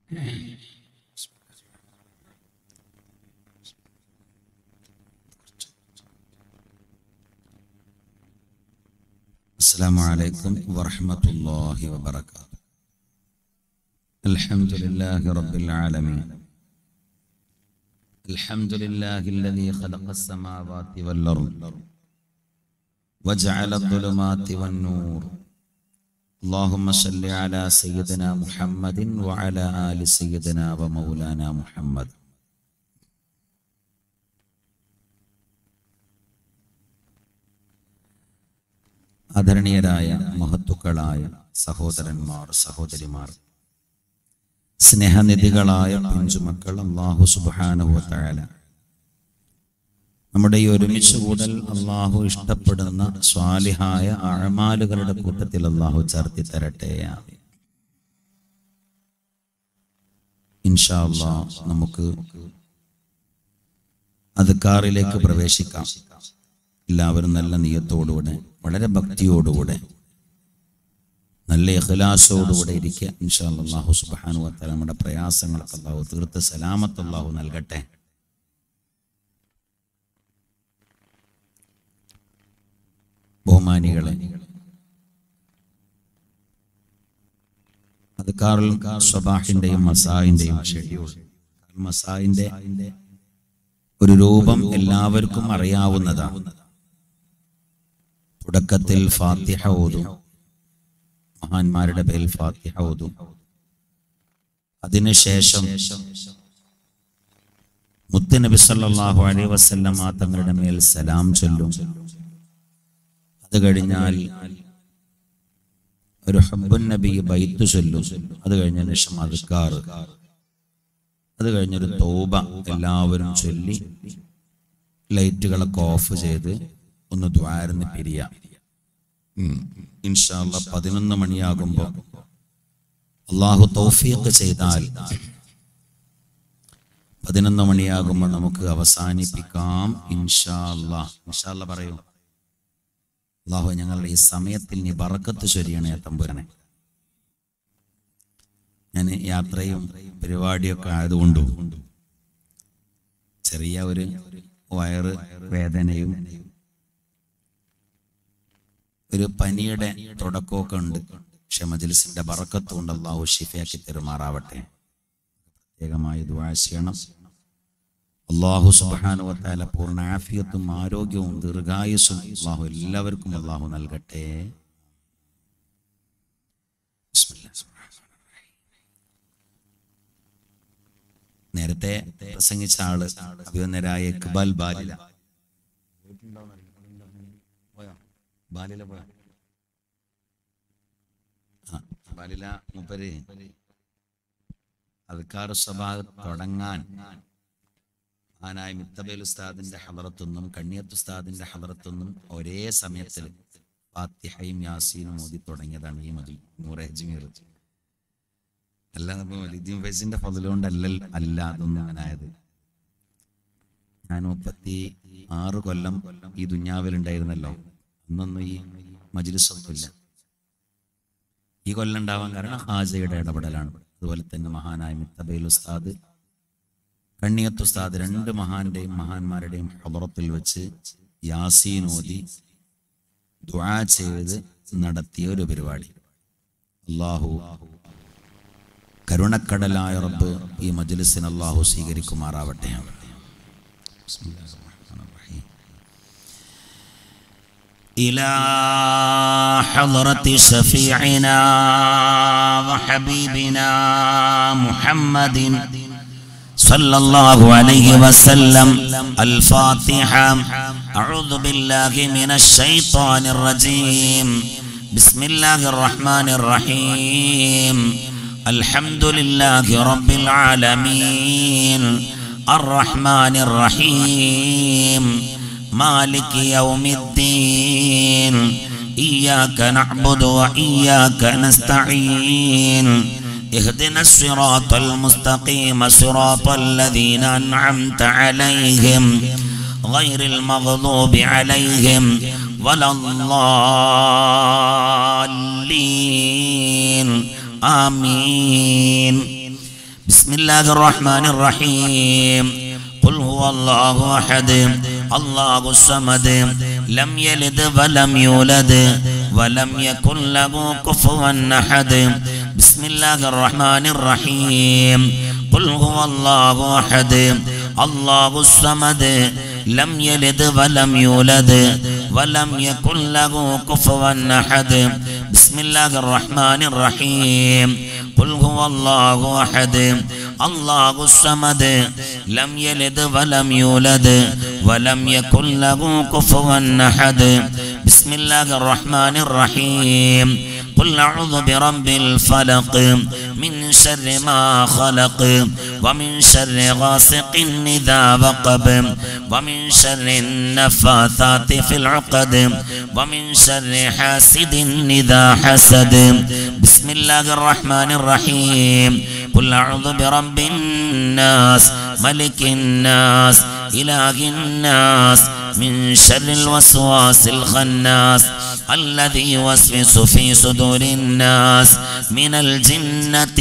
السلام عليكم ورحمة الله وبركاته. الحمد لله رب العالمين. الحمد لله الذي خلق السماوات والأرض وجعل الظلمات والنور. اللهم صل على سيدنا محمد وعلى آل سيدنا ومولانا محمد. ആദരണീയരായ മഹത്തുക്കളായ സഹോദരന്മാർ, സഹോദരിമാർ, സ്നേഹനിധികളായ പിഞ്ചുമക്കൾ, അല്ലാഹു സുബ്ഹാനഹു വ തആല നമ്മുടെ ഈ ഒരുമിച്ച് കൂടൽ അല്ലാഹു ഇഷ്ടപ്പെടുന്ന സ്വാലിഹായ അഅമാലുകളുടെ കൂട്ടത്തിൽ അല്ലാഹു ചേർത്തി തരട്ടെ. ഇൻഷാ അല്ലാഹ് നമുക്ക് അദ്കാറിലേക്ക് പ്രവേശിക്കാം. എല്ലാവരും നല്ല നിയത്തോടുകൂടെ, വളരെ ഭക്തിയോടുകൂടെ, നല്ല ഇഖ്ലാസോടുകൂടെ ഇരിക്കുക. ഇൻഷാ അല്ലാഹ് അല്ലാഹു സുബ്ഹാനഹു വ തആല നമ്മുടെ പ്രയാസങ്ങൾക്ക് അല്ലാഹു തീർത്ത് സലാമത്ത് അല്ലാഹു നൽകട്ടെ. ബഹുമാനികളെ, അദ്കാറുൽ സ്വബാഹിന്റെയും മസാഇന്റെയും ഷെഡ്യൂൾ, മസാഇന്റെ ഒരു രൂപം എല്ലാവർക്കും അറിയാവുന്നതാണ്. തുടക്കത്തിൽ ഫാത്തിഹ ഓതും, മഹാന്മാരുടെ പേരിൽ ഫാത്തിഹ ഓതും. അതിനുശേഷം മുത്തുനബി സല്ലല്ലാഹു അലൈഹി വസല്ലം തങ്ങളുടെ മേൽ സലാം ചൊല്ലും. അത് കഴിഞ്ഞാൽ ഒരു ഹബ്ബുൻ നബി ബൈത്ത് ചൊല്ലും. അത് കഴിഞ്ഞതിന് ശേഷം അദ്കാർ, അത് കഴിഞ്ഞൊരു തൗബ എല്ലാവരും ചൊല്ലി ലൈറ്റുകളൊക്കെ ഓഫ് ചെയ്ത് ഒന്ന് ദ്വാരന്ന് പിരിയാം. ഇൻഷാ അല്ലാഹ് 11 മണിയാകുമ്പോൾ അല്ലാഹു തൗഫീഖ് ചെയ്താൽ 11 മണിയാകുമ്പോൾ നമുക്ക് അവസാനിപ്പിക്കാം. ഇൻഷാ അല്ലാഹ്. ഇൻഷാ അല്ലാഹ് പറയൂ. അല്ലാഹു ഞങ്ങളുടെ ഈ സമയത്തിൽ നീ ബറക്കത്ത് ചൊരിയണേ തമ്പുരാനെ. ഞാൻ യാത്രയും പരിപാടിയൊക്കെ ആയതുകൊണ്ടും ചെറിയ ഒരു വയറ് വേദനയും ഒരു പനിയുടെ തുടക്കമൊക്കെ ഉണ്ട്. പക്ഷെ മജ്ലിസിന്റെ ബറക്കത്ത് കൊണ്ട് അല്ലാഹു ശിഫയാക്കി തെരുമാറാവട്ടെ. പ്രത്യേകമായി ദുആ ചെയ്യണം. അല്ലാഹു സുബ്ഹാനഹു വ തആല പൂർണ്ണ ആഫിയത്തും ആരോഗ്യവും ദീർഘായുസ്സും അല്ലാഹു എല്ലാവർക്കും അല്ലാഹു നൽകട്ടെ. നേരത്തെ പ്രസംഗിച്ച ആള് അഭിനന്ദനായ ഇഖ്ബാൽ ബാലില. ബാലില മൂപ്പര് അദ്കാർ സ്വബാഹ് തുടങ്ങാൻ മഹാനായ മിത്തബേൽ ഉസ്താദിന്റെ ഹളറത്തുനിന്നും കണ്ണിയത്ത് ഉസ്താദിന്റെ ഹളറത്തുനിന്നും ഒരേ സമയത്തിൽ ഫാത്തിഹയും യാസീനും ഓതി തുടങ്ങിയതാണ് ഈ മതി നൂറെ അജ്മീർ. അല്ലാതെ വലിദ്ദീൻ ഫൈസിന്റെ ഫضലുകൊണ്ടല്ല അതൊന്നും അങ്ങനായത്. ഞാൻ 36 കൊല്ലം ഈ ദുനിയാവിലുണ്ടായിരുന്നല്ലോ. അന്നൊന്നും ഈ മജ്ലിസൊന്നുമില്ല. ഈ കൊല്ലം ഉണ്ടാവാൻ കാരണം ഹാജയുടെ ഇടപെടലാണ്. അതുപോലെ തന്നെ മഹാനായ മിത്തബേൽ ഉസ്താദ്, കണ്ണിയത്ത് ഉസ്താദ്, 2 മഹാന്മാരുടെയും ഹളറത്തിൽ വെച്ച് യാസീൻ ഓതി ദുആ ചെയ്ത് നടത്തിയ ഒരു പരിപാടി. അല്ലാഹു കരുണക്കടലായ റബ്ബ് ഈ മജ്ലിസിനെ അല്ലാഹു സ്വീകരിക്കുമാറാവട്ടെ. إلى حضرة شفيعنا وحبيبنا محمد صلى الله عليه وسلم. الفاتحة. أعوذ بالله من الشيطان الرجيم. بسم الله الرحمن الرحيم. الحمد لله رب العالمين الرحمن الرحيم مالك يوم الدين. إياك نعبد وإياك نستعين. اهدنا الصراط المستقيم صراط الذين أنعمت عليهم غير المغضوب عليهم ولا الضالين. آمين. ബിസ്മില്ലാഹിർ റഹ്മാനിർ റഹീം ഖുൽ ഹുവല്ലാഹു അഹദ് അല്ലാഹുസ് സമദ് ലം യലിദ് വലം യൂലദ് വലം യകുൽ ലഹു കുഫുവൻ അഹദ് ബിസ്മില്ലാഹിർ റഹ്മാനിർ റഹീം ഖുൽ ഹുവല്ലാഹു അഹദ് അല്ലാഹുസ് സമദ് ലം യലിദ് വലം യൂലദ് വലം യകുൽ ലഹു കുഫുവൻ അഹദ് ബിസ്മില്ലാഹിർ റഹ്മാനിർ റഹീം ഖുൽ ഹുവല്ലാഹു അഹദ് അല്ലാഹുസ് സമദ് ലം യലിദ് വലം യൂലദ് വലം യകുൽ ലഹു കുഫുവൻ അഹദ് ബിസ്മില്ലാഹിർ റഹ്മാനിർ റഹീം قل أعوذ برب الفلق من شر ما خلق ومن شر غاسق إذا وقب ومن شر النفاثات في العقد ومن شر حاسد إذا حسد بسم الله الرحمن الرحيم قل أعوذ برب الناس ملك الناس إله الناس من شر الوسواس الخناس الذي يوسوس في صدور الناس من الجنة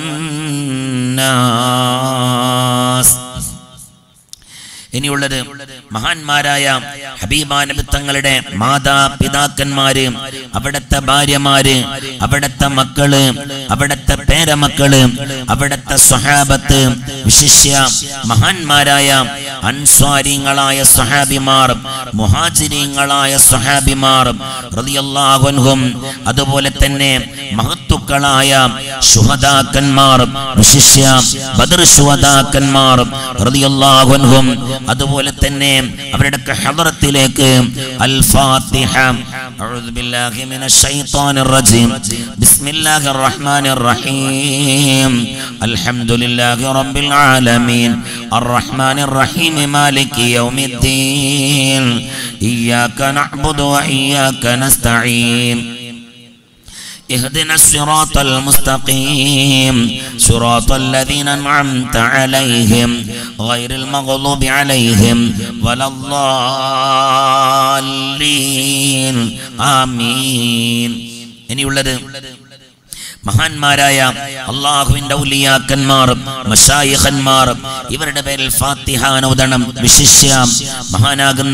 والناس. ഇനിയുള്ളത് മഹാന്മാരായ ഹബീബാ നബി തങ്ങളുടെ മാതാപിതാക്കന്മാര്, അവിടുത്തെ ഭാര്യമാര്, അവിടുത്തെ മക്കള്, അവിടുത്തെ പേരമക്കള്, അവിടുത്തെ സ്വഹാബത്ത്, വിശിഷ്യ മഹാന്മാരായ അൻസ്വാരികളായ സ്വഹാബിമാർ, മുഹാജിരീങ്ങളായ സ്വഹാബിമാർ റളിയല്ലാഹു അൻഹും, അതുപോലെ തന്നെ മഹത്തുക്കളായ ശുഹദാക്കന്മാർ, വിശിഷ്യ ബദർ ശുഹദാക്കന്മാർ റളിയല്ലാഹു അൻഹും, അതുപോലെ തന്നെ അവരുടെ ഹദറത്തിലേക്ക് അൽ ഫാത്തിഹ. അഊദു ബില്ലാഹി മിനശ് ശൈത്വാനിർ റജീം. ബിസ്മില്ലാഹിർ റഹ്മാനിർ റഹീം. അൽഹംദുലില്ലാഹി റബ്ബിൽ ആലമീൻ അർറഹ്മാനിർ റഹീം മാലികി യൗമിദ്ദീൻ ഇയ്യാക നഅ്ബുദു വ ഇയ്യാക നസ്തഈൻ اهدنا الصراط المستقيم صراط الذين أنعمت عليهم غير المغضوب عليهم ولا الضالين آمين. ഇനിയുള്ളത് മഹാന്മാരായ അല്ലാഹുവിന്റെ ഔലിയാക്കന്മാർ, മശായിഖന്മാർ, ഇവരുടെ പേരിൽ ഫാത്തിഹ ഓതണം. വിശിഷ്യ മഹാനാകുന്ന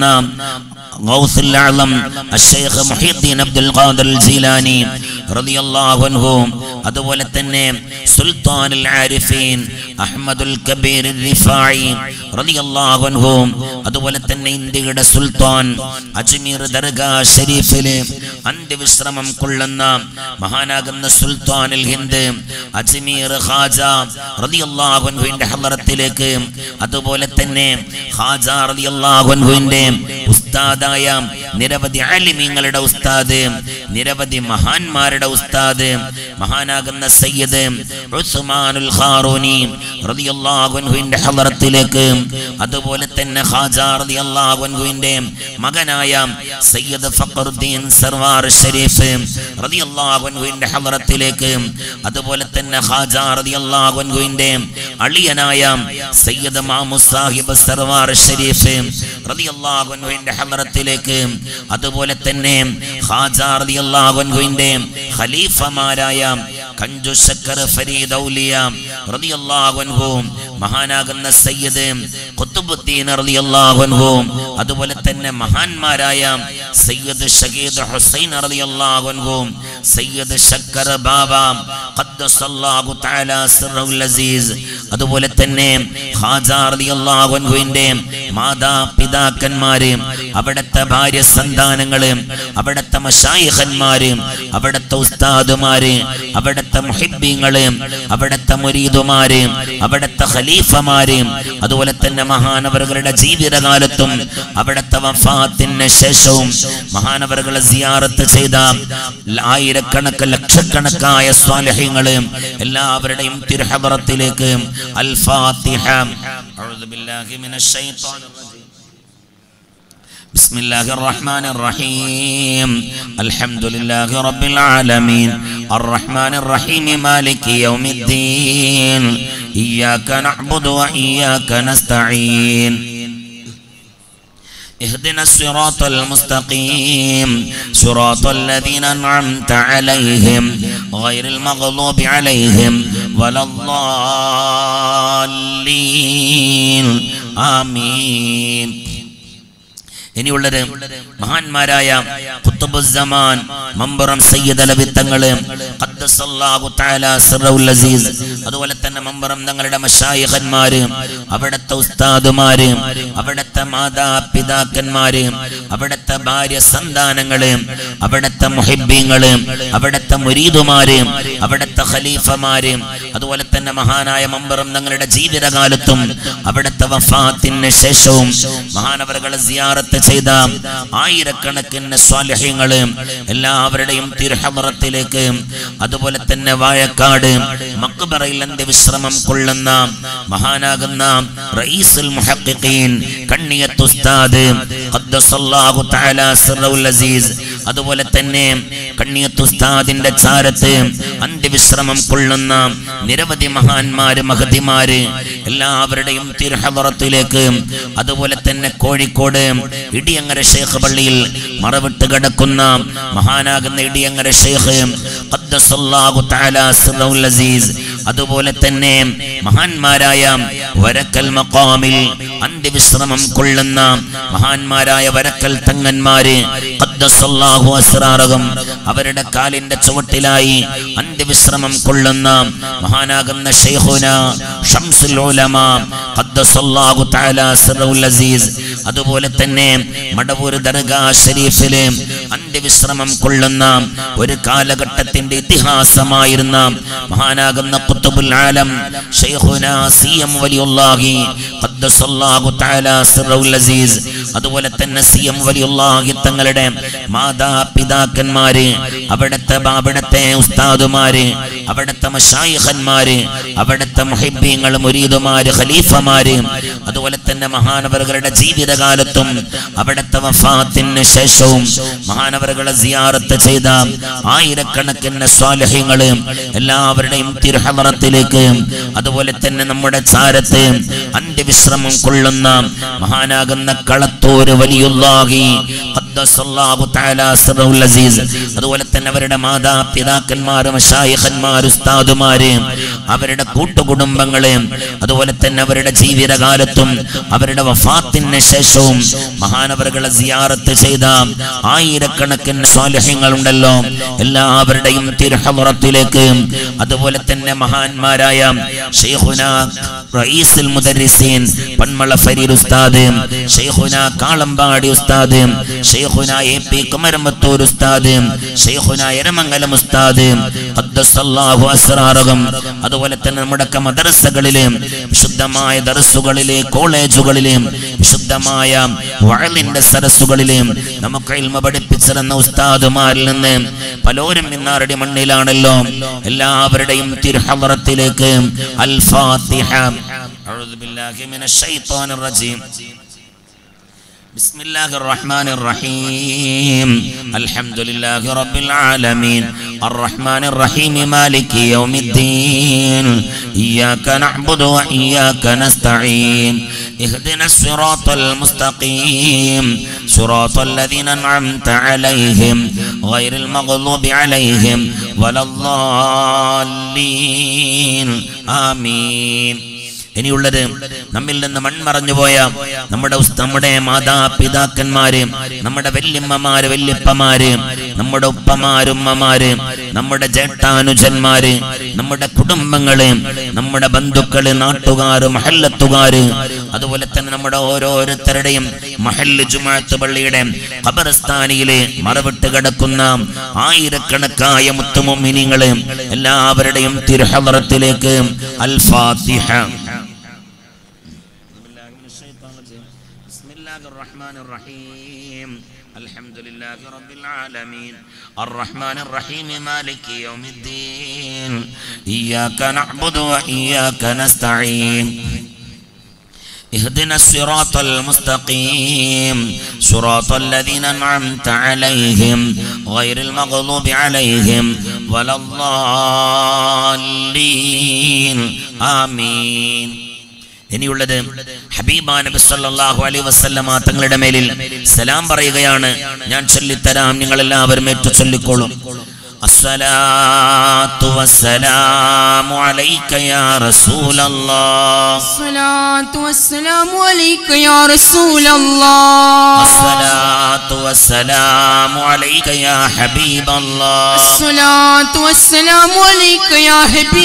ഗൗസുൽ അഅ്ലം അശ്ശൈഖ് മുഹീദ്ദീൻ അബ്ദുൽ ഖാദിർ ജീലാനി റളിയല്ലാഹു അൻഹു, അതുപോലെ തന്നെ സുൽത്താനുൽ ആരിഫീൻ അഹ്മദുൽ കബീർ റിഫായി റളിയല്ലാഹു അൻഹു, അതുപോലെ തന്നെ ഇന്ത്യയുടെ സുൽത്താൻ അജ്മീർ ദർഗാ ഷരീഫിൽ അന്ത്യവിശ്രമം കൊള്ളുന്ന മഹാനാകുന്ന സുൽത്താനുൽ ഹിന്ദ് അജ്മീർ ഖാജ റളിയല്ലാഹു അൻഹുവിന്റെ ഹളറത്തിലേക്ക്, അതുപോലെ തന്നെ ഖാജ റളിയല്ലാഹു അൻഹുവിന്റെ ഉസ്താദായ നിരവധി ആലിമീങ്ങളുടെ ഉസ്താദ്, നിരവധി മഹാന്മാരുടെ ഉസ്താദ് മഹാനാകുന്ന സയ്യിദ് ഉസ്മാനുൽ ഖാറൂനി റളിയല്ലാഹു അൻഹുവിന്റെ ഹളറത്തിലേക്ക്, അതുപോലെ തന്നെ ഖാജ റളിയല്ലാഹു അൻഹുവിന്റെ മകനായ സയ്യിദ് ഫഖറുദ്ദീൻ സർവാർ ഷരീഫ് റളിയല്ലാഹു അൻഹുവിന്റെ ഹളറത്തിലേക്ക്, അതുപോലെ തന്നെ ഖാജ റളിയല്ലാഹു അൻഹുവിന്റെ അളിയനായ സയ്യിദ് മാമുസ് സാഹിബ് സർവാർ ഷരീഫ് റളിയല്ലാഹു അൻഹുവിന്റെ ഹളറത്തിലേക്ക്, അതുപോലെ തന്നെ ഖാജ റളിയല്ലാഹു അൻഹുവിന്റെ ഖലീഫമാരായ കഞ്ചു ശക്കർ ഫരീദ് ഔലിയ റളിയല്ലാഹു അൻഹു, മഹാനാകുന്ന സയ്യിദ് ഖുത്ബുദ്ദീൻ റളിയല്ലാഹു അൻഹു, അതുപോലെ തന്നെ മഹാന്മാരായ സയ്യിദ് ഷഹീദ് ഹുസൈൻ റളിയല്ലാഹു അൻഹു, സയ്യിദ് ശക്കർ ബാബ ഖദ്ദസല്ലാഹു തആല സിർറുൽ അസീസ്, അതുപോലെ തന്നെ ഖാജ റളിയല്ലാഹു അൻഹുവിന്റെ മാതാപിതാക്കന്മാര്, അവിടുത്തെ ഭാര്യ സന്താനങ്ങള്, അവിടുത്തെ മശായിഖന്മാര്, അവിടുത്തെ ഉസ്താദുമാര്, അവിടുത്തെ മുഹിബ്ബീങ്ങള്, അവിടുത്തെ മുരീദുമാര്, അവിടുത്തെ ഖലീഫമാര്, അതുപോലെ തന്നെ മഹാനവറുകളുടെ ജീവിതകാലത്തും അവിടുത്തെ വഫാത്തിന് ശേഷവും മഹാനവറുകളെ സിയാറത്ത് ചെയ്ത ആയിരക്കണക്ക് ലക്ഷക്കണക്കായ സ്വാലിഹീങ്ങള് എല്ലാവരുടെയും തിരുഹദറത്തിലേക്ക് അൽ ഫാത്തിഹ. അഊദു ബില്ലാഹി മിനശ് ശൈത്വാനിർ റജീം. بسم الله الرحمن الرحيم الحمد لله رب العالمين الرحمن الرحيم مالك يوم الدين إياك نعبد وإياك نستعين اهدنا الصراط المستقيم صراط الذين أنعمت عليهم غير المغضوب عليهم ولا الضالين آمين. ഇനിയുള്ളത് മഹാന്മാരായ ഖുത്ബുസ്സമാൻ മമ്പറം സയ്യിദ് അലവി തങ്ങള് ഖദ്ദസല്ലാഹു തആല സിർറുൽ അസീസ്, അതുപോലെ തന്നെ മമ്പറം തങ്ങളുടെ മശായിഖന്മാര്, അവിടുത്തെ ഉസ്താദുമാര്, അവിടുത്തെ മാതാപിതാക്കന്മാര്, അവിടുത്തെ ഭാര്യ സന്താനങ്ങള്, അവിടുത്തെ മുഹിബ്ബീങ്ങള്, അവിടുത്തെ മുരീദുമാര്, അവിടുത്തെ ഖലീഫമാര്, അതുപോലെ തന്നെ മഹാനായ മമ്പറം തങ്ങളുടെ ജീവിതകാലത്തും അവിടുത്തെ വഫാത്തിന് ശേഷവും മഹാനവറുകളെ സിയാറത്ത് ചെയ്ത ആയിരക്കണക്കിന് സ്വാലിഹീങ്ങള് എല്ലാവരുടെയും തിരുഹളറത്തിലേക്ക്, അതുപോലെ തന്നെ വാഴക്കാട് മഖ്ബറയിൽ അന്ത്യവിശ്രമം കൊള്ളുന്ന മഹാനാകുന്ന റഈസുൽ മുഹഖ്ഖീൻ കണ്ണിയത്ത് ഉസ്താദ് ഖദ്ദസല്ലാഹു തആല സിർറുൽ അസീസ്, അതുപോലെ തന്നെ കണ്ണിയത്ത് ഉസ്താദിന്റെ ചാരത്ത് അന്ത്യവിശ്രമം കൊള്ളുന്ന നിരവധി മഹാന്മാര് മഹദിമാര് എല്ലാവരുടെയും തിരുഹളറത്തിലേക്ക്, അതുപോലെ തന്നെ കോഴിക്കോട് ഇടിയങ്ങര ശൈഖ് പള്ളിയിൽ മറവിട്ട് കിടക്കുന്ന മഹാനാകുന്ന ഇടിയങ്ങര ശൈഖ് ഖദ്ദസല്ലാഹു തആല സിർറുൽ അസീസ്, അതുപോലെ തന്നെ മഹാന്മാരായ വരക്കൽ മഖാമിൽ അന്ത്യവിശ്രമം കൊള്ളുന്ന മഹാന്മാരായ വരക്കൽ തങ്ങന്മാര് ഖദ്ദസല്ലാഹു അസ്റാറഹും, അവരുടെ കാലിന്റെ ചുവട്ടിലായി അന്ത്യവിശ്രമം കൊള്ളുന്ന മഹാനാകുന്ന ശൈഖുന ശംസുൽ ഉലമ ഖദ്ദസല്ലാഹു തആല സിർറുൽ അസീസ്, അതുപോലെ തന്നെ മടവൂർ ദർഗാ ഷരീഫിലെ അന്ത്യവിശ്രമം കൊള്ളുന്ന ഒരു കാലഘട്ടത്തിന്റെ ഇതിഹാസമായിരുന്ന മഹാനാകുന്ന ഖുത്ബുൽ ആലം ശൈഖുന സിഎം വലിയുല്ലാഹി ഖദ്ദസല്ലാഹു തആല സിർറുൽ അസീസ്, അതുപോലെ തന്നെ സിഎം വലിയുല്ലാഹി തങ്ങളുടെ മാതാപിതാക്കന്മാര്, അവിടുത്തെ ഉസ്താദുമാര്, അവിടുത്തെ മശായിഖന്മാര്, അവിടുത്തെ മുഹിബ്ബീങ്ങൾ, മുരീദുമാര്, ഖലീഫമാര്, അതുപോലെ തന്നെ മഹാനവറുകളുടെ ജീവിതകാലത്തും അവിടുത്തെ വഫാത്തിന് ശേഷവും മഹാനവറുകളെ സിയാറത്ത് ചെയ്ത ആയിരക്കണക്കിന് സ്വാലിഹീങ്ങള് എല്ലാവരുടെയും തിരുഹളറത്തിലേക്ക്, അതുപോലെ തന്നെ നമ്മുടെ ചാരത്ത് അന്ത്യവിശ്രമം കൊള്ളുന്ന മഹാനാകുന്ന കളത്തൂർ വലിയുല്ലാഹി ഖദ്ദസല്ലാഹു തആല സിർറുൽ അസീസ്, അതുപോലെ തന്നെ അവരുടെ മാതാപിതാക്കന്മാര്, മശായിഖന്മാര്, ഉസ്താദുമാര്, അവരുടെ കൂട്ടുകുടുംബങ്ങള്, അതുപോലെ തന്നെ അവരുടെ ജീവിതകാലത്തും അവരുടെ വഫാത്തിന് ശേഷവും മഹാനവറുകളെ സിയാറത്ത് ചെയ്ത ആയിരക്കണക്കിന് സ്വാലിഹീങ്ങൾ ഉണ്ടല്ലോ, എല്ലാവരുടെയും തിരുഹളറത്തിലേക്ക്, അതുപോലെ തന്നെ മഹാന്മാരായ ശൈഖുന റഈസുൽ മുദർരിസീൻ പന്മള ഫരീദ് ഉസ്താദ്, ശൈഖുന കാളമ്പാടി ഉസ്താദ്, ശൈഖുന എപി കുമരമത്തൂർ ഉസ്താദ്, ശൈഖുന എരമംഗലം ഉസ്താദ് ഖദ്ദസല്ലാഹു അസ്റാറഹും, അതുപോലെ തന്നെ നമ്മുടെ മദ്രസകളിലെ വിശുദ്ധമായ ദർസുകളിലെ, കോളേജുകളിലെ വിശുദ്ധമായ വഅലിന്റെ സരസ്സുകളിലെ നമുക്ക് ഇൽമ പഠിപ്പിച്ചിരുന്ന ഉസ്താദുമാരിൽ നിന്ന് പലരും ഇന്നാരുടെ മണ്ണിലാണല്ലോ, എല്ലാവരുടെയും തിരുഹളറത്തിലേക്ക് അൽ ഫാത്തിഹ. അഊദു ബില്ലാഹി മിനശ് ശൈത്വാനിർ റജീം. بسم الله الرحمن الرحيم الحمد لله رب العالمين الرحمن الرحيم مالك يوم الدين إياك نعبد وإياك نستعين اهدنا الصراط المستقيم صراط الذين أنعمت عليهم غير المغضوب عليهم ولا الضالين آمين. ഇനിയുള്ളത് നമ്മിൽ നിന്ന് മൺമറഞ്ഞുപോയ നമ്മുടെ മാതാപിതാക്കന്മാര്, നമ്മുടെ വല്യമ്മമാര്, വല്യപ്പമാര്, നമ്മുടെ ഉപ്പമാരുമ്മമാര്, നമ്മുടെ ജേഷ്ഠാനുജന്മാര്, നമ്മുടെ കുടുംബങ്ങള്, നമ്മുടെ ബന്ധുക്കള്, നാട്ടുകാര്, മഹല്ലത്തുകാര്, അതുപോലെ തന്നെ നമ്മുടെ ഓരോരുത്തരുടെയും മഹല്ല് ജുമുഅത്ത് പള്ളിയുടെ ഖബർസ്ഥാനിയിലെ മറവിട്ട് കിടക്കുന്ന ആയിരക്കണക്കായ മുത്തുമുഅ്മിനീങ്ങള് എല്ലാവരുടെയും തിരുഹളറത്തിലേക്ക് അൽ ഫാത്തിഹ. الرحمن الرحيم الحمد لله رب العالمين الرحمن الرحيم مالك يوم الدين إياك نعبد وإياك نستعين اهدنا الصراط المستقيم صراط الذين أنعمت عليهم غير المغضوب عليهم ولا الضالين آمين. ഇനിയുള്ളത് ഹബീബ നബി സല്ലല്ലാഹു അലൈഹി വസല്ലമ തങ്ങളുടെ മേലിൽ സലാം പറയുകയാണ്. ഞാൻ ചൊല്ലിത്തരാം, നിങ്ങൾ എല്ലാവരും ഏറ്റു ചൊല്ലിക്കോളും. അസ്സലാത്തു വസ്സലാമു അലൈക യാ റസൂലല്ലാഹ്. അസ്സലാത്തു വസ്സലാമു അലൈക യാ റസൂലല്ലാഹ്. അസ്സലാത്തു വസ്സലാമു അലൈക യാ ഹബീബല്ലാഹ്. അസ്സലാത്തു വസ്സലാമു അലൈക യാ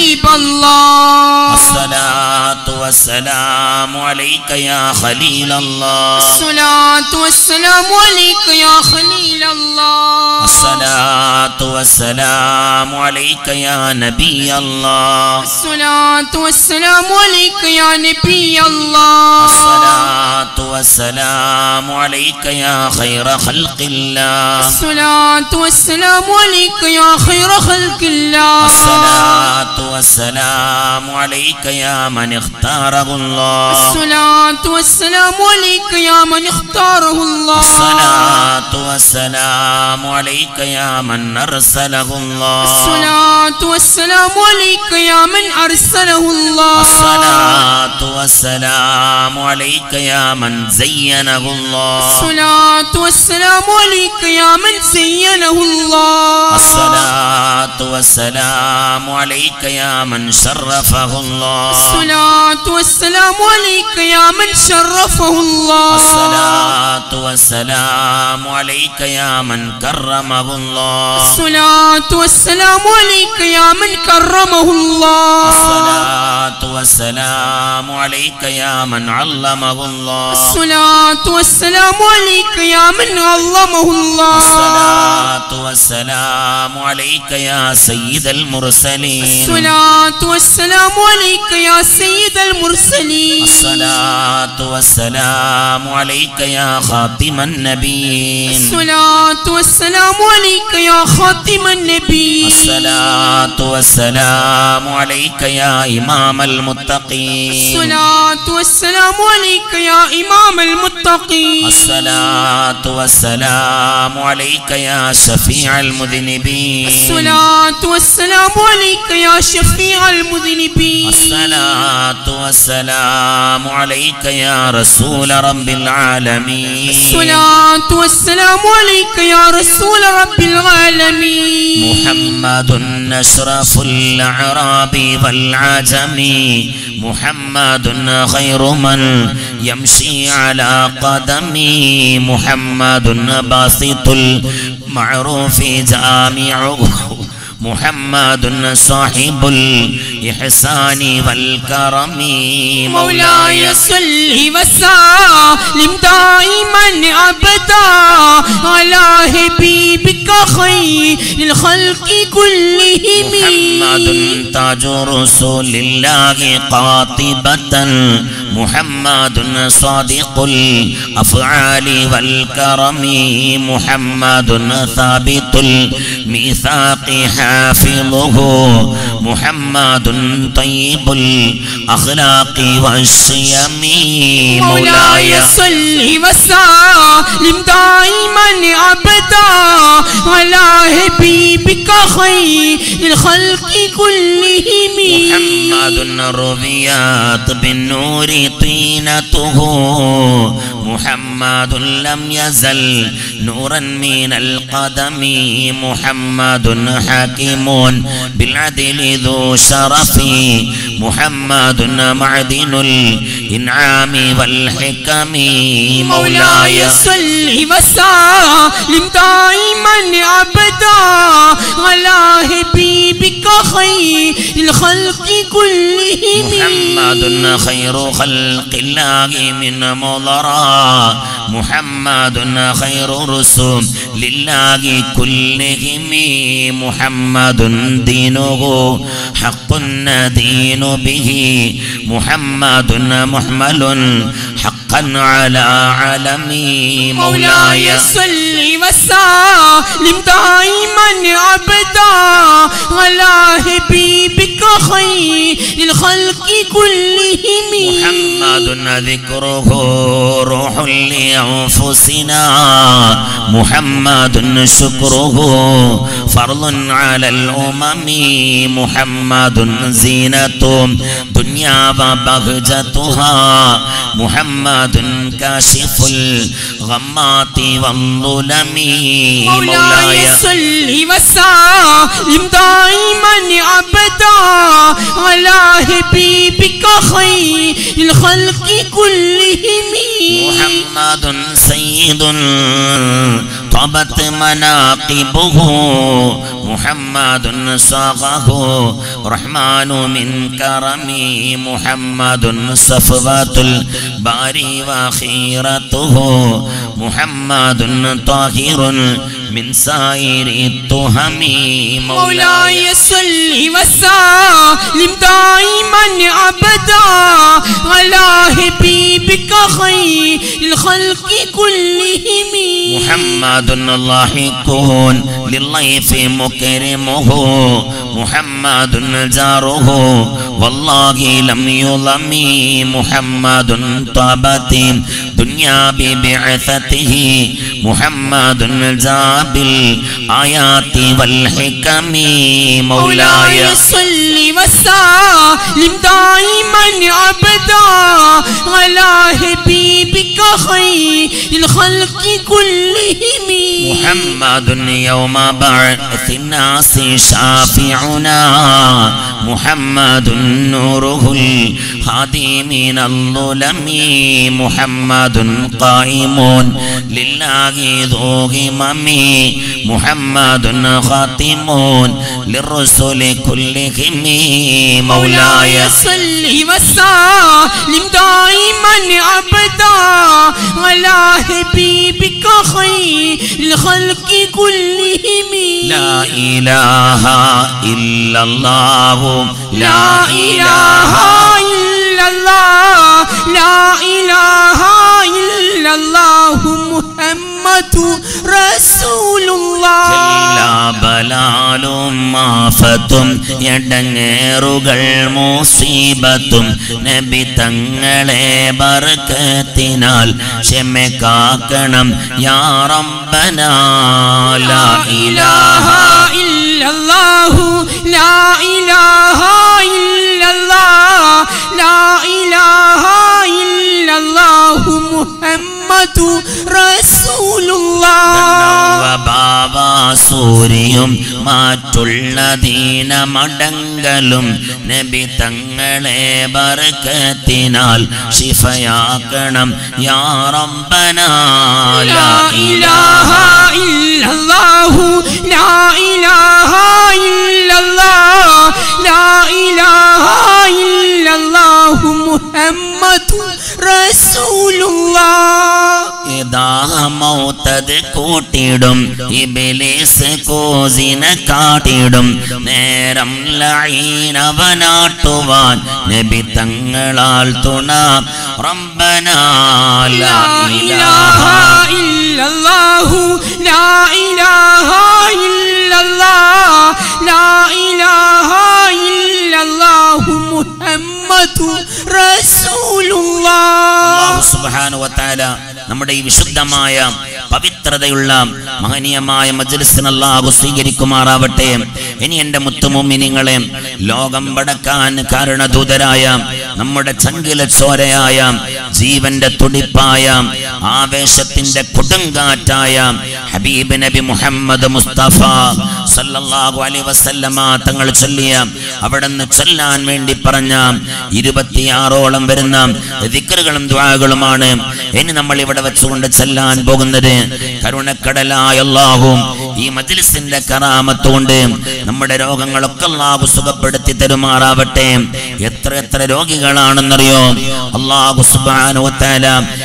ഹബീബല്ലാഹ്. അസ്സലാത്തു വസ്സലാമു അലൈക യാ ഖലീലല്ലാഹ്. അസ്സലാത്തു വസ്സലാമു അലൈക യാ ഖലീലല്ലാഹ്. അസ്സലാത്തു വസ്സലാമു അലൈക യാ നബിയല്ലാഹ്. അസ്സലാത്തു വസ്സലാമു അലൈക യാ നബിയല്ലാഹ്. അസ്സലാത്തു വസ്സലാമു അലൈക യാ ഖൈറ ഖൽഖില്ലാഹ്. അസ്സലാത്തു വസ്സലാമു അലൈക യാ ഖൈറ ഖൽഖില്ലാഹ്. അസ്സലാത്തു വസ്സലാമു അലൈക യാ മൻ ഇഖ്താറഹുല്ലാഹ്. അസ്സലാത്തു വസ്സലാമു അലൈക യാ മൻ ഇഖ്താറഹുല്ലാഹ്. അസ്സലാത്തു വസ്സലാമു അലൈക യാ മൻ അർസലഹുല്ലാഹ്. അസ്സലാത്തു വസ്സലാമു അലൈക യാ മൻ അർസലഹുല്ലാഹ്. അസ്സലാത്തു വസ്സലാമു അലൈക യാ മൻ സയ്യനഹുല്ലാഹ്. അസ്സലാത്തു വസ്സലാമു അലൈക യാ മൻ സയ്യനഹുല്ലാഹ്. അസ്സലാത്തു വസ്സലാമു അലൈക യാ മൻ ശറഫഹുല്ലാഹ്. അസ്സലാത്തു വസ്സലാമു അലൈക യാ മൻ ശറഫഹുല്ലാഹ്. അസ്സലാത്തു വസ്സലാമു അലൈക യാ മൻ കറമഹുല്ലാഹ്. അസ്സലാത്തു വസ്സലാമു അലൈക യാ മൻ കറമഹുല്ലാഹ്. അസ്സലാത്തു വസ്സലാമു അലൈക യാ മൻ അല്ലമഹുല്ലാഹ്. അസ്സലാത്തു വസ്സലാമു അലൈക യാ മൻ അല്ലമഹുല്ലാഹ്. അസ്സലാത്തു വസ്സലാമു അലൈക യാ സയ്യിദൽ മുർസലീൻ. അസ്സലാത്തു വസ്സലാമു അലൈക യാ സയ്യിദൽ മുർസലീൻ. അസ്സലാത്തു വസ്സലാമു അലൈക യാ ഖാതിമൻ നബിയ്യീൻ. അസ്സലാത്തു വസ്സലാമു അലൈക യാ ഖാതിമൻ നബിയ്യീൻ. അസ്സലാത്തു വസ്സലാമു അലൈക യാ ഇമാമൽ മുത്തഖീൻ. അസ്സലാത്തു വസ്സലാമു അലൈക യാ ഇമാമൽ മുത്തഖീൻ. അസ്സലാത്തു വസ്സലാമു അലൈക യാ ശഫീഅൽ മുദ്നിബീൻ. അസ്സലാത്തു വസ്സലാമു അലൈക യാ ശഫീഅൽ മുദ്നിബീൻ. അസ്സലാത്തു വസ്സലാമു അലൈക യാ റസൂല റബ്ബിൽ ആലമീൻ. അസ്സലാത്തു വസ്സലാമു അലൈക യാ റസൂല റബ്ബിൽ ആലമീൻ. മുഹമ്മദുൻ അശ്റഫുൽ അഅറാബി വൽ അജമി. മുഹമ്മദുൻ ഖൈറു മൻ യംശി അലാ ഖദമി. മുഹമ്മദുൻ ബാസിത്തുൽ മഅറൂഫി ജാമിഉഹു. محمد صاحب الإحسان والكرم. مولاي صل وسلم دائما أبدا على حبيبك خير الخلق كلهم. محمد تاج رسول الله قاطبة. محمد صادق الأفعال والكرم. محمد ثابت الميثاق حافظه. محمد طيب الأخلاق والشيم. مولاي صل وسلم دائما أبدا على حبيبك خير الخلق كلهم. محمد رضيات بالنور طينته. محمد لم يزل نورا من القدم. محمد حاكم بالعدل ذو شرف. محمد معدن الإنعام والحكم. مولاي صل وسلم دائما أبدا على حبيبك خير الخلق كلهم. محمد خير خلق الله من مضرا. محمد خير رسول لله كلهم. محمد دينه حق ندين به. محمد محمل حق حقا على علمي مولاي صل وسلم دائما أبدا على حبيبك خير الخلق كلهم محمد ذكره روح لأنفسنا محمد شكره فرض على الأمم محمد زينة دنيا وبهجتها محمد كاشف الغمات والظلم مولاي صل وسلم دائما أبدا على حبيبك خير الخلق كلهم محمد سيد طابت مناقبه محمد صاغه رحمن من كرمه محمد صفوة الباري وخيرته محمد طاهر من سائر التهم مولاي صل وسلم دائما أبدا على حبيبك خير الخلق كلهم محمد لاحق للضيف مكرمه محمد جاره والله لم يظلم محمد طابت دنيا ببعثته محمد جاب الآيات والحكم مولاي صل وسلم دائما أبدا على حبيبك خير الخلق كلهم محمد يوم بعث الناس شافعنا محمد نوره الهادي من الظلم محمد قائم لله ذو همم محمد خاتم للرسل كلهم مولاي صل وسلم دائما أبدا على حبيبك خير الخلق كلهم لا إله إلا الله لا إله إلا الله لا إله إلا الله محمد رسول الله എല്ലാ ബലാലും ആഫത്തും എടങ്ങേറുകൾ മുസീബത്തും നബി തങ്ങളെ ബർക്കത്തിനാൽ ക്ഷമ കാക്കണം യാ റബ്ബനാ ലാ ഇലാഹ ഇല്ലല്ലാഹു ലാ ഇലാഹ ഇല്ലല്ലാഹ് ലാ ഇലാഹ ഇല്ലല്ലാഹു മുഹമ്മദു റസൂലുള്ളാഹ് ബാബ സൂര്യയും മാറ്റുള്ള ദീനമടങ്കലും നബി തങ്ങളെ ബർക്കത്തിനാൽ ശിഫയാക്കണം യാ റബ്ബനാ ലാ ഇലാഹ ഇല്ലല്ലാഹു ലാ ഇലാഹ ഇല്ലല്ലാഹ് ലാ ഇലാഹ ഇല്ലല്ലാഹു മുഹമ്മദു റസൂലുള്ളാഹ് ഇദാ മൗതദ് കൂട്ടിടും ഇബ്ലീസ് കോസിനെ കാട്ടിടും നേരം ലഈനവനാട്ടുവാൻ നബി തങ്ങളാൽ തുണ റബ്ബനാ ലാ ഇലാഹ ഇല്ലല്ലാഹു ലാ ഇലാഹ ഇല്ലല്ലാഹ് ലാ ഇലാഹ ഇല്ലല്ലാഹു മുഹമ്മദു റസൂലുള്ളാഹ് അല്ലാഹു സുബ്ഹാനഹു വ തആല നമ്മുടെ ഈ വിശുദ്ധമായ പവിത്രതയുള്ള മഹനീയമായ മജ്ലിസിനെ അല്ലാഹു സ്വീകരിക്കുമാറാവട്ടെ. ഇനി എൻ്റെ മുത്തുമുഅ്മിനീങ്ങളെ, ലോകം വടക്കാൻ കാരണദൂതരായ നമ്മുടെ ചങ്കില ചോരയായ ജീവന്റെ തുടിപ്പായ ആവേശത്തിന്റെ കൊടുങ്കാറ്റായ ഹബീബ് നബി മുഹമ്മദ് മുസ്തഫ സല്ലല്ലാഹു അലൈഹി വസല്ലമ തങ്ങൾ ചൊല്ലിയ അവിടുന്ന് ചൊല്ലാൻ വേണ്ടി പറഞ്ഞ 26ഓളം വരുന്ന ദിക്റുകളും ദുആകളുമാണ് ഇനി നമ്മൾ ഇവിടെ വെച്ചുകൊണ്ട് ചൊല്ലാൻ പോകുന്നത്. കരുണക്കടലായ അല്ലാഹു ഈ മജ്ലിസിന്റെ കറാമത്ത് കൊണ്ട് നമ്മുടെ രോഗങ്ങളൊക്കെ അല്ലാഹു സുഖപ്പെടുത്തി തരുമാറാവട്ടെ. എത്ര രോഗികളാണെന്നറിയോ? അല്ലാഹു സുബ്ഹാനഹു വ തആല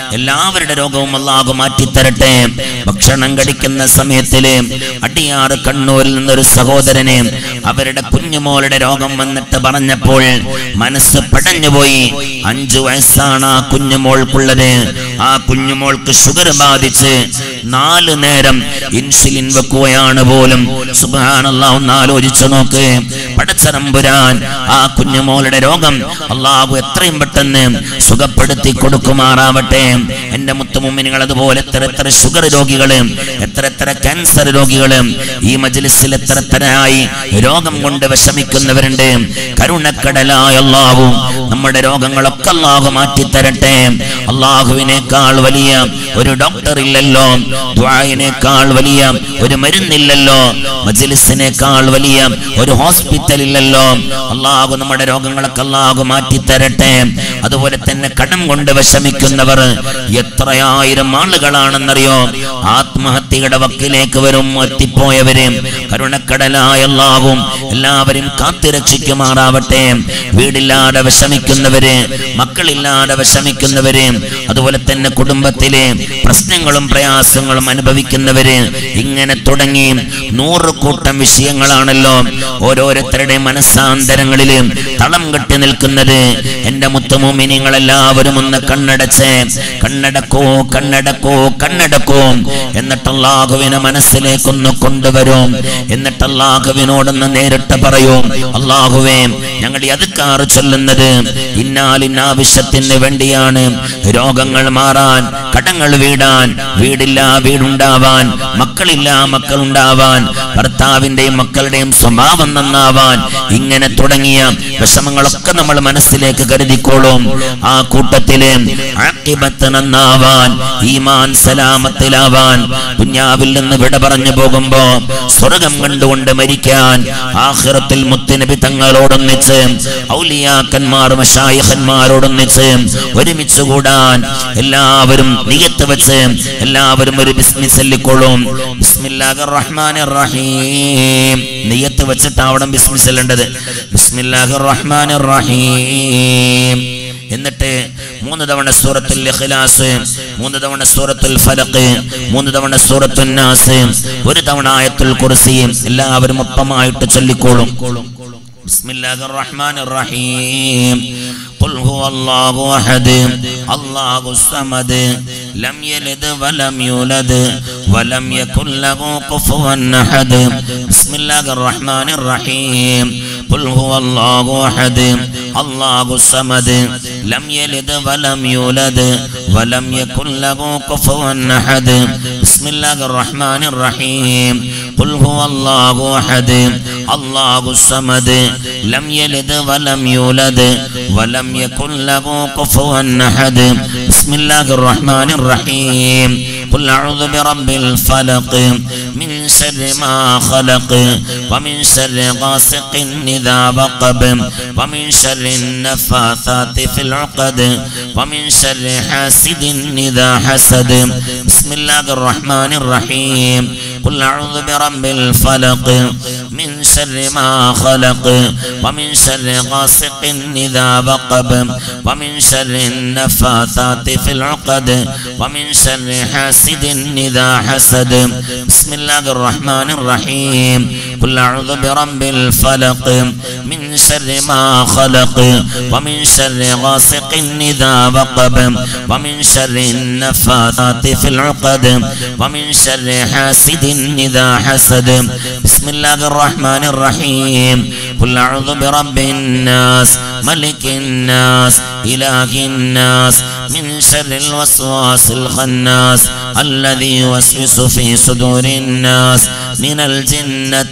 എല്ലാവരുടെ രോഗവും അല്ലാഹു മാറ്റിത്തരട്ടെ. ഭക്ഷണം കഴിക്കുന്ന സമയത്തില് അടിയാറ് കണ്ണൂരിൽ നിന്നൊരു സഹോദരന് അവരുടെ കുഞ്ഞുമോളുടെ രോഗം വന്നിട്ട് പറഞ്ഞപ്പോൾ മനസ്സ് പടഞ്ഞുപോയി. 5 വയസ്സാണ് ആ കുഞ്ഞുമോൾക്കുള്ളത്. ആ കുഞ്ഞുമോൾക്ക് ഷുഗർ ബാധിച്ച് 4 നേരം ഇൻസുലിൻ വെക്കുകയാണ് പോലും. സുബ്ഹാനല്ലാഹ്, ഒന്ന് ആലോചിച്ചു നോക്ക്. പടച്ചതമ്പുരാൻ ആ കുഞ്ഞുമോളുടെ രോഗം അല്ലാഹു എത്രയും പെട്ടെന്ന് സുഖപ്പെടുത്തി കൊടുക്കുമാറാവട്ടെ. എന്റെ മുത്തുമുഅ്മിനീങ്ങൾ, അതുപോലെ എത്ര ഷുഗർ രോഗികള്, എത്ര ക്യാൻസർ രോഗികള് ഈ മജ്ലിസിൽ എത്രയായി രോഗം കൊണ്ട് വിഷമിക്കുന്നവരുണ്ട്. കരുണക്കടലായ അല്ലാഹു നമ്മുടെ രോഗങ്ങളൊക്കെ അല്ലാഹു മാറ്റിത്തരട്ടെ. അല്ലാഹുവിനേക്കാൾ വലിയ ഒരു ഡോക്ടർ ഇല്ലല്ലോ, ദുആയിനേക്കാൾ വലിയ ഒരു മരുന്നില്ലല്ലോ, മജ്ലിസിനേക്കാൾ വലിയ ഒരു ഹോസ്പിറ്റൽ ഇല്ലല്ലോ. അല്ലാഹു നമ്മുടെ രോഗങ്ങളൊക്കെ അല്ലാഹു മാറ്റിത്തരട്ടെ. അതുപോലെ തന്നെ കടം കൊണ്ട് വിഷമിക്കുന്നവർ എത്രയായിരം ആളുകളാണെന്നറിയോ, ആത്മഹത്യയുടെ വക്കിലേക്ക് വരും എത്തിപ്പോയവര്. കരുണക്കടലായ അല്ലാഹു എല്ലാവരും കാത്തുരക്ഷിക്കുമാറാവട്ടെ. വീടില്ലാതെ വിഷമിക്കുന്നവര്, മക്കളില്ലാതെ വിഷമിക്കുന്നവര്, അതുപോലെ തന്നെ കുടുംബത്തിലെ പ്രശ്നങ്ങളും പ്രയാസങ്ങളും അനുഭവിക്കുന്നവര്, ഇങ്ങനെ തുടങ്ങി 100 കൂട്ടം വിഷയങ്ങളാണല്ലോ ഓരോരുത്തരുടെ മനസ്സാന്തരങ്ങളില് തളം കെട്ടി നിൽക്കുന്നത്. എന്റെ മുത്തുമുഅ്മിനീങ്ങൾ എല്ലാവരും ഒന്ന് കണ്ണടച്ച് കണ്ണടക്കോ എന്നിട്ട് അല്ലാഹുവിനെ മനസ്സിലേക്കൊന്ന് കൊണ്ടുവരും. എന്നിട്ട് അല്ലാഹുവിനോടൊന്ന് നേരിട്ട് പറയും, അല്ലാഹുവേ, ഞങ്ങൾ ഈ അദ്കാർ ചൊല്ലുന്നത് ഇന്നാലിന്ന ആവശ്യത്തിന് വേണ്ടിയാണ്. രോഗങ്ങൾ മാറാൻ, കടങ്ങൾ വീടാൻ, വീടില്ല വീടുണ്ടാവാൻ, മക്കളില്ല മക്കളുണ്ടാവാൻ, ഭർത്താവിന്റെയും മക്കളുടെയും സ്വഭാവം നന്നാവാൻ, ഇങ്ങനെ തുടങ്ങിയ വിഷമങ്ങളൊക്കെ നമ്മൾ മനസ്സിലേക്ക് കരുതിക്കോളും. ആ കൂട്ടത്തില് ആഖിബത്ത് നന്നാവാൻ, ഈമാൻ സലാമത്തിലാവാൻ, ദുനിയാവിൽ നിന്ന് വിട പറഞ്ഞു പോകുമ്പോ സ്വർഗം കണ്ടുകൊണ്ട് മരിക്കാൻ, ആഖിറത്തിൽ മുത്തുനബി തങ്ങളോടൊന്നിച്ച് ഔലിയാക്കന്മാർ മശായിഖന്മാരോടൊന്നിച്ച് ഒരുമിച്ച് കൂടാൻ എല്ലാവരും നിയത്ത് വെച്ച് എല്ലാവരും ഒരു ബിസ്മി ചൊല്ലിക്കോളും. ബിസ്മില്ലാഹിർ റഹ്മാനിർ റഹീം. നിയത്ത് വെച്ചിട്ട് അവിടെ ബിസ്മി ചൊല്ലേണ്ടത്. ബിസ്മില്ലാഹിർ റഹ്മാനിർ റഹീം. എന്നിട്ട് 3 തവണ സൂറത്തുൽ ഇഖ്ലാസ്, 3 തവണ സൂറത്തുൽ ഫലഖ്, 3 തവണ സൂറത്തുൻ നാസ്, 1 തവണ ആയത്തുൽ കുർസി എല്ലാവരും ഒപ്പമായിട്ട് ചൊല്ലിക്കോളും. ബിസ്മില്ലാഹിർ റഹ്മാനിർ റഹീം. ഖുൽ ഹുവല്ലാഹു അഹദ് അല്ലാഹുസ് സമദ് ലം യലിദ് വലം യൂലദ് വലം യകുൽ ലഹു കുഫുവൻ അഹദ്. ബിസ്മില്ലാഹിർ റഹ്മാനിർ റഹീം. ഖുൽ ഹുവല്ലാഹു അഹദ് അല്ലാഹുസ് സമദ് ലം യലിദ് വലം യൂലദ് വലം യകുൽ ലഹു കുഫുവൻ അഹദ്. ബിസ്മില്ലാഹിർ റഹ്മാനിർ റഹീം. ഖുൽ ഹുവല്ലാഹു അഹദ് അല്ലാഹുസ് സമദ് ലം യലിദ് വലം യൂലദ് വലം യകുൽ ലഹു കുഫുവൻ അഹദ്. ബിസ്മില്ലാഹിർ റഹ്മാനിർ റഹീം. ഖുൽ അഊദു ബിറബ്ബിൽ ഫലഖ് മിൻ ശർരി മാ ഖലഖ് വമിൻ ശർരി ഗാസിഖിൻ ഇദാ വഖബ് വമിൻ ശർരി النفاثات في العقد ومن شر حاسد إذا حسد. بسم الله الرحمن الرحيم. قل أعوذ برب الفلق من شر ما خلق ومن شر غاسق إذا وقب ومن شر النفاثات في العقد ومن شر حاسد إذا حسد. بسم الله الرحمن الرحيم. قل أعوذ برب الفلق من شر ما خلق ومن شر غاسق إذا وقب ومن شر النفاثات في العقد ومن شر حاسد إذا حسد. بسم الله الرحمن الرحيم. قل أعوذ برب الناس ملك الناس إله الناس من شر الوسواس الخناس الذي يوسوس في صدور الناس من الجنة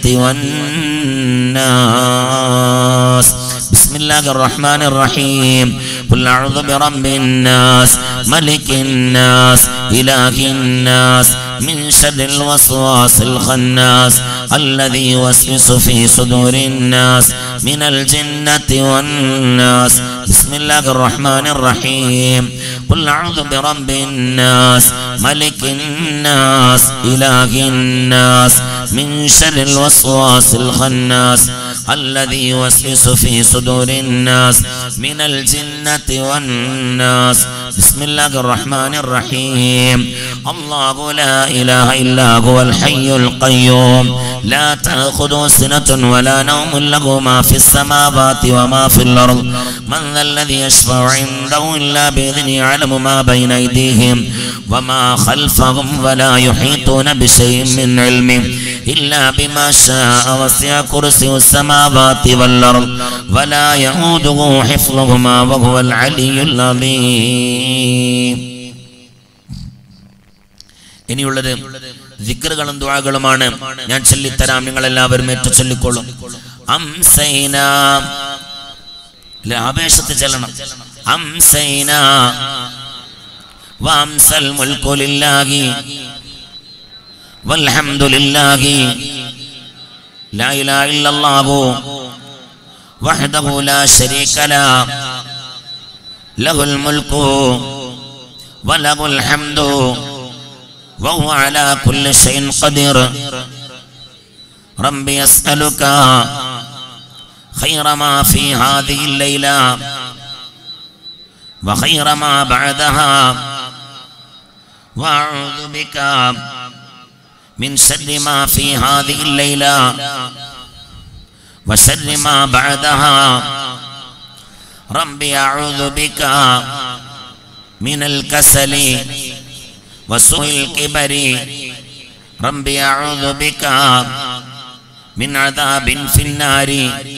والناس. بسم الله الرحمن الرحيم. قل أعوذ برب الناس ملك الناس إله الناس من شر الوسواس الخناس الذي يوسوس في صدور الناس من الجنة والناس. بسم الله الرحمن الرحيم. قل أعوذ برب الناس ملك الناس إله الناس من شر الوسواس الخناس الذي يوسوس في صدور الناس من الجنة والناس. بسم الله الرحمن الرحيم. الله لا إله إلا هو الحي القيوم لا تأخذه سنة ولا نوم له ما في السماوات وما في الأرض من ذا الذي يشفع عنده إلا بإذنه يعلم ما بين أيديهم وما خلفهم ولا يحيطون بشيء من علمه إلا بما شاء وسع كرسيه السماوات والأرض ولا يؤوده حفظهما وهو العلي العظيم. ഇനിയുള്ളത് ദിക്റുകളും ദുആകളുമാണ്. ഞാൻ ചൊല്ലിത്തരാം, നിങ്ങൾ എല്ലാവരും ഏറ്റു ചൊല്ലിക്കൊള്ളും. അംസൈന, ആവേശത്ത് ചെല്ലണം. അംസൈന വംസൽ മുൽക്കു ലില്ലാഹി വൽഹംദുലില്ലാഹി ലാ ഇലാഹ ഇല്ലല്ലാഹു വഹ്ദഹു ലാ ശരീക ലഹു ലഹുൽ മുൽക്കു വലഹുൽ ഹംദു وهو على كل شيء قدير. ربي أسألك خير ما في هذه الليلة وخير ما بعدها وأعوذ بك من شر ما في هذه الليلة وشر ما بعدها. ربي أعوذ بك من الكسل وسوء الكبر. ربي أعوذ بك من عذاب في النار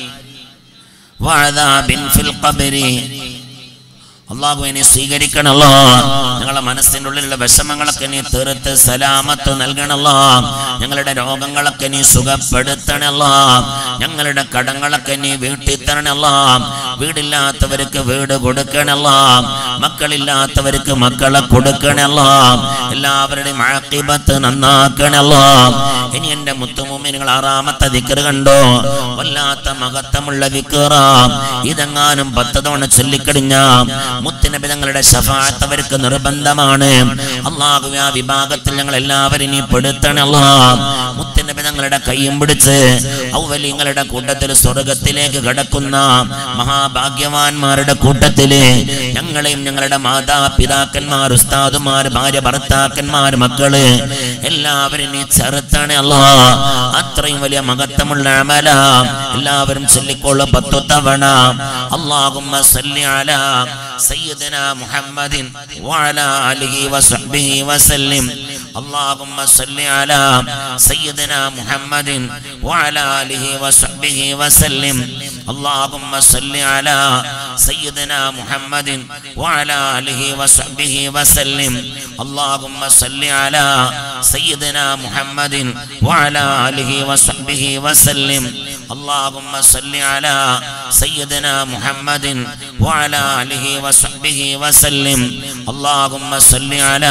وعذاب في القبر. അള്ളാഹു എന്നെ സ്വീകരിക്കണല്ലോ. ഞങ്ങളുടെ മനസ്സിൻ്റെ ഉള്ളിലുള്ള വിഷമങ്ങളൊക്കെ നീ തീർത്ത് സലാമത്ത് നൽകണല്ലോ. ഞങ്ങളുടെ രോഗങ്ങളൊക്കെ നീ സുഖപ്പെടുത്തണല്ലോ. ഞങ്ങളുടെ കടങ്ങളൊക്കെ നീ വീട്ടിത്തരണല്ലോ. വീടില്ലാത്തവർക്ക് വീട് കൊടുക്കണല്ലോ. മക്കളില്ലാത്തവർക്ക് മക്കളെ കൊടുക്കണല്ലോ. എല്ലാവരുടെയും ആഖിബത്ത് നന്നാക്കണല്ലോ. ഇനി എൻ്റെ മുത്തുമൂമിനുകൾ ആറാമത്തെ ദിക്ർ കണ്ടോ? വല്ലാത്ത മഹത്വമുള്ള ദിക്റാ. ഇതെങ്ങാനും 10 തവണ ചൊല്ലിക്കഴിഞ്ഞ മുത്തുനബി തങ്ങളുടെ ശഫാഅത്ത് അവർക്ക് നിർബന്ധമാണ്. അല്ലാഹുവേ, ആ വിഭാഗത്തിൽ ഞങ്ങൾ എല്ലാവരും നീ പെടുത്തണല്ലോ. മുത്തുനബി തങ്ങളുടെ കൈയും പിടിച്ച് ഔവലിങ്ങളുടെ കൂട്ടത്തിൽ സ്വർഗത്തിലേക്ക് കടക്കുന്ന മഹാഭാഗ്യവാന്മാരുടെ കൂട്ടത്തില് ഞങ്ങളെയും ഞങ്ങളുടെ മാതാപിതാക്കന്മാർ, ഉസ്താദുമാർ, ഭാര്യ, ഭർത്താക്കന്മാർ, മക്കള് എല്ലാവരും നീ ചേർത്തണല്ലോ. അത്രയും വലിയ മഹത്വമുള്ള അമല. എല്ലാവരും ചൊല്ലിക്കൊള്ളു 10 തവണ. അല്ലാഹുമ്മ സല്ലി അലാ സയ്യിദനാ മുഹമ്മദിൻ വഅലാ ആലിഹി വസഹ്ബിഹി വസല്ലം. اللهم صل على سيدنا محمد وعلى آله وصحبه وسلم. اللهم صل على سيدنا محمد وعلى آله وصحبه وسلم. اللهم صل على سيدنا محمد وعلى آله وصحبه وسلم. اللهم صل على سيدنا محمد وعلى آله وصحبه وسلم. اللهم صل على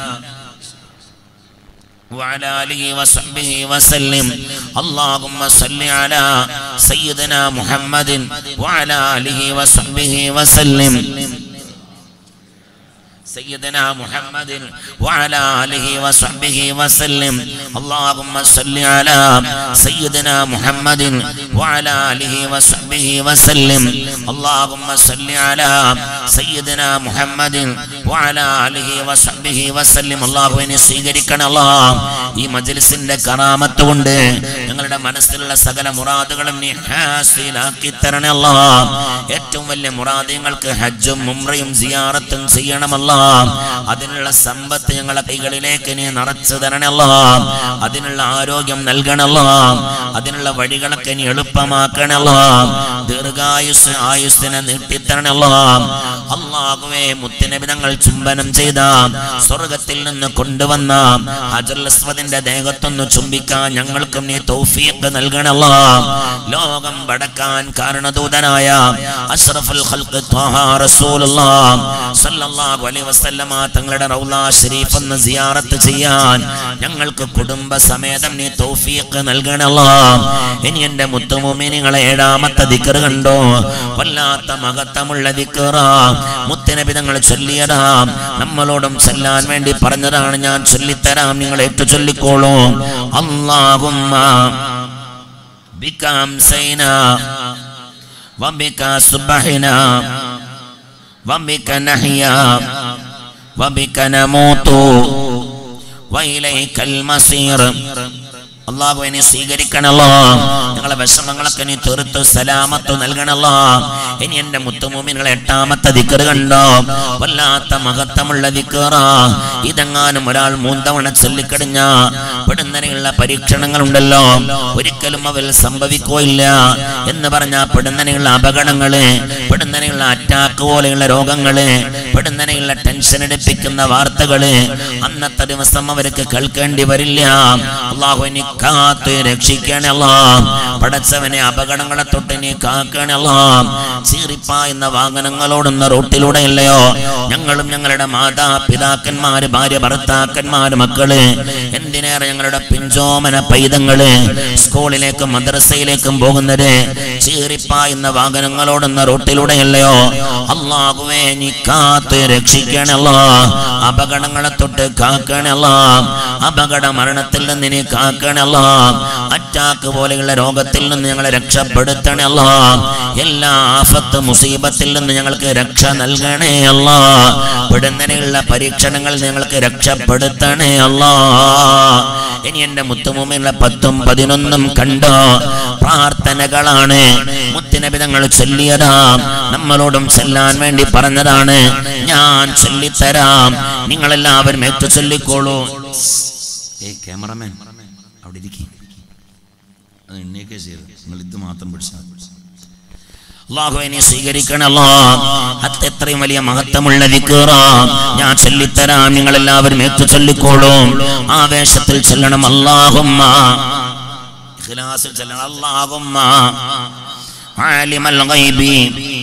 وعلى آله وصحبه وسلم. اللهم صل على سيدنا محمد وعلى آله وصحبه وسلم. سيدنا محمد وعلى آله وصحبه وسلم. اللهم صل على سيدنا محمد وعلى آله وصحبه وسلم. اللهم صل على سيدنا محمد وعلى آله وصحبه وسلم. അല്ലാഹു എന്നെ സ്വീകരിക്കണല്ലോ. ഈ മജ്ലിസിന്റെ കറാമത്ത് കൊണ്ട് ഞങ്ങളുടെ മനസ്സിലുള്ള സകല മുറാദുകളും നീ ഹാസിലാക്കി തരണമല്ലോ. ഏറ്റവും വലിയ മുറാദുകൾക്ക് ഹജ്ജും ഉംറയും സിയാറത്തും ചെയ്യണമല്ലോ. അതിനുള്ള സമ്പത്ത് ഞങ്ങളുടെ കൈകളിലേക്ക് നീ നിറച്ചു തരണമല്ലോ. അതിനുള്ള ആരോഗ്യം നൽകണമല്ലോ. അതിനുള്ള വഴികളൊക്കെ നീ എളുപ്പമാക്കണമല്ലോ. ദീർഘായുസ് ആയുസ്സിനെ നീട്ടിത്തരണമല്ലോ. അല്ലാഹുവേ, മുത്തുനബി തങ്ങൾ ചുംബനം ചെയ്ത സ്വർഗത്തിൽ നിന്ന് കൊണ്ടുവന്ന ഹജറുൽ അസ്വദിന്റെ ദേഹത്തൊന്ന് ചുംബിക്കാൻ ഞങ്ങൾക്കും നീ തൗഫീഖ് നൽകണമല്ലോ. ലോകം വടക്കാൻ കാരണദൂതനായ അഷ്റഫുൽ ഖൽഖ് ത്വാഹ റസൂലുള്ളാഹ് സ്വല്ലല്ലാഹു അലൈഹി വസല്ലമ തങ്ങളുടെ റൗള ശരീഫ് ഒന്ന് സിയാറത്ത് ചെയ്യാൻ ഞങ്ങൾക്ക് കുടുംബസമേതം നീ തൗഫീഖ് നൽകണമല്ലോ. ഇനി എൻ്റെ മുത്തുമൂമിനീങ്ങളെ ഏഴാമത്തെ ദിക്ർ കണ്ടോ? വല്ലാത്ത മഹത്വമുള്ള ദിക്റാ. മുത്തുനബി തങ്ങൾ ചൊല്ലിയതാ, നമ്മളോടും ചൊല്ലാൻ വേണ്ടി പറഞ്ഞതാണ്. ഞാൻ ചൊല്ലിത്തരാം, നിങ്ങൾ ഏറ്റു ചൊല്ലിക്കോളൂ. അല്ലാഹുമ്മ ബിക അംസൈനാ വബിക സുബ്ഹിനാ വബിക നഹ്യാ വബിക നമൂതു വഇലൈകൽ മസീർ. അല്ലാഹു എന്നെ സ്വീകരിക്കണല്ലോ, ഞങ്ങളെ വിഷമങ്ങളൊക്കെ നീ തീർത്ത് സലാമത്ത് നൽകണല്ലോ. ഇനി എന്റെ മുത്തുമൂമിനുകളെ എട്ടാമത്തെ ദിക്ർ കണ്ടോ, വല്ലാത്ത മഹത്വമുള്ള ദിക്റാ. ഇതെങ്ങാനും ഒരാൾ 3 തവണ ചൊല്ലിക്കഴിഞ്ഞ പെടുന്നതിനുള്ള പരീക്ഷണങ്ങളുണ്ടല്ലോ, ഒരിക്കലും അവൽ സംഭവിക്കുകയില്ല എന്ന് പറഞ്ഞ പെടുന്നതിനുള്ള അപകടങ്ങള്, പെടുന്നതിനുള്ള അറ്റാക്ക് പോലെയുള്ള രോഗങ്ങള്, പെടുന്നതിനുള്ള ടെൻഷൻ എടുപ്പിക്കുന്ന വാർത്തകള് അന്നത്തെ ദിവസം അവർക്ക് കേൾക്കേണ്ടി വരില്ല. അല്ലാഹു എന്നെ കാത്ത് രക്ഷിക്കണല്ലോ, പടച്ചവനെ അപകടങ്ങളെ തൊട്ട് നീ കാക്കണല്ലോ. ചീറിപ്പായുന്ന വാഹനങ്ങളോടുന്ന റൂട്ടിലൂടെ അല്ലയോ ഞങ്ങളും ഞങ്ങളുടെ മാതാപിതാക്കന്മാര്, ഭാര്യ ഭർത്താക്കന്മാര്, മക്കള്, എന്തിനേറെ ഞങ്ങളുടെ പിഞ്ചോമന പൈതങ്ങള് സ്കൂളിലേക്കും മദ്രസയിലേക്കും പോകുന്നത് ചീറിപ്പായുന്ന വാഹനങ്ങളോടുന്ന റൂട്ടിലൂടെ അല്ലയോ. അല്ലാഹുവേ നീ കാത്ത് രക്ഷിക്കണല്ലോ, അപകടങ്ങളെ തൊട്ട് കാക്കണല്ലോ, അപകട മരണത്തിൽ നിന്ന് നീ കാക്കണല്ലോ, അറ്റാക്ക് പോലെയുള്ള രോഗത്തിൽ നിന്ന് ഞങ്ങളെ രക്ഷപ്പെടുത്തണല്ലോ, എല്ലാ ആഫത്ത് മുസീബത്തിൽ നിന്ന് ഞങ്ങൾക്ക് രക്ഷ നൽകണേ അല്ലാ, പെടുന്നതിനുള്ള പരീക്ഷണങ്ങൾ ഞങ്ങൾക്ക് രക്ഷപ്പെടുത്തണേ അല്ലാ. ഇനി എന്റെ മുത്തുമൂമിനുള്ള 10ഉം 11ഉം കണ്ടോ പ്രാർത്ഥനകളാണ്. മുത്തുനബി തങ്ങൾ ചൊല്ലിയതാ, നമ്മളോടും ചൊല്ലാൻ വേണ്ടി പറഞ്ഞതാണ്. ഞാൻ ചൊല്ലിത്തരാം, നിങ്ങളെല്ലാവരും ഏറ്റു ചൊല്ലിക്കോളൂ. ക്യാമറമാൻ അവിടെ ഇരിക്കും, അത് എണ്ണയൊക്കെ ചെയ്ത് നിങ്ങൾ ഇത് മാത്രം പിടിച്ചാൽ. അല്ലാഹുവിനെ സ്വീകരിക്കണല്ലോ, അത്രയും വലിയ മഹത്വമുള്ള ദിക്റാ. ഞാൻ ചൊല്ലിത്തരാം, നിങ്ങൾ എല്ലാവരും ഏറ്റു ചൊല്ലിക്കോളൂ. ആവേശത്തിൽ ചൊല്ലണം. അല്ലാഹുമ്മ, ഇഖ്ലാസിൽ ചൊല്ലണം. അല്ലാഹുമ്മ ആലിമൽ ഗൈബി,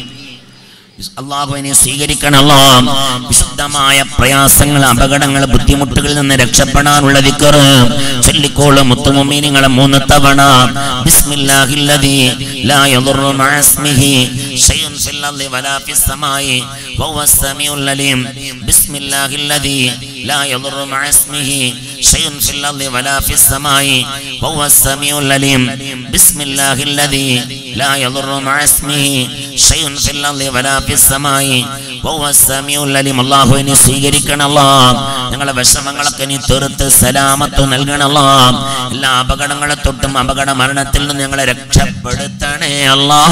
അല്ലാഹുവിനെ സ്വീകരിക്കണല്ലോ. വിശുദ്ധമായ പ്രയാസങ്ങൾ, അപകടങ്ങൾ, ബുദ്ധിമുട്ടുകളിൽ നിന്ന് രക്ഷപ്പെടാനുള്ള ദിക്ർ ചൊല്ലിക്കോളൂ. മുത്തുമുഅ്മിനീങ്ങളെ 3 തവണ ബിസ്മില്ലാഹില്ലദീ ലാ യദുറു മഅ ഇസ്മിഹി ശൈഉൻ ഫിൽ അർളി വലാ ഫിസ് സമാഇ വഹുവസ് സമീഉൽ അലീം. ബിസ്മില്ലാഹില്ലദീ ലാ യദുറു മഅ ഇസ്മിഹി ശൈഉൻ ഫിൽ അർളി വലാ ഫിസ് സമാഇ വഹുവസ് സമീഉൽ അലീം. ബിസ്മില്ലാഹില്ലദീ ലാ യദുറു മഅ ഇസ്മിഹി ശൈഉൻ ഫിൽ അർളി വലാ ഫിസ് സമാഇ വഹുവസ് സമീഉൽ അലീം. അല്ലാഹുവിനെ സ്വീകരിക്കണല്ലോ, ഞങ്ങളെ വിഷമങ്ങളൊക്കെ നീ തീർത്ത് സലാമത്ത് നൽകണല്ലോ, എല്ലാ അപകടങ്ങളെ തൊട്ടും അപകട മരണത്തിൽ നിന്ന് ഞങ്ങളെ രക്ഷപ്പെടുത്തണേ അല്ലാ.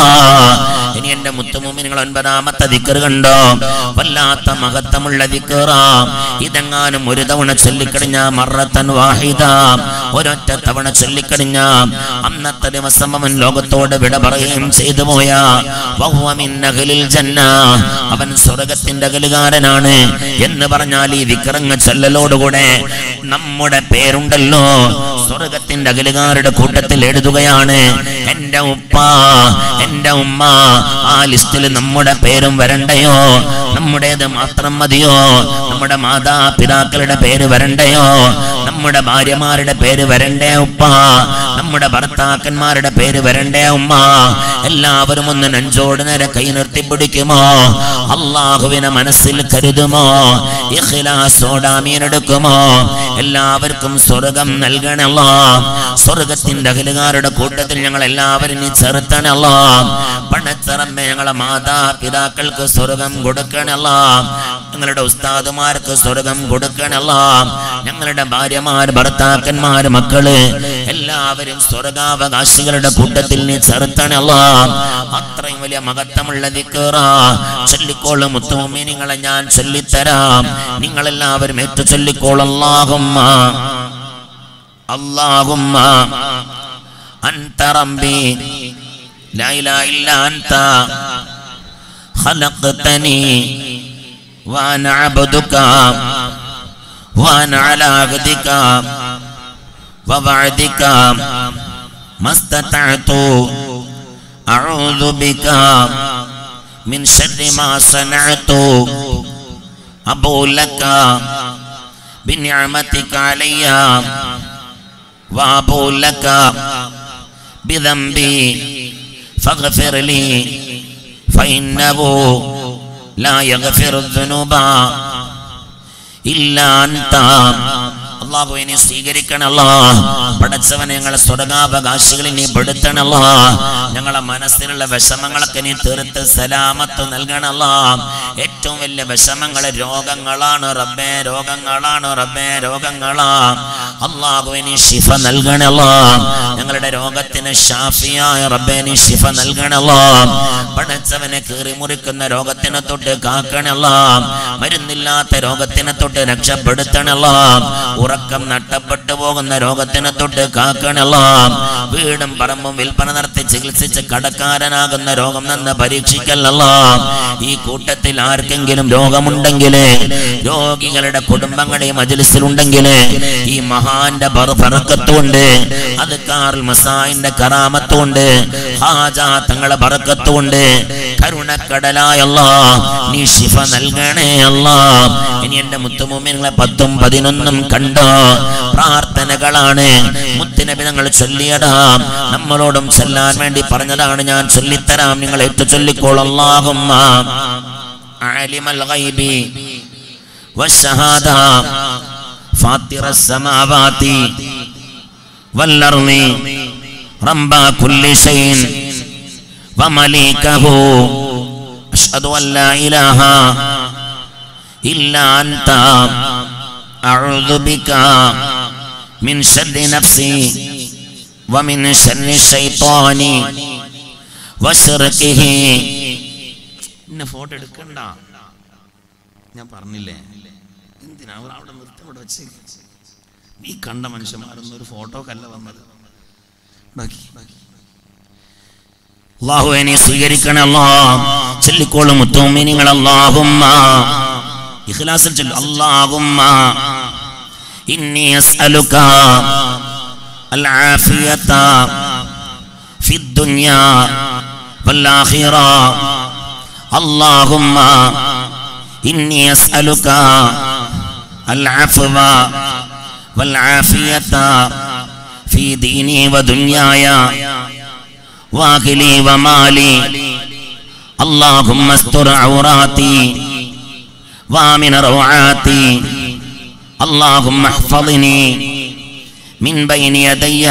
ഇനി എന്റെ മുത്തുമുഅ്മിനീങ്ങൾ 9ാമത്തെ ദിക്ർ കണ്ടോ, വല്ലാത്ത മഹത്വമുള്ള ദിക്റാ. ഇതെങ്ങാനും 1 തവണ ചൊല്ലിക്കഴിഞ്ഞ മറത്തൻ വാഹിദ, ഒരൊറ്റ തവണ ചൊല്ലിക്കഴിഞ്ഞ അന്നത്തെ ദിവസം അവൻ ലോകത്തോട് വിട പറയുകയും ചെയ്തു പോയ വഹുവ മിൻ അഹ്ലിൽ ജന്ന, അവൻ സ്വർഗ്ഗത്തിന്റെ അകലുകാരനാണ് എന്ന് പറഞ്ഞാൽ ഈ ദിക്റങ്ങ് ചൊല്ലലോടുകൂടെ നമ്മുടെ പേരുണ്ടല്ലോ സ്വർഗ്ഗത്തിന്റെ അകലുകാരുടെ കൂട്ടത്തിൽ എഴുതുകയാണ്. എന്റെ ഉപ്പ, എന്റെ ഉമ്മ, ആ ലിസ്റ്റിൽ നമ്മുടെ പേരും വരണ്ടയോ? നമ്മുടേത് മാത്രം മതിയോ? നമ്മുടെ മാതാപിതാക്കളുടെ പേര് വരണ്ടയോ? നമ്മുടെ ഭാര്യമാരുടെ പേര് വരണ്ടേ ഉപ്പ? നമ്മുടെ ഭർത്താക്കന്മാരുടെ പേര് വരണ്ടേ ഉമ്മ? എല്ലാവരും ഒന്ന് നെഞ്ചോട് നേരെ കൈ നിർത്തി പിടിക്കുമോ? അള്ളാഹുവിനെ മനസ്സിൽ കരുതുമോ? ഇഖ്ലാസോടെ ആമീൻ എടുക്കുമോ? എല്ലാവർക്കും സ്വർഗം നൽകണല്ലോ. സ്വർഗത്തിന്റെ അഖിലുകാരുടെ കൂട്ടത്തിൽ ഞങ്ങൾ എല്ലാവരും ചേർത്തണല്ലോ. പണച്ചറമ്മേ, ഞങ്ങളെ മാതാപിതാക്കൾക്ക് സ്വർഗം കൊടുക്കണല്ലോ. ഞങ്ങളുടെ ഉസ്താദുമാർക്ക് സ്വർഗം കൊടുക്കണല്ലോ. ഞങ്ങളുടെ ഭാര്യമാർ, ഭർത്താക്കന്മാർ, മക്കള് എല്ലാവരും സ്വർഗാവകാശികളുടെ കൂട്ടത്തിൽ നീ ചേർത്തണല്ലോ. അത്രയും വലിയ മഹത്വമുള്ള ദിക്റാ. ചൊല്ലിക്കോളൂ മുത്തുമുഅ്മിനീങ്ങളെ, ഞാൻ ചൊല്ലിത്തരാം, നിങ്ങളെല്ലാവരും ഏറ്റു ചൊല്ലിക്കോളൂ. അല്ലാഹുമ്മ അല്ലാഹുമ്മ അൻത റബ്ബി ലാ ഇലാഹ ഇല്ലാ അൻത ഖലഖ്തനി വഅന അബ്ദുക വഅന അലാ അഹ്ദിക വവഅദിക മസ്തതഅതു അഊദു ബിക മിൻ ശർരി മാ സനഅതു അബൂ ലക ബിനിഅമതിക അലയ്യ വഅബൂ ലക ബിദംബി ഫഗ്ഫിർ ലി ഫഇന്നഹു ലാ യഗ്ഫിറു الذുനൂബ ഇല്ലാ അൻത അല്ലാഹുവേ നീ സ്വീകരിക്കണല്ലോ. പടച്ചവനെ ഞങ്ങളെ സ്വർഗ്ഗാവകാശികളിൽ നീ പെടുത്തണല്ലോ. ഞങ്ങളെ മനസ്സിലുള്ള വിഷമങ്ങളൊക്കെ നീ തീർത്ത് സലാമത്ത് നൽകണല്ലോ. ഏറ്റവും വലിയ വിഷമങ്ങളെ രോഗങ്ങളാണ് റബ്ബേ, രോഗങ്ങളാണ് റബ്ബേ, രോഗങ്ങളാ. അല്ലാഹുവേ നീ ശിഫ നൽകണല്ലോ. ഞങ്ങളുടെ രോഗത്തിന് ഷാഫിയായ റബ്ബേ നീ ശിഫ നൽകണല്ലോ. പടച്ചവനെ കീറി മുറിക്കുന്ന രോഗത്തിനെ തൊട്ട് കാക്കണല്ലോ. മരുന്നില്ലാത്ത രോഗത്തിനെ തൊട്ട് രക്ഷപ്പെടുത്തണല്ലോ. ഉറക്കം നഷ്ടപ്പെട്ടു പോകുന്ന രോഗത്തിനെ തൊട്ട് കാക്കണല്ലോ. വീടും പറമ്പും വിൽപ്പന നടത്തി ചികിത്സിച്ച് കടക്കാരനാകുന്ന രോഗം നിന്ന് പരീക്ഷിക്കല്ലോ. ഈ കൂട്ടത്തിൽ ആർക്കെങ്കിലും രോഗമുണ്ടെങ്കിൽ, രോഗികളുടെ കുടുംബങ്ങളുടെ മജ്‌ലിസിലുണ്ടെങ്കിൽ ഈ മഹാന്റെ ബർക്കത്തുണ്ട്, അദ്കാറുൽ മസാഇന്റെ കറാമത്തുണ്ട്, ഹാജ തങ്ങളെ ബർക്കത്തുണ്ട്. കരുണക്കടലായ അല്ലാഹ് നീ ശിഫ നൽകണേ അല്ലാഹ്. ഇനി എന്റെ മുത്തുമുഅ്മിനീങ്ങളെ 10ഉം 11ഉം കണ്ടോ പ്രാർത്ഥനകളാണ്. മുത്തുനബി തങ്ങൾ ചൊല്ലിയതാ, നമ്മളോടും ചൊല്ലാൻ വേണ്ടി പറഞ്ഞതാണ്. ഞാൻ ചൊല്ലിത്തരാം, നിങ്ങൾ ഏറ്റു ചൊല്ലിക്കോളൂ. അല്ലാഹുമ്മ ആലിമൽ ഗൈബി വശഹാദ ഫാത്തിറസ് സമാവാതി വൽ അർളി റബ്ബ കുല്ലി ശൈഇൻ വമലീകഹു അഷ്ഹദു അൻ ലാ ഇലാഹ ഇല്ലാ അൻത അഊദു ബിക മിൻ ശർരി നഫ്സി വമിൻ ശർരി ശൈത്വാനി വശർകിഹി. ഇന്ന ഫോട്ടോ എടുക്കണ്ട, ഞാൻ പറഞ്ഞില്ലേ എന്തിനാ അവിടെ നിർത്തി ഇവിടെ വെച്ച്. ഈ കണ്ട മനുഷ്യന്മാരൊന്നും ഒരു ഫോട്ടോക്കല്ല വന്നത്. അല്ലാഹുവേ നീ സ്വീകരിക്കണേ അല്ലാഹ്. ചൊല്ലിക്കോളും മുത്തുമുഅ്മിനീങ്ങൾ. അല്ലാഹുമ്മ ഇഖ്ലാസിൽ ചൊല്ലു. അല്ലാഹുമ്മ ഇന്നി അസ്അലുക അൽ ആഫിയത ഫിദ് ദുനിയാ വൽ ആഖിറ. അല്ലാഹുമ്മ ഇന്നി അസ്അലുക അൽ അഫ്വ വൽ ആഫിയത ഫീ ദീനി വദുനിയായ വാഖിലി വമാലി. اللهم استر عوراتي وامن روعاتي. اللهم احفظني من بين يدي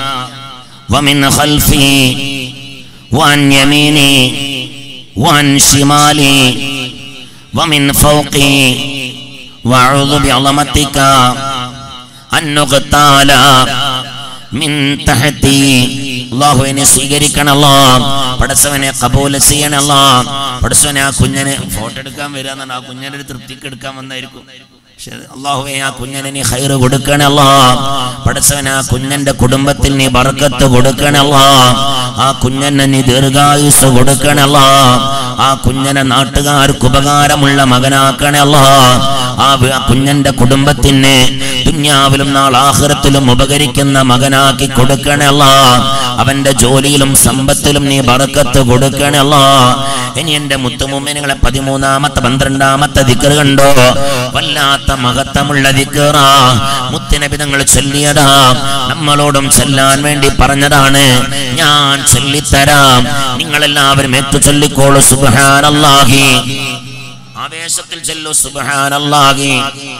ومن خلفي وعن يميني وعن شمالي ومن فوقي. واعوذ بعظمتك ان نغتال من تحتي. അല്ലാഹുവേ നീ സ്വീകരിക്കണല്ലോ. പടച്ചവനെ കബൂൽ ചെയ്യണല്ലോ. പടച്ചവനെ ആ കുഞ്ഞനെ ഫോട്ടോ എടുക്കാൻ വരാന്നാണ്, ആ കുഞ്ഞനെ ഒരു തൃപ്തിക്ക് എടുക്കാൻ വന്നായിരിക്കും. പക്ഷെ അല്ലാഹുവേ ആ കുഞ്ഞനെ നീ ഖൈർ കൊടുക്കണല്ലോ. പടച്ചവനെ ആ കുഞ്ഞന്റെ കുടുംബത്തിൽ നീ ബർക്കത്ത് കൊടുക്കണല്ലോ. ആ കുഞ്ഞനെ നീ ദീർഘായുസ് കൊടുക്കണല്ലോ. ആ കുഞ്ഞനെ നാട്ടുകാർക്ക് ഉപകാരമുള്ള മകനാക്കണല്ലോ. ആ കുഞ്ഞന്റെ കുടുംബത്തിന് ദുനിയാവിലും നാളെ ആഖിറത്തിലും ഉപകരിക്കുന്ന മകനാക്കി കൊടുക്കണല്ലോ. അവന്റെ ജോലിയിലും സമ്പത്തിലും നീ ബർക്കത്ത് കൊടുക്കണല്ലോ. ഇനി എന്റെ മുത്തുമുഅ്മിനീങ്ങളെ 13ാമത്തെ 12ാമത്തെ ദിക്ർ കണ്ടോ, വല്ലാത്ത മഹത്വമുള്ള ദിക്റാ. മുത്തുനബി തങ്ങൾ ചൊല്ലിയതാ, നമ്മളോടും ചൊല്ലാൻ വേണ്ടി പറഞ്ഞതാണ്. ഞാൻ ചൊല്ലിത്തരാം, നിങ്ങളെല്ലാവരും ഏറ്റു ചൊല്ലിക്കോളൂ. സുബ്ഹാനല്ലാഹി, ആവേശത്തിൽ ചൊല്ലു. സുബ്ഹാനല്ലാഹി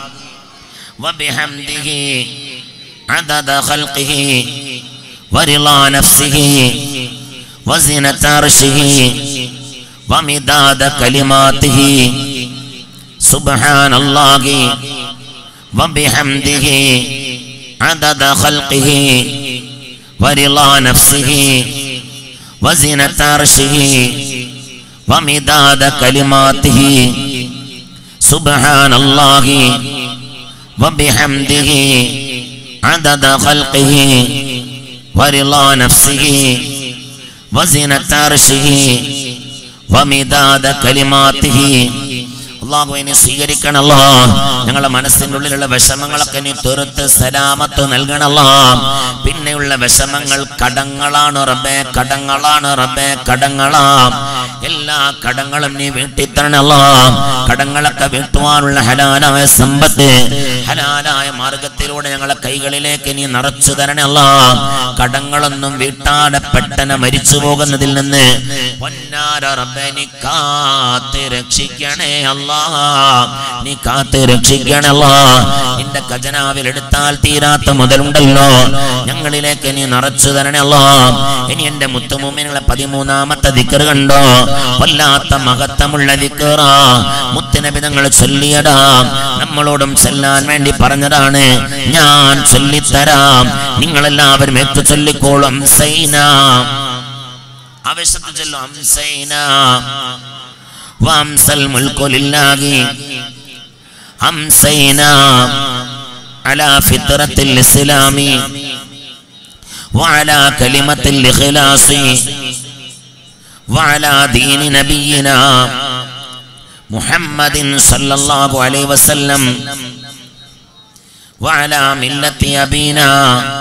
വബിഹംദിഹി അദദ ഖൽഖിഹി വറിളാ നഫ്സിഹി വസിനത അർശിഹി വമിദാദ കലിമാതിഹി. സുബ്ഹാനല്ലാഹി വബിഹംദിഹി അദദ ഖൽഖിഹി വറിളാ നഫ്സിഹി വസിനത അർശിഹി വമിദാദ കലിമാതിഹി. സുബ്ഹാനല്ലാഹി വബിഹംദിഹി അദദ ഖൽഖിഹി വറിളാ നഫ്സിഹി വസിനത അർശിഹി വമിദാദ കലിമാതിഹി. അല്ലാഹുവേ നീ സ്വീകരിക്കണല്ലോ. ഞങ്ങളുടെ മനസ്സിൻ്റെ ഉള്ളിലുള്ള വിഷമങ്ങളൊക്കെ നീ തീർത്ത് സലാമത്ത് നൽകണല്ലോ. പിന്നെയുള്ള വിഷമങ്ങൾ കടങ്ങളാണ് റബ്ബേ, കടങ്ങളാണ് റബ്ബേ, കടങ്ങളാ. എല്ലാ കടങ്ങളും നീ വീട്ടിത്തരണല്ലോ. കടങ്ങളൊക്കെ വീട്ടുവാനുള്ള ഹലാലായ സമ്പത്ത് ഹലാലായ മാർഗത്തിലൂടെ ഞങ്ങളെ കൈകളിലേക്ക് നീ നിറച്ചു തരണല്ലോ. കടങ്ങളൊന്നും വീട്ടാതെ പെട്ടെന്ന് മരിച്ചു പോകുന്നതിൽ നിന്ന് പൊന്നാര റബ്ബേ നീ കാത്ത് രക്ഷിക്കണേ അല്ലാ. നീ കാത്ത് രക്ഷിക്കണല്ലോ. നിന്റെ ഖജനാവിൽ എടുത്താൽ തീരാത്ത മുതലുണ്ടല്ലോ, ഞങ്ങളിലേക്ക് നീ നിറച്ചു തരണേ അല്ലാ. ഇനി എന്റെ മുത്തുമുഅ്മിനീങ്ങളെ 13ാമത്തെ ദിക്ർ കണ്ടോ, വല്ലാത്ത മഹത്വമുള്ള ദിക്റാ. മുത്തുനബി തങ്ങൾ ചൊല്ലിയടാ, നമ്മളോടും ചൊല്ലാൻ വേണ്ടി പറഞ്ഞതാണ്. ഞാൻ ചൊല്ലിത്തരാം, നിങ്ങളെല്ലാവരും ഏറ്റു ചൊല്ലിക്കോളും. അംസൈന, ആവേശത്തിൽ ചൊല്ലും. അംസൈന വംസൽ മുൽക്കു ലില്ലാഹി, അംസൈന അലാ ഫിത്രത്തിൽ ഇസ്ലാമി വഅലാ കലിമത്തിൽ ഇഖ്ലാസി വഅലാ ദീനി നബിയിനാ മുഹമ്മദിൻ സല്ലല്ലാഹു അലൈഹി വസല്ലം വഅലാ മില്ലത്തി അബീനാ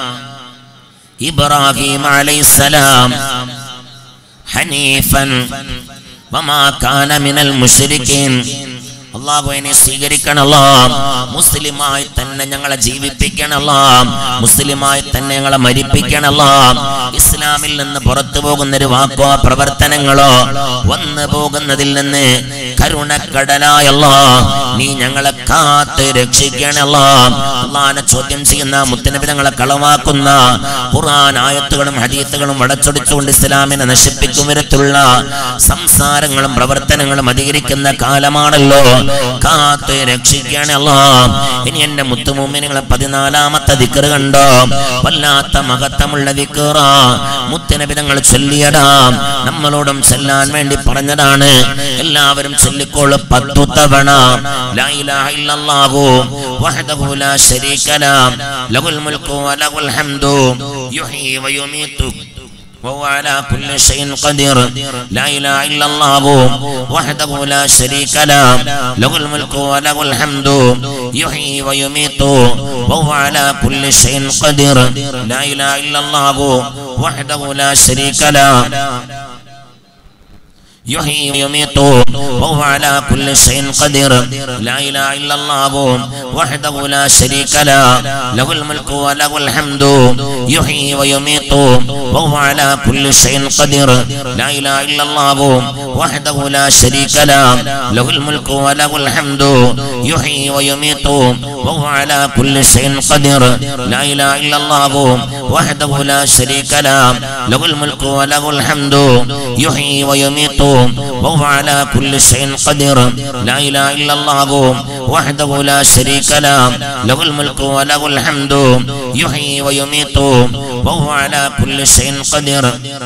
ഇബ്രാഹിം അലൈഹിസ്സലാം ഹനീഫൻ വമാ കാന മിനൽ മുശ്രിക്കീൻ. അല്ലാഹുവിനെ സ്വീകരിക്കണല്ലോ, മുസ്ലിമായി തന്നെ ഞങ്ങളെ ജീവിപ്പിക്കണല്ലോ, മുസ്ലിമായി തന്നെ ഞങ്ങളെ മരിപ്പിക്കണല്ലോ. ഇസ്ലാമിൽ നിന്ന് പുറത്തു പോകുന്നൊരു വാക്കോ പ്രവർത്തനങ്ങളോ വന്നു പോകുന്നതിൽ നിന്ന് കരുണക്കടലായല്ലോ നീ ഞങ്ങളെ കാത്ത് രക്ഷിക്കണല്ലോ. അല്ലാഹുവിനെ ചോദ്യം ചെയ്യുന്ന, മുത്തുനബി തങ്ങളെ കളവാക്കുന്ന ഖുർആൻ ആയത്തുകളും ഹദീസുകളും വടച്ചൊടിച്ചുകൊണ്ട് ഇസ്ലാമിനെ നശിപ്പിക്കും വിധത്തിലുള്ള സംസാരങ്ങളും പ്രവർത്തനങ്ങളും അധികരിക്കുന്ന കാലമാണല്ലോ. കാത്ത് രക്ഷിക്കണല്ലോ. ഇനി എന്റെ മുത്തുമുഅ്മിനീങ്ങളെ 14ാമത്തെ ദിക്ർ കണ്ടോ, വല്ലാത്ത മഹത്വമുള്ള ദിക്റാ. മുത്തുനബി തങ്ങൾ ചൊല്ലിയടാ, നമ്മളോടും ചൊല്ലാൻ വേണ്ടി പറഞ്ഞതാണ്. എല്ലാവരും ചൊല്ലിക്കോളൂ 10 തവണ. ലാ ഇലാഹ ഇല്ലല്ലാഹു വഹ്ദഹു ലാ ശരീക ലഹു ലഹുൽ മുൽക്കു വലഹുൽ ഹംദു യുഹ്യി വയുമീതു وهو على كل شيء قدير. لا إله إلا الله وحده لا شريك له له الملك وله الحمد يحيي ويميت وهو على كل شيء قدير. لا إله إلا الله وحده لا شريك له يحيي ويميت وهو على كل شيء قدير. لا إله إلا الله وحده لا شريك له له الملك وله الحمد يحيي ويميت وهو على كل شيء قدير. لا إله إلا الله وحده لا شريك له له الملك وله الحمد يحيي ويميت وهو على كل شيء قدير. لا إله إلا الله وحده لا شريك له له الملك وله الحمد يحيي ويميت وهو على كل شيء قدير. لا إله إلا الله وحده لا شريك له له الملك وله الحمد يحيي ويميت وهو على كل شيء قدير.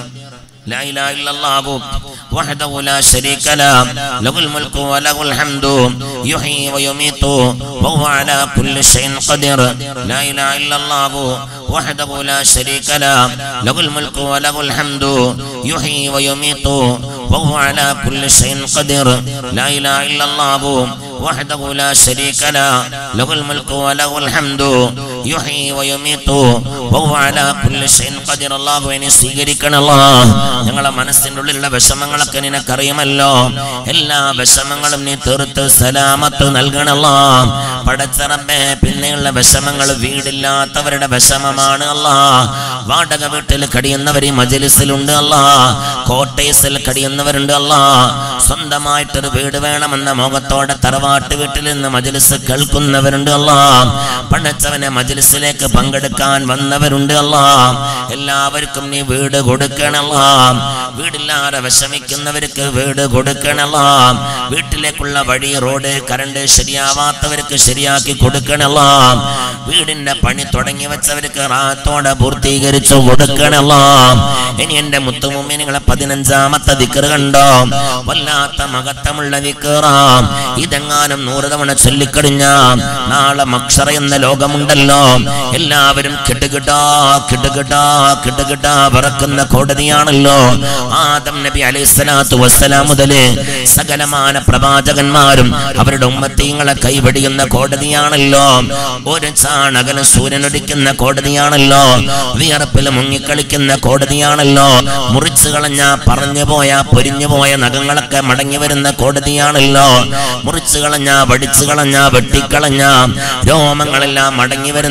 لا إله إلا الله وحده لا شريك له له الملك وله الحمد يحيي ويميت وهو على كل شيء قدير. لا إله إلا الله وحده لا شريك له له الملك وله الحمد يحيي ويميت وهو على كل شيء قدير. لا إله إلا الله وحده لا شريك له له الملك وله الحمد يحيي ويميت وهو على كل شيء قدير. الله എന്നെ സ്വീകരിക്കണല്ലോ. ഞങ്ങളുടെ മനസ്സിൻ്റെ ഉള്ളിലുള്ള വിഷമങ്ങളൊക്കെ നിനക്കറിയുമല്ലോ. എല്ലാ വിഷമങ്ങളും നീ തീർത്ത് സലാമത്ത് നൽകണല്ലോ. പടച്ച റബ്ബേ, പിന്നെയുള്ള വിഷമങ്ങൾ വീടില്ലാത്തവരുടെ വിഷമമാണ് അല്ലാ. വാടക വീട്ടിൽ കഴിയുന്നവർ ഈ മജ്‌ലിസിലുണ്ട് അല്ലാ. കോട്ടേഴ്സിൽ കഴിയുന്നവരുണ്ട് അല്ലാ. സ്വന്തമായിട്ടൊരു വീട് വേണമെന്ന മോഹത്തോടെ തറവാട്ട് വീട്ടിൽ നിന്ന് മജ്‌ലിസ് കേൾക്കുന്നവരുണ്ട് അല്ലാ. പടച്ചവനെ മജ്‌ലിസിലേക്ക് പങ്കെടുക്കാൻ വന്നവരുണ്ട് അല്ലാ. എല്ലാവർക്കും നീ വീട് കൊടുക്കണല്ലോ. വീടില്ലാതെ വിഷമിക്കുന്നവർക്ക് വീട് കൊടുക്കണല്ലോ. വീട്ടിലേക്കുള്ള വഴി, റോഡ്, കറണ്ട് ശരിയാവാത്തവർക്ക് ശരിയാക്കി കൊടുക്കണല്ലോ. വീടിന്റെ പണി തുടങ്ങി വെച്ചവർക്ക് റാത്തോടെ പൂർത്തീകരിച്ചു കൊടുക്കണല്ലോ. ഇനി എന്റെ മുത്തുമുഅ്മിനീങ്ങളെ 15ാമത്തെ ദിക്ർ കണ്ടോ, വല്ലാത്ത മഹത്വമുള്ള ദിക്റാ. ഇതെങ്ങാനും 100 തവണ ചൊല്ലിക്കഴിഞ്ഞ നാളെ മഹ്ശറ എന്ന ലോകമുണ്ടല്ലോ. എല്ലാവരും കിടുകിടാ കിടുകിടാ കിടുകിടാ വിറക്കുന്ന കോടതിയാണല്ലോ. ആദം നബി അലൈഹിസ്സലാത്തു വസ്സലാം മുതൽ സകലമാന പ്രവാചകന്മാരും അവരുടെ ഉമ്മത്തീങ്ങളെ കൈവടിയുന്ന കോടതിയാണല്ലോ. ഒരു ചാണകലും സൂര്യനൊടിക്കുന്ന കോടതിയാണല്ലോ. വിയർപ്പിൽ മുങ്ങിക്കളിക്കുന്ന കോടതിയാണല്ലോ. മുറിച്ചു കളഞ്ഞ, പറഞ്ഞു പോയ, പൊരിഞ്ഞു പോയ നഖങ്ങളൊക്കെ മടങ്ങി വരുന്ന കോടതിയാണല്ലോ. മുറിച്ചു കളഞ്ഞ, വടിച്ചു കളഞ്ഞ, വെട്ടിക്കളഞ്ഞ രോമങ്ങളെല്ലാം മടങ്ങി വരുന്ന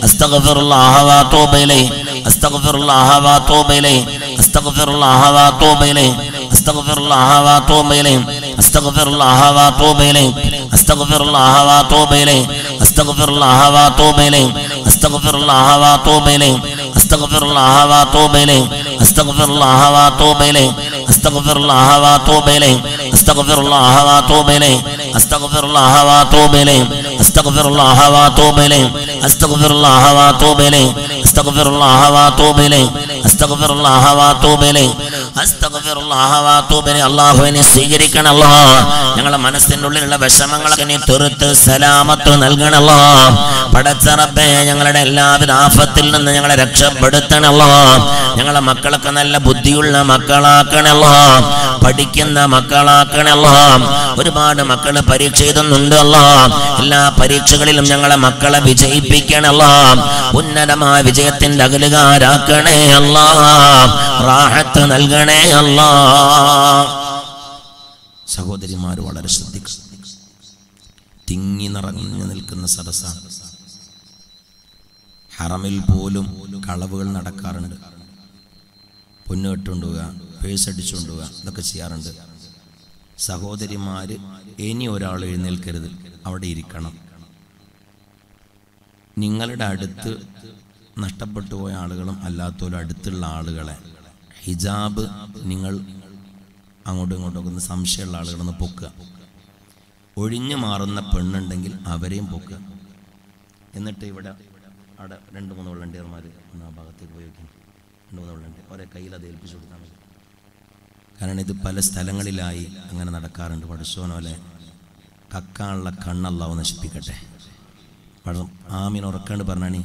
അസ്തഗ്ഫിറുല്ലാഹ വ അതൂബു ഇലൈഹി അസ്തഗ്ഫിറുല്ലാഹ വ അതൂബു ഇലൈഹി അസ്തഗ്ഫിറുല്ലാഹ വ അതൂബു ഇലൈഹി അസ്തഗ്ഫിറുല്ലാഹ വ അതൂബു ഇലൈഹി അസ്തഗ്ഫിറുല്ലാഹ വ അതൂബു ഇലൈഹി അസ്തഗ്ഫിറുല്ലാഹ വ അതൂബു ഇലൈഹി അസ്തഗ്ഫിറുല്ലാഹ വ അതൂബു ഇലൈഹി അസ്തഗ്ഫിറുല്ലാഹ വ അതൂബു ഇലൈഹി അസ്തഗ്ഫിറുല്ലാഹ വ അതൂബു ഇലൈഹി അസ്തഗ്ഫിറുല്ലാഹ വ അതൂബു ഇലൈഹി അസ്തഗ്ഫിറുല്ലാഹ വ അതൂബു ഇലൈഹി അസ്തഗ്ഫിറുല്ലാഹ വ അതൂബു ഇലൈഹി അസ്തഗ്ഫിറുല്ലാഹ വ അതൂബു ഇലൈഹി അസ്തഗ്ഫിറുല്ലാഹ വ അതൂബു ഇലൈഹി അസ്തഗ്ഫിറുല്ലാഹ വ അതൂബു ഇലൈഹി അസ്തഗ്ഫിറുല്ലാഹ വ അതൂബു ഇലൈഹി അസ്തഗ്ഫിറുല്ലാഹ വ അതൂബു ഇലൈഹി അസ്തഗ്ഫിറുല്ലാഹ വ അതൂബു ഇലൈഹി. അല്ലാഹുവിനെ സ്വീകരിക്കണം അല്ലാഹ്. ഞങ്ങളുടെ മനസ്സിന്റെ ഉള്ളിലുള്ള വിഷമങ്ങളൊക്കെ നീ തുറുത്ത് സലാമത്ത് നൽകണം അല്ലാഹ്. പടച്ച റബ്ബേ, ഞങ്ങളുടെ എല്ലാവിധ ആഫത്തിൽ നിന്ന് ഞങ്ങളെ രക്ഷപ്പെടുത്തണം അല്ലാഹ്. ഞങ്ങളുടെ മക്കളൊക്കെ നല്ല ബുദ്ധിയുള്ള മക്കളാക്കണം അല്ലാഹ്. പഠിക്കുന്ന മക്കളാക്കണം അല്ലാഹ്. ഒരുപാട് മക്കള് പരീക്ഷ എഴുതുന്നുണ്ട് അല്ലാഹ്. എല്ലാ പരീക്ഷകളിലും ഞങ്ങളെ മക്കളെ വിജയിപ്പിക്കണം അല്ലാഹ്. ഉന്നതമായ വിജയത്തിന്റെ അകലുകാരാക്കണേ അല്ലാഹ്. റാഹത്ത് നൽകണേ അല്ലാഹ്. സഹോദരിമാർ വളരെ ശ്രദ്ധിക്കും. തിങ്ങി നിറഞ്ഞു നിൽക്കുന്ന സദസ്സാണ്. ഹറമിൽ പോലും കളവുകൾ നടക്കാറുണ്ട്. പൊന്നു കെട്ടുകൊണ്ടുപോവുക, പേഴ്സ് അടിച്ചുകൊണ്ടുപോവുക, ഇതൊക്കെ ചെയ്യാറുണ്ട്. സഹോദരിമാര് ഇനി ഒരാൾ എഴുന്നേൽക്കരുത്, അവിടെ ഇരിക്കണം. നിങ്ങളുടെ അടുത്ത് നഷ്ടപ്പെട്ടു പോയ ആളുകളും അല്ലാത്തവരും അടുത്തുള്ള ആളുകളെ ഹിജാബ് നിങ്ങൾ അങ്ങോട്ടും ഇങ്ങോട്ടും ഒന്ന് സംശയമുള്ള ആളുകളൊന്ന് പൊക്കുക. ഒഴിഞ്ഞു മാറുന്ന പെണ്ണുണ്ടെങ്കിൽ അവരെയും പൊക്കുക. എന്നിട്ട് അവിടെ 2-3 വോളണ്ടിയർമാർ ഒന്ന് ആ ഭാഗത്തേക്ക് പോയി വയ്ക്കും. 2-3 വോളണ്ടിയർ അവരെ കയ്യിൽ അത് ഏൽപ്പിച്ചു കൊടുത്താൽ മതി. കാരണം ഇത് പല സ്ഥലങ്ങളിലായി അങ്ങനെ നടക്കാറുണ്ട്. പഠിച്ചോനോലെ കക്കാനുള്ള കണ്ണല്ലാവോ നശിപ്പിക്കട്ടെ. ആമീൻ ഉറക്കാണ്ട് പറഞ്ഞാണി,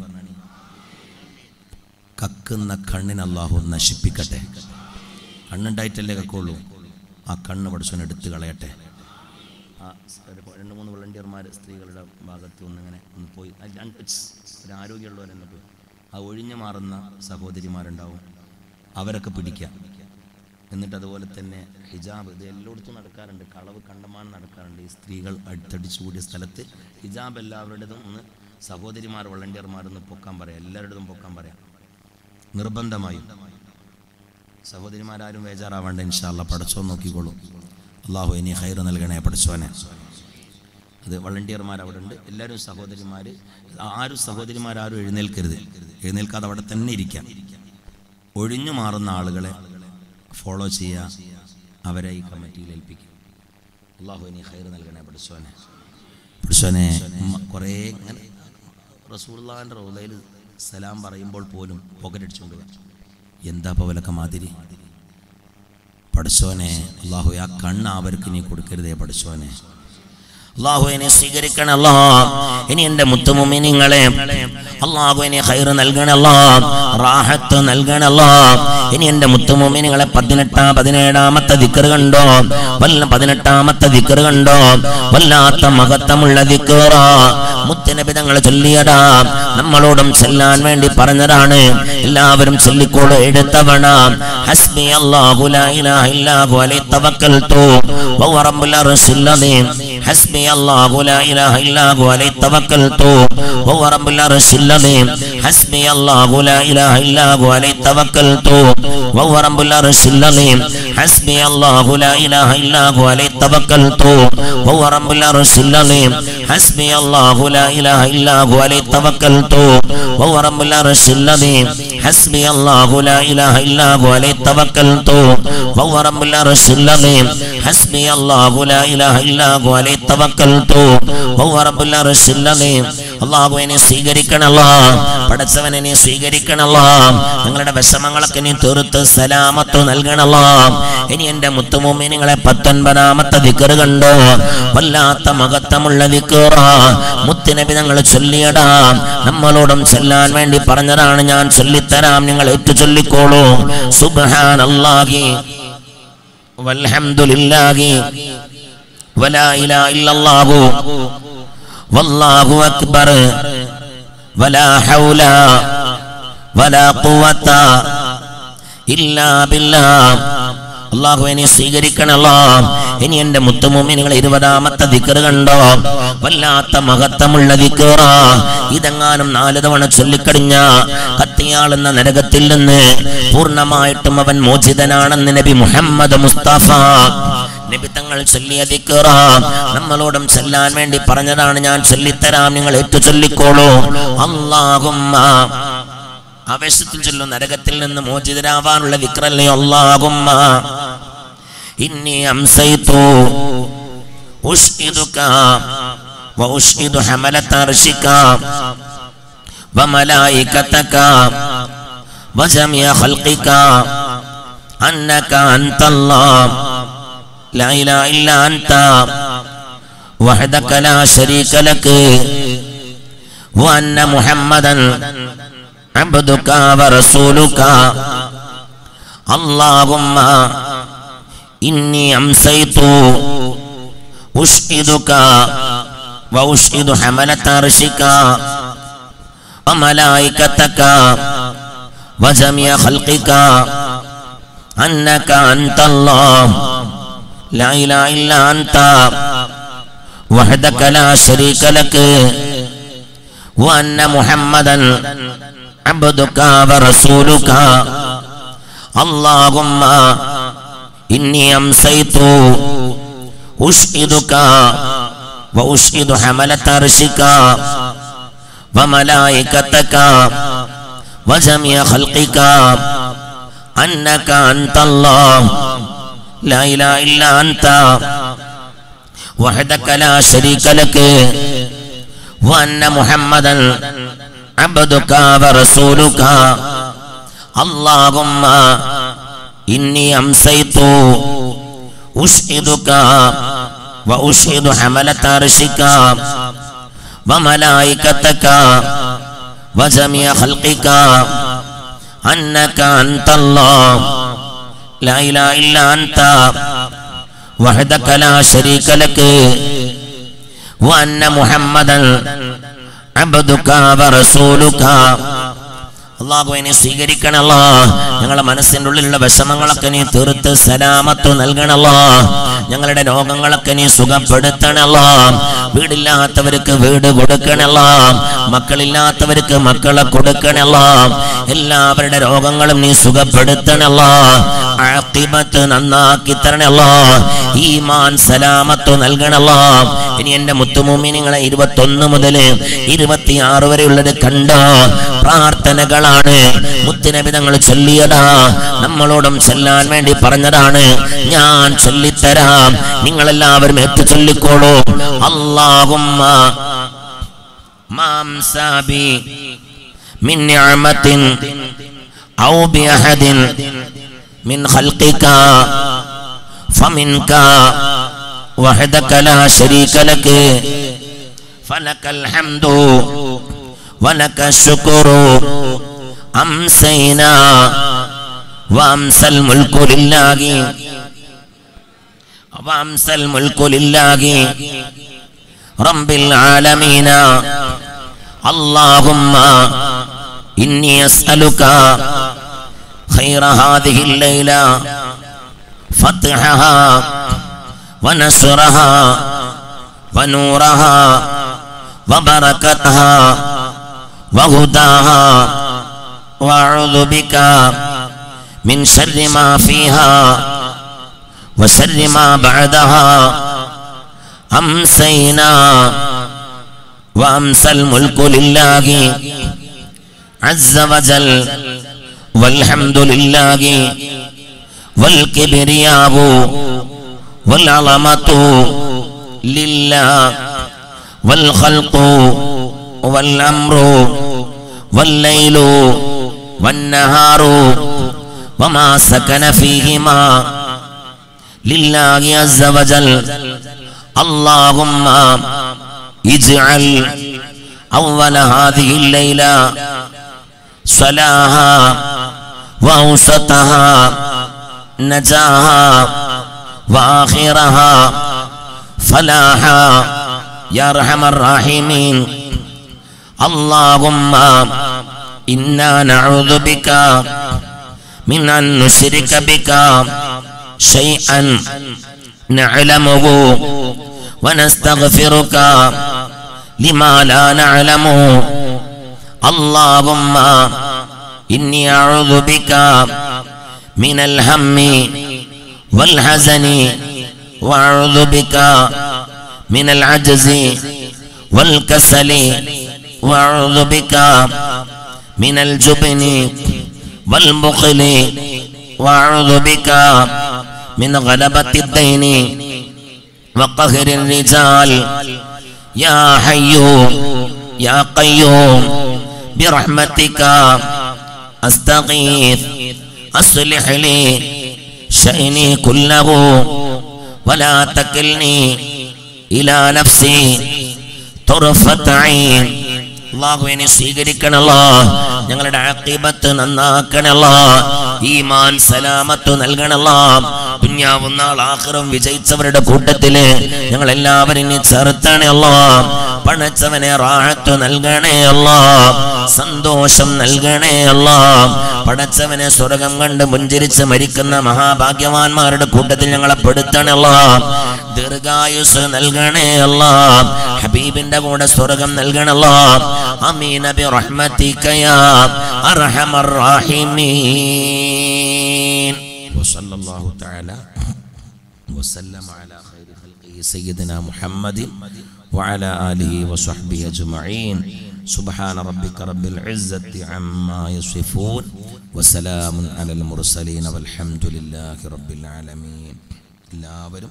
കക്കുന്ന കണ്ണിന് അല്ലാഹു നശിപ്പിക്കട്ടെ. കണ്ണുണ്ടായിട്ടല്ലേ കക്കുള്ളൂ. ആ കണ്ണ് പഠിച്ചോൻ എടുത്ത് കളയട്ടെ. ആ 2-3 വോളണ്ടിയർമാർ സ്ത്രീകളുടെ ഭാഗത്ത് ഒന്നിങ്ങനെ ഒന്ന് പോയി, ഒരു ആരോഗ്യമുള്ളവരെന്ന് പോയി ആ ഒഴിഞ്ഞു മാറുന്ന സഹോദരിമാരുണ്ടാവും, അവരൊക്കെ പിടിക്കുക. എന്നിട്ട് അതുപോലെ തന്നെ ഹിജാബ്, ഇത് എല്ലായിടത്തും നടക്കാറുണ്ട്. കളവ് കണ്ടമാനം നടക്കാറുണ്ട്. ഈ സ്ത്രീകൾ അടുത്തടിച്ചു കൂടിയ സ്ഥലത്ത് ഹിജാബ് എല്ലാവരുടേതും ഒന്ന് സഹോദരിമാർ വോളണ്ടിയർമാരൊന്ന് പൊക്കാൻ പറയാം. എല്ലാവരുടേതും പൊക്കാൻ പറയാം നിർബന്ധമായും. സഹോദരിമാരും ബേജാറാവേണ്ട, ഇൻഷാ അല്ലാഹ് പടച്ചോൻ നോക്കിക്കോളൂ. അള്ളാഹു ഇനി ഖൈർ നൽകണേ പടച്ചോനെ. അത് വോളണ്ടിയർമാർ അവിടെ ഉണ്ട്. എല്ലാവരും സഹോദരിമാർ, സഹോദരിമാരും എഴുന്നേൽക്കരുത്. എഴുന്നേൽക്കാതെ അവിടെ തന്നെ ഇരിക്കാം. ഒഴിഞ്ഞു മാറുന്ന ആളുകളെ ഫോളോ ചെയ്യുക, അവരെ ഈ കമ്മിറ്റിയിൽ ഏൽപ്പിക്കും. അള്ളാഹു ഇനി ഖൈർ നൽകണേ പടച്ചോനെ. പടച്ചോനെ കുറേ ഇങ്ങനെ റസൂലുള്ളാഹിന്റെ റൗളയിൽ സലാം പറയുമ്പോൾ പോലും പുകരടിച്ചുകൊണ്ട് എന്താ പോലൊക്കെ മാതിരി. പടച്ചോനെ അള്ളാഹു ആ കണ്ണ് അവർക്ക് നീ കൊടുക്കരുതേ പടച്ചോനെ. അല്ലാഹുവിനെ സ്വീകരിക്കണം അല്ലാഹ്. ഇനി എൻ്റെ മുത്തുമുഅ്മിനീങ്ങളെ അല്ലാഹുവിനെ ഖൈർ നൽകണം അല്ലാഹ്, റാഹത്ത് നൽകണം അല്ലാഹ്. ഇനി എൻ്റെ മുത്തുമുഅ്മിനീങ്ങളെ 17-ാമത്തെ ദിക്ർ കണ്ടോ? 18-ാമത്തെ ദിക്ർ കണ്ടോ? വല്ലാത്ത മഹത്വമുള്ള ദിക്റ മുത്തുനബി തങ്ങൾ ചൊല്ലിയതാ. നമ്മളോടും ചൊല്ലാൻ വേണ്ടി പറഞ്ഞതാണ്. എല്ലാവരും ചൊല്ലിക്കോളൂ. എടുത്തവണ ഹസ്ബി അല്ലാഹു ലാ ഇലാഹ ഇല്ലാ ഹു അലൈഹി തവക്കൽതു വഹുവ റബ്ബുൽ അർശിൽ അദീം. ഹസ്ബി അല്ലാഹു ലാ ഇലാഹ ഇല്ലാ ഹു അലൈഹി തവക്കൽതു വഹുവ റബ്ബുൽ അർശിൽ അദീം. ഹസ്ബി അല്ലാഹു ലാ ഇലാഹ ഇല്ലാ ഹു അലൈഹി തവക്കൽതു വഹുവ റബ്ബുൽ അർശിൽ അദീം. ഹസ്ബി അല്ലാഹു ലാ ഇലാഹ ഇല്ലാ ഹു അലൈഹി തവക്കൽതു വഹുവ റബ്ബുൽ അർശിൽ അദീം. ഹസ്ബി അല്ലാഹു ലാ ഇലാഹ ഇല്ലാ ഹു അലൈഹി തവക്കൽതു വഹുവ റബ്ബുൽ അർശിൽ അദീം. ഹസ്ബി അല്ലാഹു ലാ ഇലാഹ ഇല്ലാ ഹു അലൈഹി തവക്കൽതു വഹുവ റബ്ബുൽ അർശിൽ അദീം. ഹസ്ബി അല്ലാഹു ലാ ഇലാഹ ഇല്ലാ ഹു അലൈഹി തവക്കൽതു വഹുവ റബ്ബുൽ അർശിൽ അദീം. അല്ലാഹുവിനെ സ്വീകരിക്കണം അല്ലാഹ്. പടച്ചവനെ നീ സ്വീകരിക്കണം അല്ലാഹ്. നിങ്ങളുടെ വിഷമങ്ങളൊക്കെ നീ തീർത്ത് സലാമത്ത് നൽകണം അല്ലാഹ്. ഇനി എൻ്റെ മുത്തുമുഅ്മിനീങ്ങളെ 19-ാമത്തെ ദിക്ർ കണ്ടോ? വല്ലാത്ത മഹത്വമുള്ള ദിക്റ മുത്തുനബി തങ്ങൾ ചൊല്ലിയടാ. നമ്മളോടും ചൊല്ലാൻ വേണ്ടി പറഞ്ഞതാണ്. ഞാൻ ചൊല്ലിത്തരാം, നിങ്ങൾ ഏറ്റു ചൊല്ലിക്കോളൂ. സുബ്ഹാനല്ലാഹി വൽഹംദുലില്ലാഹി വലാ ഇലാഹ ഇല്ലല്ലാഹു വല്ലാഹു അക്ബർ വലാ ഹൗല വലാ ഖുവത ഇല്ലാ ബില്ലാഹ് അല്ലാഹുവേ നീ സ്വീകരിക്കണല്ലോ. ഇനി എന്റെ മുത്തുമൂമിനുകൾ 20ാമത്തെ ദിക്ർ കണ്ടോ, വല്ലാത്ത മഹത്വമുള്ള ദിക്റ. ഇതെങ്ങാനും 4 തവണ ചൊല്ലിക്കഴിഞ്ഞ കത്തിയാളുന്ന നരകത്തിൽ നിന്ന് പൂർണ്ണമായിട്ടും അവൻ മോചിതനാണെന്ന് നബി മുഹമ്മദ് മുസ്തഫ. നബി തങ്ങൾ ചൊല്ലിയ ദിക്റ നമ്മളോടും ചൊല്ലാൻ വേണ്ടി പറഞ്ഞതാണ്. ഞാൻ ചൊല്ലിത്തരാം, നിങ്ങൾ ഏറ്റു ചൊല്ലിക്കോളൂ. അല്ലാഹുമ്മ, ആവേശത്തിൽ ചൊല്ലും, നരകത്തിൽ നിന്ന് മോചിതരാവാനുള്ള ദിക്റല്ലേ. അല്ലാഹുമ്മ ഇന്നി അംസൈതു ഉഷ്ഹിദുക വഉഷ്ഹിദു ഹമലത അർശിക വമലായികതക വജമിഅ ഖൽഖിക അന്നക അൻതല്ലാഹ് ലാ ഇലാഹ ഇല്ലാ അൻത വഹദക ലാ ശരീക ലക വഅന്ന മുഹമ്മദൻ അബ്ദുക വറസൂലുക. അല്ലാഹുമ്മ ഇന്നി അംസൈതു ഉഷ്ഹിദുക വഉഷ്ഹിദു ഹമലത അർശിക വമലായികതക വജമിഅ ഖൽഖിക അന്നക അൻതല്ലാഹ് ലാ ഇലാഹ ഇല്ലാ അൻത വഹദക ലാ ശരീക ലക വഅന്ന മുഹമ്മദൻ അബ്ദുക വറസൂലുക. അല്ലാഹുമ്മ ഇന്നി അംസൈതു ഉഷ്ഹിദുക വഉഷ്ഹിദു ഹമലത അർശിക വമലായികതക വജമിഅ ഖൽഖിക അന്നക അൻതല്ലാഹ് ലാ ഇലാഹ ഇല്ലാ അൻത വഹദക ലാ ശരീക ലക വഅന്ന മുഹമ്മദൻ അബ്ദുക വറസൂലുക. അല്ലാഹുമ്മ ഇന്നി അംസൈതു ഉഷ്ഹിദുക വഉഷ്ഹിദു ഹമലത അർശിക വമലായികതക വജമിഅ ഖൽഖിക അന്നക അൻതല്ലാഹ് ലാ ഇലാഹ ഇല്ലാ അൻത വഹദക ലാ ശരീക ലക വഅന്ന മുഹമ്മദൻ അബ്ദുക വറസൂലുക. അല്ലാഹുവേ നീ സ്വീകരിക്കണല്ലോ. ഞങ്ങളുടെ മനസ്സിൻ്റെ ഉള്ളിലുള്ള വിഷമങ്ങളൊക്കെ നീ തീർത്ത് സലാമത്ത് നൽകണല്ലോ. ഞങ്ങളുടെ രോഗങ്ങളൊക്കെ നീ സുഖപ്പെടുത്തണല്ലോ. വീടില്ലാത്തവർക്ക് വീട് കൊടുക്കണല്ലോ. മക്കളില്ലാത്തവർക്ക് മക്കളെ കൊടുക്കണല്ലോ. എല്ലാവരുടെ രോഗങ്ങളും നീ സുഖപ്പെടുത്തണല്ലോ. ആഖിബത്ത് നന്നാക്കി തരണല്ലോ. ഈമാൻ സലാമത്ത് നൽകണല്ലോ. ഇനി എന്റെ മുത്തുമൂമിനീങ്ങളെ 21 മുതൽ 26 വരെയുള്ളത് കണ്ടോ പ്രാർത്ഥനകളാണ്. മുത്തുനബി തങ്ങൾ ചൊല്ലിയതാ, നമ്മളോടും ചൊല്ലാൻ വേണ്ടി പറഞ്ഞതാണ്. ഞാൻ ചൊല്ലിത്തരാം, നിങ്ങളെല്ലാവരും ഏറ്റു ചൊല്ലിക്കോളൂ. അല്ലാഹുമ്മ മാംസാബി മിൻ നിഅമത്തിൻ ഔ ബിഅഹദിൻ മിൻ ഖൽഖിക ഫമിൻക വഹദക ലാ ശരീക ലക ഫലകൽ ഹംദു വലക ശുക്രു അംസൈനാ വഅംസൽ മുൽക്കു ലില്ലാഹി വഅംസൽ മുൽക്കു ലില്ലാഹി റബ്ബിൽ ആലമീന. അല്ലാഹുമ്മ ഇന്നി അസ്അലുക ഖൈറ ഹാദിഹിൽ ലൈല ഫത്ഹഹാ വനസ്റഹാ വനൂറഹാ വബറകതഹാ വഹുദാഹാ വഅഊദു ബിക മിൻ ശർരി മാ ഫീഹാ വശർരി മാ ബഅദഹാ അംസൈനാ വഅംസൽ മുൽക്കു ലില്ലാഹി അസ്സ വജൽ വൽഹംദുലില്ലാഹി വൽകിബ്രിയാഉ വൽഅളമതു ലില്ലാഹ് വൽഖൽഖു വൽഅംറു വല്ലൈലു വന്നഹാറു വമാ സകന ഫീഹിമാ ലില്ലാഹി അസ്സ വജൽ. അല്ലാഹുമ്മ ഇജ്അൽ അവ്വല ഹാദിഹിൽ ലൈല സ്വലാഹാ വഔസതഹാ നജാഹാ വആഖിറഹാ ഫലാഹാ യാ അർഹമർ റഹീമീൻ. അല്ലാഹുമ്മ ഇന്നാ നഊദു ബിക മിൻ അൻ നുശ്രിക ബിക شيئا نعلمه ونستغفرك لما لا نعلمه اللهم إني أعوذ بك من الهم والحزن وأعوذ بك من العجز والكسل وأعوذ بك من الجبن والبخل وأعوذ بك من غلبة الدين وقهر الرجال يا حي يا قيوم برحمتك أستغيث أصلح لي شأني كله ولا تكلني إلى نفسي طرفة عين അല്ലാഹുവിനെ സ്വീകരിക്കണല്ലോ, ഞങ്ങളുടെ ആഖിബത്ത് നന്നാക്കണല്ലോ, ഈമാൻ സലാമത്ത് നൽകണല്ലോ, ദുനിയാവും നാൾ ആഖിറം വിജയിച്ചവരുടെ കൂട്ടത്തില് ഞങ്ങൾ എല്ലാവരും ചേർത്തണേ അല്ലാ. പടച്ചവനെ റാഹത്ത് നൽകണേ അല്ലാ, സന്തോഷം നൽകണേ അല്ലാ. പടച്ചവനെ സ്വർഗം കണ്ട് പുഞ്ചിരിച്ച് മരിക്കുന്ന മഹാഭാഗ്യവാന്മാരുടെ കൂട്ടത്തിൽ ഞങ്ങളെ പെടുത്തണേ അല്ലാ. ദീർഘായുസ് നൽകണേ അല്ലാ. ഹബീബിന്റെ കൂടെ സ്വർഗം നൽകണല്ലോ. ആമീൻ ബിറഹ്മതിക യാ അർഹമർ റഹീമീൻ. വസല്ലല്ലാഹു തആല വസല്ലമ അലാ ഖൈരി ഖൽഖിഹി സയ്യിദിനാ മുഹമ്മദിൻ വഅലാ ആലിഹി വസഹ്ബിഹി അജ്മഈൻ. സുബ്ഹാന റബ്ബിക റബ്ബിൽ ഇസ്സത്തി അമ്മാ യസിഫൂൻ വസലാമുൻ അലൽ മുർസലീൻ വൽഹംദുലില്ലാഹി റബ്ബിൽ ആലമീൻ. എല്ലാവരും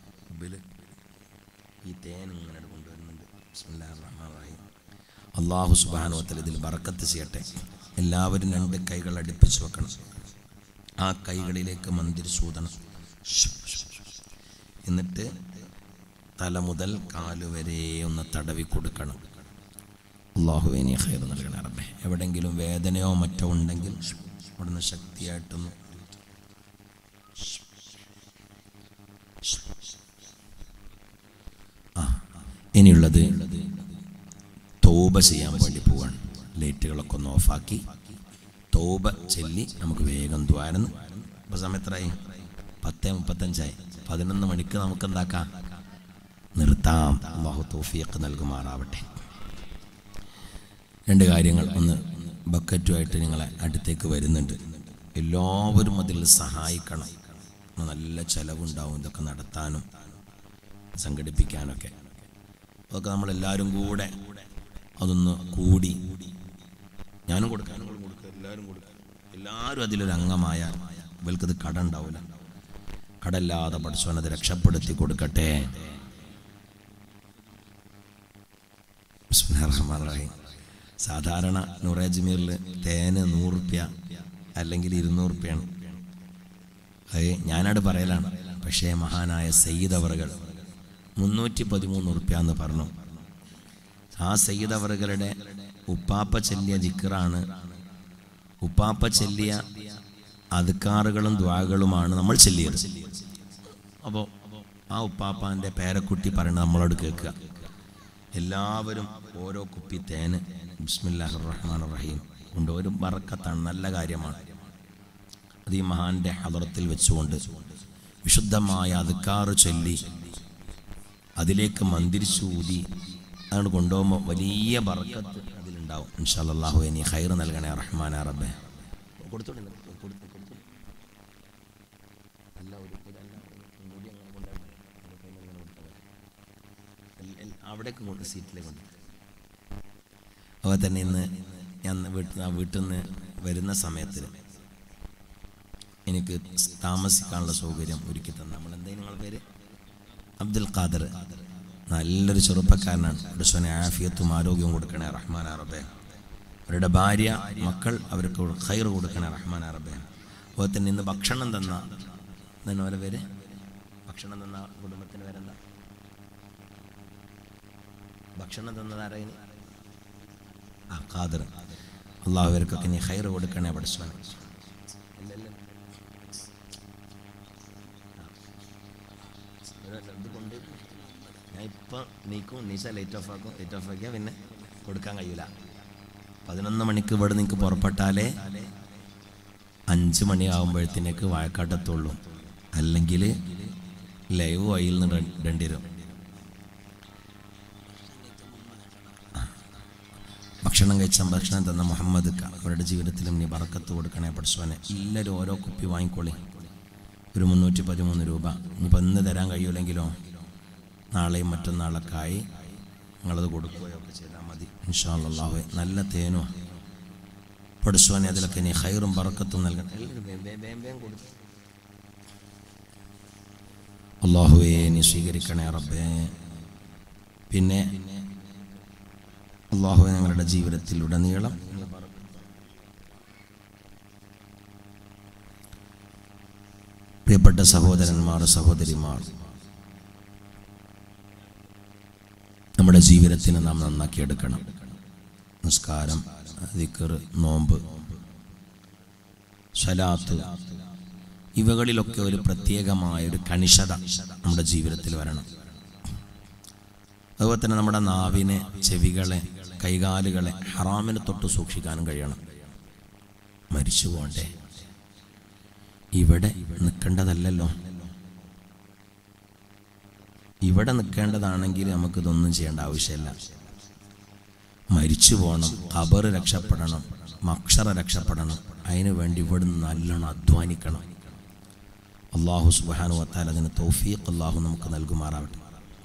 ഈ തേൻ ഇങ്ങനെ കൊണ്ടുവരുന്നുണ്ട്. ബിസ്മില്ലാഹിർ റഹ്മാനിർ റഹീം. അല്ലാഹു സുബ്ഹാനഹു വ തആല ഇതിൽ ബറക്കത്ത് ചെയ്യട്ടെ. എല്ലാവരും രണ്ട് കൈകൾ അടുപ്പിച്ച് വെക്കണം. ആ കൈകളിലേക്ക് മന്ദിർ സൂതണം. എന്നിട്ട് തല മുതൽ കാല് വരെ ഒന്ന് തടവി കൊടുക്കണം. അല്ലാഹുവേ നീ ഖൈർ നൽകണേ റബ്ബേ. എവിടെങ്കിലും വേദനയോ മറ്റോ ഉണ്ടെങ്കിൽ അവിടുന്ന് ശക്തിയായിട്ടൊന്ന് ഇനിയുള്ളത് തൗബ ചെയ്യാൻ വേണ്ടി പോവാണ്. ലൈറ്റുകളൊക്കെ ഒന്ന് ഓഫാക്കി തൗബ ചൊല്ലി നമുക്ക് വേഗം ദ്വാരന്ന്. ഇപ്പോൾ സമയം എത്രയായി? 10:35. 11 മണിക്ക് നമുക്ക് എന്താക്കാം, നിർത്താം. അല്ലാഹു തൗഫീഖ് നൽകുമാറാവട്ടെ. രണ്ട് കാര്യങ്ങൾ. ഒന്ന്, ബക്കറ്റുമായിട്ട് നിങ്ങളെ അടുത്തേക്ക് വരുന്നുണ്ട്. എല്ലാവരും അതിൽ സഹായിക്കണം. നല്ല ചിലവുണ്ടാവും ഇതൊക്കെ നടത്താനും സംഘടിപ്പിക്കാനൊക്കെ. അതൊക്കെ നമ്മളെല്ലാവരും കൂടെ അതൊന്ന് കൂടി, ഞാനും കൊടുക്കാം, എല്ലാവരും കൊടുക്കാം. എല്ലാവരും അതിലൊരു അംഗമായ ഇവർക്കത് കട ഉണ്ടാവില്ല. കടല്ലാതെ പഠിച്ചവനത് രക്ഷപ്പെടുത്തി കൊടുക്കട്ടെ. സാധാരണ നൂറേജ്മീറിൽ തേന് 100 റുപ്യ അല്ലെങ്കിൽ 200 റുപ്യാണ്. അത് ഞാനത് പറയലാണ്. പക്ഷേ മഹാനായ സയ്യിദ് അവറുകൾ 313 റുപ്യ എന്ന് പറഞ്ഞു. ആ സയ്യിദ് അവറുകളുടെ ഉപ്പാപ്പ ചൊല്ലിയ ദിക്റാണ്, ഉപ്പാപ്പ ചൊല്ലിയ അദ്കാറുകളും ദുആകളുമാണ് നമ്മൾ ചൊല്ലിയത്. അപ്പോൾ ആ ഉപ്പാപ്പാൻ്റെ പേരക്കുട്ടി പറയുന്നത് നമ്മളോട് കേൾക്കുക. എല്ലാവരും ഓരോ കുപ്പി തേന് ബിസ്മില്ലാഹിർ റഹ്മാനിർ റഹീം കൊണ്ട് ഒരു ബറക്കത്താണ്, നല്ല കാര്യമാണ്. അത് ഈ മഹാന്റെ ഹദറത്തിൽ വെച്ചുകൊണ്ട് വിശുദ്ധമായ അദ്കാറ് ചൊല്ലി അതിലേക്ക് മന്ദിരിച്ചൂതി അതുകൊണ്ട് കൊണ്ടുപോകുമ്പോൾ വലിയ ബറക്കത്ത് അതിലുണ്ടാവും. ഇൻഷാ അല്ലാഹു നീ ഖൈർ നൽകണേ റഹ്മാനാ റബ്ബേ. അവിടേക്ക് കൊണ്ട് സീറ്റിലേക്ക് കൊണ്ട്. അതുപോലെ തന്നെ ഇന്ന് ഞാൻ വീട്ടിൽ നിന്ന് വരുന്ന സമയത്ത് എനിക്ക് താമസിക്കാനുള്ള സൗകര്യം ഒരുക്കി തന്ന നമ്മളെന്തായാലും നിങ്ങളുടെ പേര് അബ്ദുൽ ഖാദർ, നല്ലൊരു ചെറുപ്പക്കാരനാണ്. ഉടനെ ആഫിയത്തും ആരോഗ്യവും കൊടുക്കണേ റഹ്മാനാ റബ്ബേ. അവരുടെ ഭാര്യ മക്കൾ അവർക്ക് ഖൈർ കൊടുക്കണേ റഹ്മാനാ റബ്ബേ. അതുപോലെ തന്നെ ഇന്ന് ഭക്ഷണം തന്ന എന്താണ് അവരുടെ പേര്? ഭക്ഷണം തന്ന കുടുംബത്തിൻ്റെ പേരെന്താ? ഭക്ഷണം തന്നതാരായി? ആ ഖാദർ. അള്ളാഹു അവർക്കൊക്കെ നീ ഖൈർ കൊടുക്കണേ പഠിച്ചോനെ. ഞാൻ ഇപ്പം നീച്ച ലൈറ്റ് ഓഫ് ആക്കിയാൽ പിന്നെ കൊടുക്കാൻ കഴിയില്ല. 11 മണിക്ക് ഇവിടെ നിങ്ങൾക്ക് പുറപ്പെട്ടാലേ 5 മണിയാകുമ്പോഴത്തേക്ക് വാഴക്കാട്ടെത്തുള്ളൂ. അല്ലെങ്കിൽ ലൈവ് വഴിയിൽ നിന്ന് ഇടേണ്ടി വരും. ഭക്ഷണം കഴിച്ച ഭക്ഷണം തന്ന മുഹമ്മദ് അവരുടെ ജീവിതത്തിലും നീ ബറക്കത്ത് കൊടുക്കണേ പഠിച്ചവനെ. എല്ലാവരും ഓരോ കുപ്പി വാങ്ങിക്കോളി. ഒരു 313 രൂപ. ഇനിയിപ്പോൾ ഇന്ന് തരാൻ കഴിയൂലെങ്കിലോ നാളെയും മറ്റന്നാളൊക്കെ ആയി നിങ്ങളത് കൊടുക്കുകയൊക്കെ ചെയ്താൽ മതി ഇൻഷാ അല്ലാഹ്. നല്ല തേനോ പഠിച്ചവനെ, അതിലൊക്കെ നീ ഖൈറും ബറക്കത്തും നൽകണം. അല്ലാഹുവേ നീ സ്വീകരിക്കണേ റബ്ബേ. പിന്നെ അല്ലാഹുവേ ഞങ്ങളുടെ ജീവിതത്തിലുടനീളം പ്രിയപ്പെട്ട സഹോദരന്മാർ സഹോദരിമാർ, നമ്മുടെ ജീവിതത്തിനെ നാം നന്നാക്കിയെടുക്കണം. നിസ്കാരം, ദിക്ർ, നോമ്പ്, സ്വലാത്ത്, ഇവകളിലൊക്കെ ഒരു പ്രത്യേകമായൊരു കണിശത നമ്മുടെ ജീവിതത്തിൽ വരണം. അതുപോലെ തന്നെ നമ്മുടെ നാവിനെ, ചെവികളെ, കൈകാലുകളെ ഹറാമിനെ തൊട്ട് സൂക്ഷിക്കാനും കഴിയണം. മരിച്ചു പോണ്ടേ, ഇവിടെ നിൽക്കേണ്ടതല്ലല്ലോ. ഇവിടെ നിൽക്കേണ്ടതാണെങ്കിൽ നമുക്കിതൊന്നും ചെയ്യേണ്ട ആവശ്യമില്ല. മരിച്ചു പോകണം, ഖബർ രക്ഷപ്പെടണം, മഹ്ശറ രക്ഷപ്പെടണം. അതിനു വേണ്ടി ഇവിടുന്ന് നല്ലോണം അധ്വാനിക്കണം. അല്ലാഹു സുബ്ഹാനഹു വ തആല അതിന് തൗഫീഖ് അല്ലാഹു നമുക്ക് നൽകുമാറാവട്ടെ.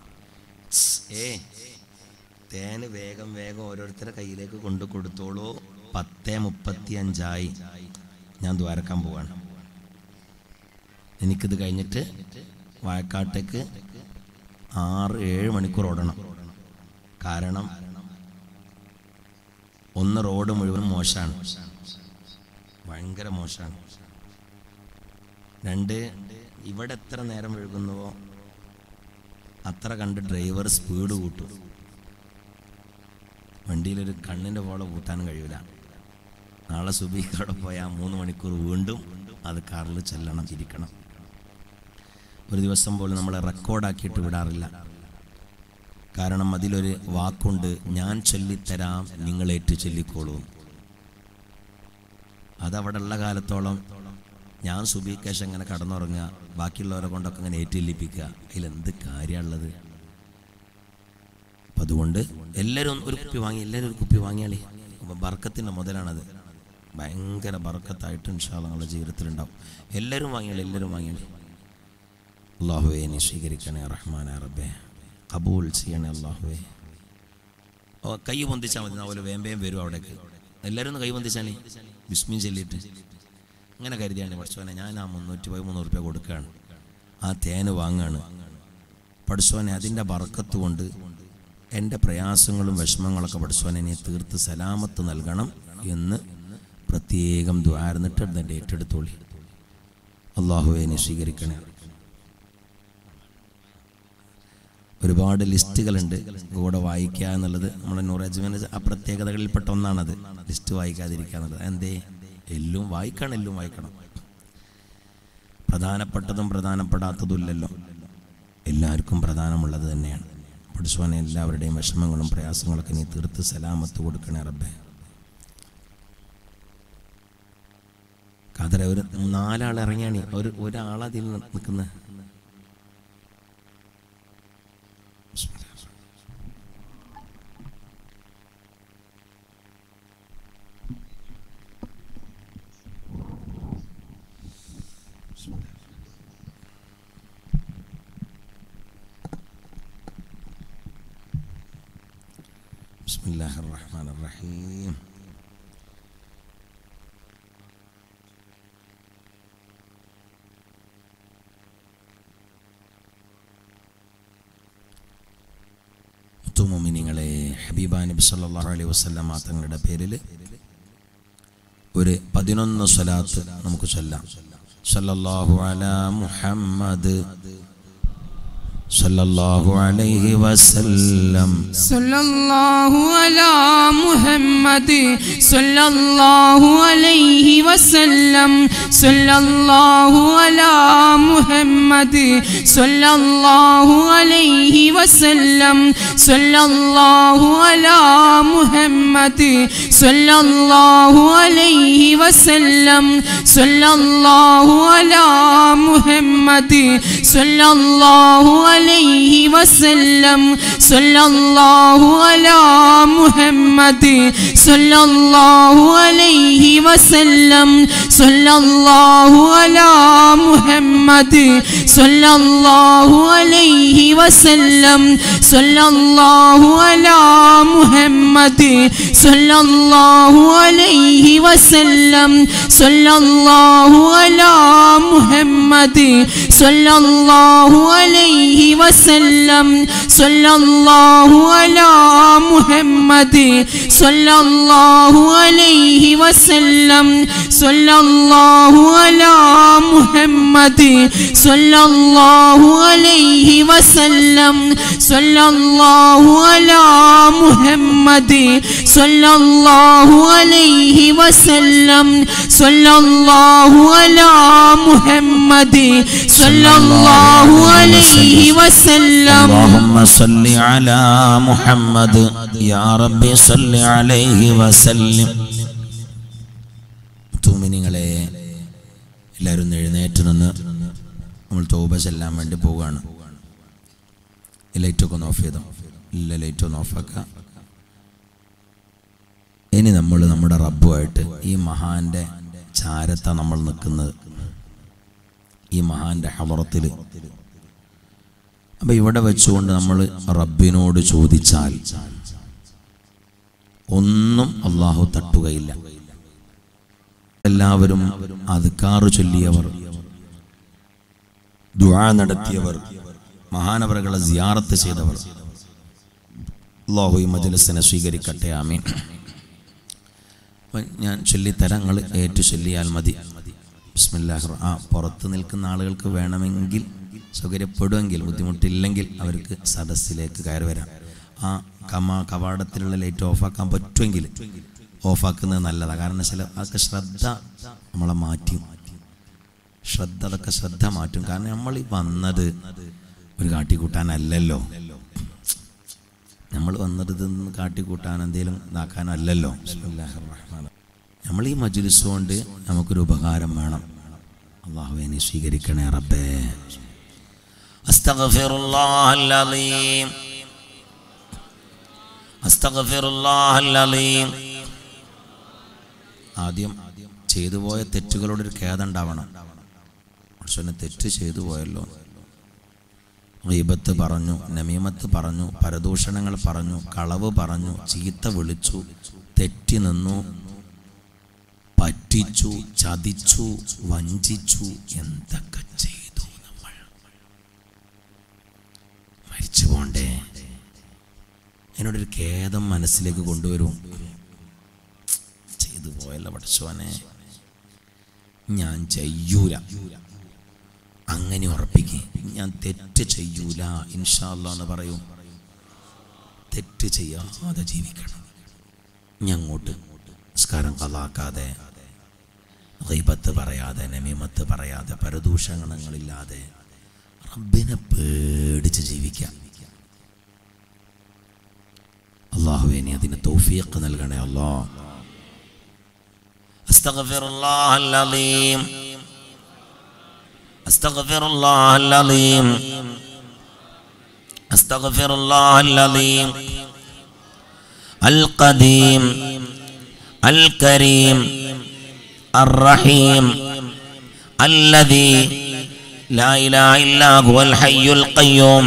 തേന് വേഗം വേഗം ഓരോരുത്തരുടെ കയ്യിലേക്ക് കൊണ്ടു കൊടുത്തോളൂ. 10:35 ഞാൻ ദ്വാരക്കാൻ പോവാണ്. എനിക്കിത് കഴിഞ്ഞിട്ട് വാഴക്കാട്ടേക്ക് 6-7 മണിക്കൂർ ഓടണം. കാരണം ഒന്ന് റോഡ് മുഴുവൻ മോശമാണ്, ഭയങ്കര മോശമാണ്. 2 ഇവിടെ എത്ര നേരം വഴുകുന്നുവോ അത്ര കണ്ട് ഡ്രൈവർ സ്പീഡ് കൂട്ടും. വണ്ടിയിലൊരു കണ്ണിൻ്റെ പോലെ കൂട്ടാനും കഴിയില്ല. നാളെ സുബഹിക്കവിടെ പോയാൽ 3 മണിക്കൂർ വീണ്ടും അത് കാറിൽ ചെല്ലണം, ഇരിക്കണം. ഒരു ദിവസം പോലും നമ്മളെ റെക്കോർഡാക്കിയിട്ട് വിടാറില്ല. കാരണം അതിലൊരു വാക്കുണ്ട്, ഞാൻ ചൊല്ലിത്തരാം നിങ്ങളേറ്റ് ചൊല്ലിക്കോളൂ. അതവിടെ ഉള്ള കാലത്തോളം ഞാൻ സുബഹിക്കേശം ഇങ്ങനെ കടന്നുറങ്ങുക, ബാക്കിയുള്ളവരെ കൊണ്ടൊക്കെ ഇങ്ങനെ ഏറ്റില്ലിപ്പിക്കുക. അതിലെന്ത് കാര്യമുള്ളത്? അപ്പം അതുകൊണ്ട് എല്ലാവരും ഒരു കുപ്പി വാങ്ങി, എല്ലാവരും ഒരു കുപ്പി വാങ്ങിയാലേ. അപ്പം ബർക്കത്തിൻ്റെ മുതലാണത്. ഭയങ്കര ബർക്കത്തായിട്ട് ഇൻഷാ അല്ലാഹ് നിങ്ങളുടെ ജീവിതത്തിലുണ്ടാവും. എല്ലാവരും വാങ്ങിയാലേ, എല്ലാവരും വാങ്ങിയാലേ. അല്ലാഹുവേ നീ സ്വീകരിക്കണേ റഹ്മാനെ റബ്ബേ, കബൂൽ ചെയ്യണേ അല്ലാഹുവേ. കൈ പൊന്തിച്ചാൽ മതി, അതുപോലെ വേമ്പേം വരും അവിടേക്ക്. എല്ലാവരും ഒന്ന് കൈ പൊന്തിച്ചാലേ, ബിസ്മി ചൊല്ലിയിട്ട് അങ്ങനെ കരുതിയാണ് പഠിച്ചോനെ ഞാൻ ആ 313 രൂപ കൊടുക്കുകയാണ്, ആ തേന് വാങ്ങുകയാണ്. പഠിച്ചോനെ അതിൻ്റെ ബർക്കത്ത് കൊണ്ട് എൻ്റെ പ്രയാസങ്ങളും വിഷമങ്ങളൊക്കെ പഠിച്ചോനെ നീ തീർത്ത് സലാമത്ത് നൽകണം എന്ന് പ്രത്യേകം ദ്വാരന്നിട്ട് എൻ്റെ ഏറ്റെടുത്തോളി. അല്ലാഹുവേ നീ സ്വീകരിക്കണേ. ഒരുപാട് ലിസ്റ്റുകളുണ്ട് കൂടെ വായിക്കുക എന്നുള്ളത്. നമ്മുടെ നൂറജ്മിന് ആ പ്രത്യേകതകളിൽപ്പെട്ട ഒന്നാണത്, ലിസ്റ്റ് വായിക്കാതിരിക്കുക എന്നുള്ളത്. എന്തേ? എല്ലാം വായിക്കണം, എല്ലാം വായിക്കണം. പ്രധാനപ്പെട്ടതും പ്രധാനപ്പെടാത്തതും ഇല്ലല്ലോ, എല്ലാവർക്കും പ്രധാനമുള്ളത് തന്നെയാണ്. പഠിച്ചോനെ എല്ലാവരുടെയും വിഷമങ്ങളും പ്രയാസങ്ങളൊക്കെ നീ തീർത്ത് സലാമത്ത് കൊടുക്കണേ റബ്ബേ. കാതര ഒരു 4 ആൾ ഇറങ്ങിയാണ്, ഒരാളതിൽ നിൽക്കുന്നത്. ബിസ്മില്ലാഹിർ റഹ്മാനിർ റഹീം. മുഅ്മിനീങ്ങളെ, ഹബീബാ നബി സല്ലല്ലാഹു അലൈഹി വസല്ലം തങ്ങളുടെ പേരിൽ ഒരു 11 സ്വലാത്ത് നമുക്ക് ചൊല്ലാം. സല്ലല്ലാഹു അലാ മുഹമ്മദ് സല്ലല്ലാഹു അലൈഹി വസല്ലം, സല്ലല്ലാഹു അലാ മുഹമ്മദ് സല്ലല്ലാഹു അലൈഹി വസല്ലം, وسلم صلى الله على محمد صلى الله عليه وسلم صلى الله على محمد صلى الله عليه وسلم صلى الله على محمد صلى الله عليه وسلم صلى الله على محمد صلى الله عليه وسلم صلى الله على محمد صلى الله عليه وسلم صلى الله على محمد صلى الله عليه وسلم صلى الله على محمد صلى الله عليه وسلم صلى الله على محمد صلى الله عليه وسلم صلى الله على محمد صلى الله عليه وسلم صلى الله على محمد صلى الله عليه وسلم صلى الله على محمد صلى الله عليه وسلم اللهم صل على محمد يا ربي صل عليه وسلم. മുഅ്മിനീങ്ങളെ എല്ലാവരും എഴുന്നേറ്റ് നിന്ന് നമ്മൾ തൗബ ചെല്ലാൻ വേണ്ടി പോവുകയാണ്. ലൈറ്റൊക്കെ ഒന്ന് ഓഫ് ചെയ്തോ? ഇല്ല, ലൈറ്റൊന്ന് ഓഫാക്കുക. ഇനി നമ്മൾ നമ്മുടെ റബ്ബുമായിട്ട് ഈ മഹാന്റെ ചാരത്താണ് നമ്മൾ നിൽക്കുന്നത്, ഈ മഹാന്റെ ഹളറത്തിൽ. അപ്പം ഇവിടെ വെച്ചുകൊണ്ട് നമ്മൾ റബ്ബിനോട് ചോദിച്ചാൽ ഒന്നും അള്ളാഹു തട്ടുകയില്ല. എല്ലാവരും അദ്കാറ് ചൊല്ലിയവർ, ദുആ നടത്തിയവർ, മഹാനവറുകളെ സിയാറത്ത് ചെയ്തവർ, അല്ലാഹു ഈ മജ്‌ലിസിനെ സ്വീകരിക്കട്ടെ. ആമീൻ. ഞാൻ ചൊല്ലിത്തരാം, നിങ്ങൾ ഏറ്റു ചൊല്ലിയാൽ മതി. ബിസ്മില്ലാഹിർ. പുറത്ത് നിൽക്കുന്ന ആളുകൾക്ക് വേണമെങ്കിൽ, സൗകര്യപ്പെടുമെങ്കിൽ, ബുദ്ധിമുട്ടില്ലെങ്കിൽ അവർക്ക് സദസ്സിലേക്ക് കയറി വരാം. കവാടത്തിലുള്ള ലൈറ്റ് ഓഫാക്കാൻ പറ്റുമെങ്കിൽ ഓഫാക്കുന്നത് നല്ലതാണ്. കാരണം ചില അതൊക്കെ ശ്രദ്ധ നമ്മളെ മാറ്റും, അതൊക്കെ ശ്രദ്ധ മാറ്റും. കാരണം നമ്മൾ ഈ വന്നത് ഒരു കാട്ടിക്കൂട്ടാനല്ലല്ലോ, നമ്മൾ വന്നത് ഇതൊന്ന് കാട്ടിക്കൂട്ടാൻ എന്തെങ്കിലും ഇതാക്കാനല്ലല്ലോ. നമ്മൾ ഈ മജ്‌ലിസ് കൊണ്ട് നമുക്കൊരു ഉപകാരം വേണം. അല്ലാഹുവേ നീ സ്വീകരിക്കണേ റബ്ബേ. അസ്തഗ്ഫിറുല്ലാഹൽ അലീം, അസ്തഗ്ഫിറുല്ലാഹൽ അലീം. ആദ്യം ചെയ്തു പോയ തെറ്റുകളോടൊരു ഖേദം ഉണ്ടാവണം. മനുഷ്യനെ തെറ്റ് ചെയ്തു പോയല്ലോ, ഗീബത്ത് പറഞ്ഞു, നമീമത്ത് പറഞ്ഞു, പരദൂഷണങ്ങൾ പറഞ്ഞു, കളവ് പറഞ്ഞു, ചീത്ത വിളിച്ചു, തെറ്റി നിന്നു, പറ്റിച്ചു, ചതിച്ചു, വഞ്ചിച്ചു, എന്തൊക്കെ ചെയ്തു. നമ്മൾ മരിച്ചു പോണ്ടേ? എന്നോടൊരു ഖേദം മനസ്സിലേക്ക് കൊണ്ടുവരും. ചെയ്തു പോയല്ലോ പഠിച്ചോനെ, ഞാൻ ചെയ്യൂല, അങ്ങനെ ഉറപ്പിക്കുക. ഞാൻ തെറ്റ് ചെയ്യൂല ഇൻഷാ അല്ലാഹ് എന്ന് പറയും. തെറ്റ് ചെയ്യാതെ ജീവിക്കണം. ഇനി അങ്ങോട്ട് നിസ്കാരം ഖളാക്കാതെ, ഗീബത്ത് പറയാതെ, നമീമത്ത് പറയാതെ, പരദൂഷണങ്ങളില്ലാതെ റബ്ബിനെ പേടിച്ച് ജീവിക്കാം. അല്ലാഹുവേ നീ അതിന് തൗഫീഖ് നൽകണേ അല്ലാഹ്. അസ്തഗ്ഫിറുല്ലാഹൽ അലീം, അസ്തഗ്ഫിറുല്ലാഹൽ അലീം, അസ്തഗ്ഫിറുല്ലാഹൽ അലീം. അൽ ഖദീം അൽ കരീം الرحيم الذي لا إله إلا هو الحي القيوم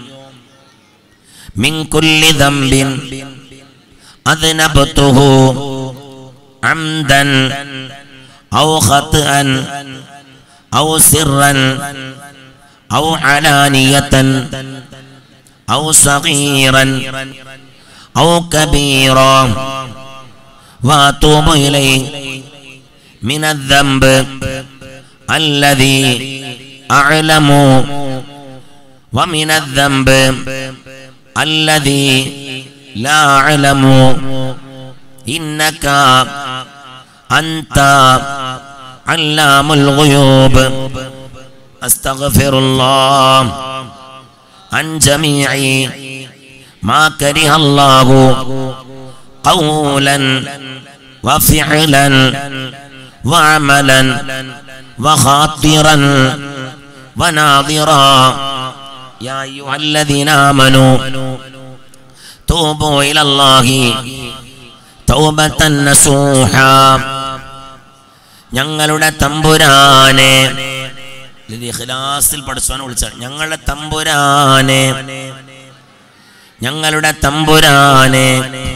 من كل ذنب أذنبته عمدا أو خطأ أو سرا أو علانية أو صغيرا أو كبيرا وأتوب إليه من الذنب الذي أعلم ومن الذنب الذي لا أعلم إنك أنت علام الغيوب أستغفر الله عن جميع ما كره الله قولا وفعلا وعملا وخاطرا وناظرا يا أيها الذين آمنوا توبوا إلى الله توبة نصوحا ഞങ്ങളുടെ തമ്പുരാനെ ഇഖ്ലാസിൽ പഠിച്ചവനെ വിളിച്ചാൽ ഞങ്ങളുടെ തമ്പുരാനെ ഞങ്ങളുടെ തമ്പുരാനെ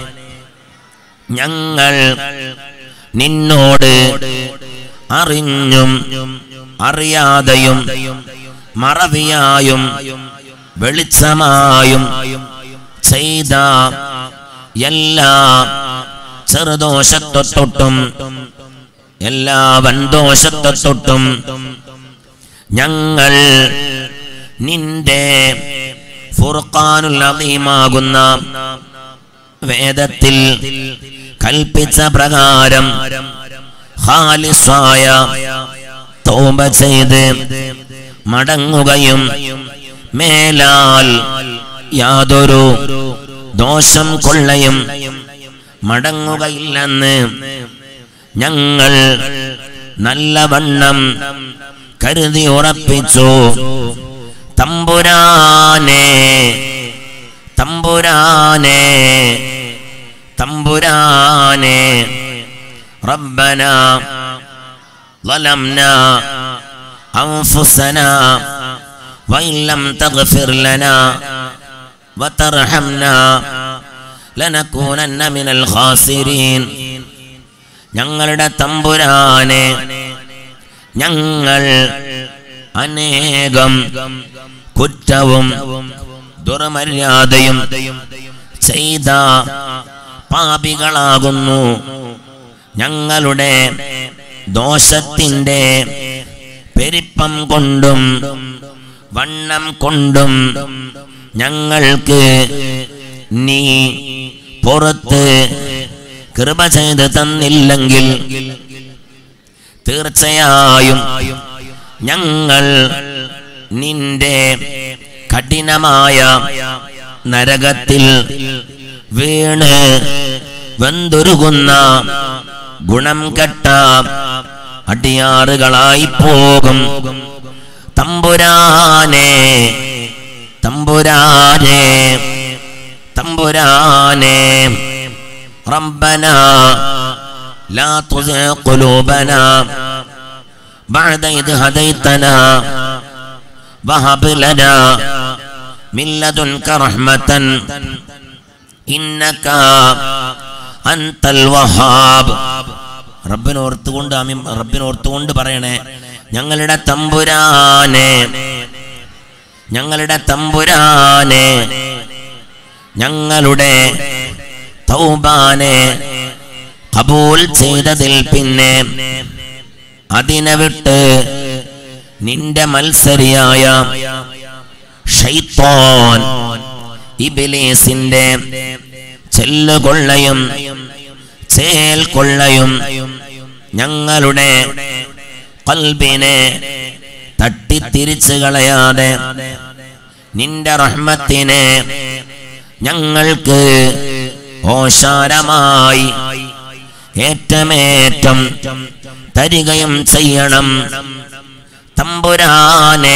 ഞങ്ങൾ നിന്നോട് അറിഞ്ഞും അറിയാതെയും മറവിയായും വെളിച്ചമായും ചെയ്ത എല്ലാ ചെറുദോഷത്തൊട്ടും എല്ലാ വൻദോഷത്തൊട്ടും ഞങ്ങൾ നിന്റെ ഫുർഖാനുൽ അദീമാകുന്ന വേദത്തിൽ കൽപ്പിച്ച പ്രകാരം ഖാലിസായ തൗബ ചെയ്ത് മടങ്ങുകയും മേലാൽ യാതൊരു ദോഷം കൊള്ളയും മടങ്ങുകയില്ലെന്ന് ഞങ്ങൾ നല്ലവണ്ണം കരുതി ഉറപ്പിച്ചു. തമ്പുരാനെ തമ്പുരാനെ തമ്പുരാനെ റബ്ബന ളലംനാ അൻഫുസനാ വഇൻ ലം തഗ്ഫിർ ലനാ വതർഹംനാ ലനകൂനന്ന മിനൽ ഖാസിരീൻ. ഞങ്ങളുടെ തമ്പുരാനെ ഞങ്ങൾ അനേകം കുറ്റവും ദുർമര്യാദയും ചെയ്ത പാപികളാകുന്നു. ഞങ്ങളുടെ ദോഷത്തിൻ്റെ പെരുപ്പം കൊണ്ടും വണ്ണം കൊണ്ടും ഞങ്ങൾക്ക് നീ പുറത്ത് കൃപ ചെയ്ത് തന്നില്ലെങ്കിൽ തീർച്ചയായും ഞങ്ങൾ നിന്റെ കഠിനമായ നരകത്തിൽ വീണ് വെന്തുരുകുന്ന ഗുണം കെട്ട അടിയാറുകളായി പോകും. തമ്പുരാനെ തമ്പുരാനെ തമ്പുരാനെ റബ്ബനാ ലാ തുസിഗ് ഖുലൂബനാ ബഅദ ഇദ് ഹദൈതനാ വഹബ് ലനാ മിൻ ലദുൻക റഹ്മതൻ ഇന്നക അൻതൽ വഹാബ്. റബ്ബിനോർത്തുകൊണ്ട് ആമീൻ. റബ്ബിനോർത്തുകൊണ്ട് പറയണേ, ഞങ്ങളുടെ തമ്പുരാനെ ഞങ്ങളുടെ തമ്പുരാനെ ഞങ്ങളുടെ തൗബാനെ ഖബൂൽ ചെയ്തതിൽ പിന്നെ അതിനെ വിട്ട് നിന്റെ മത്സരിയായ ശൈത്താൻ ഇബ്ലീസിന്റെ ചെല്ലുകൊള്ളയും ചേൽക്കൊള്ളയും ഞങ്ങളുടെ ഖൽബിനെ തട്ടിത്തിരിച്ചു കളയാതെ നിന്റെ റഹ്മത്തിനെ ഞങ്ങൾക്ക് ഓശാരമായി ഏറ്റമേറ്റം തരികയും ചെയ്യണം. തമ്പുരാനെ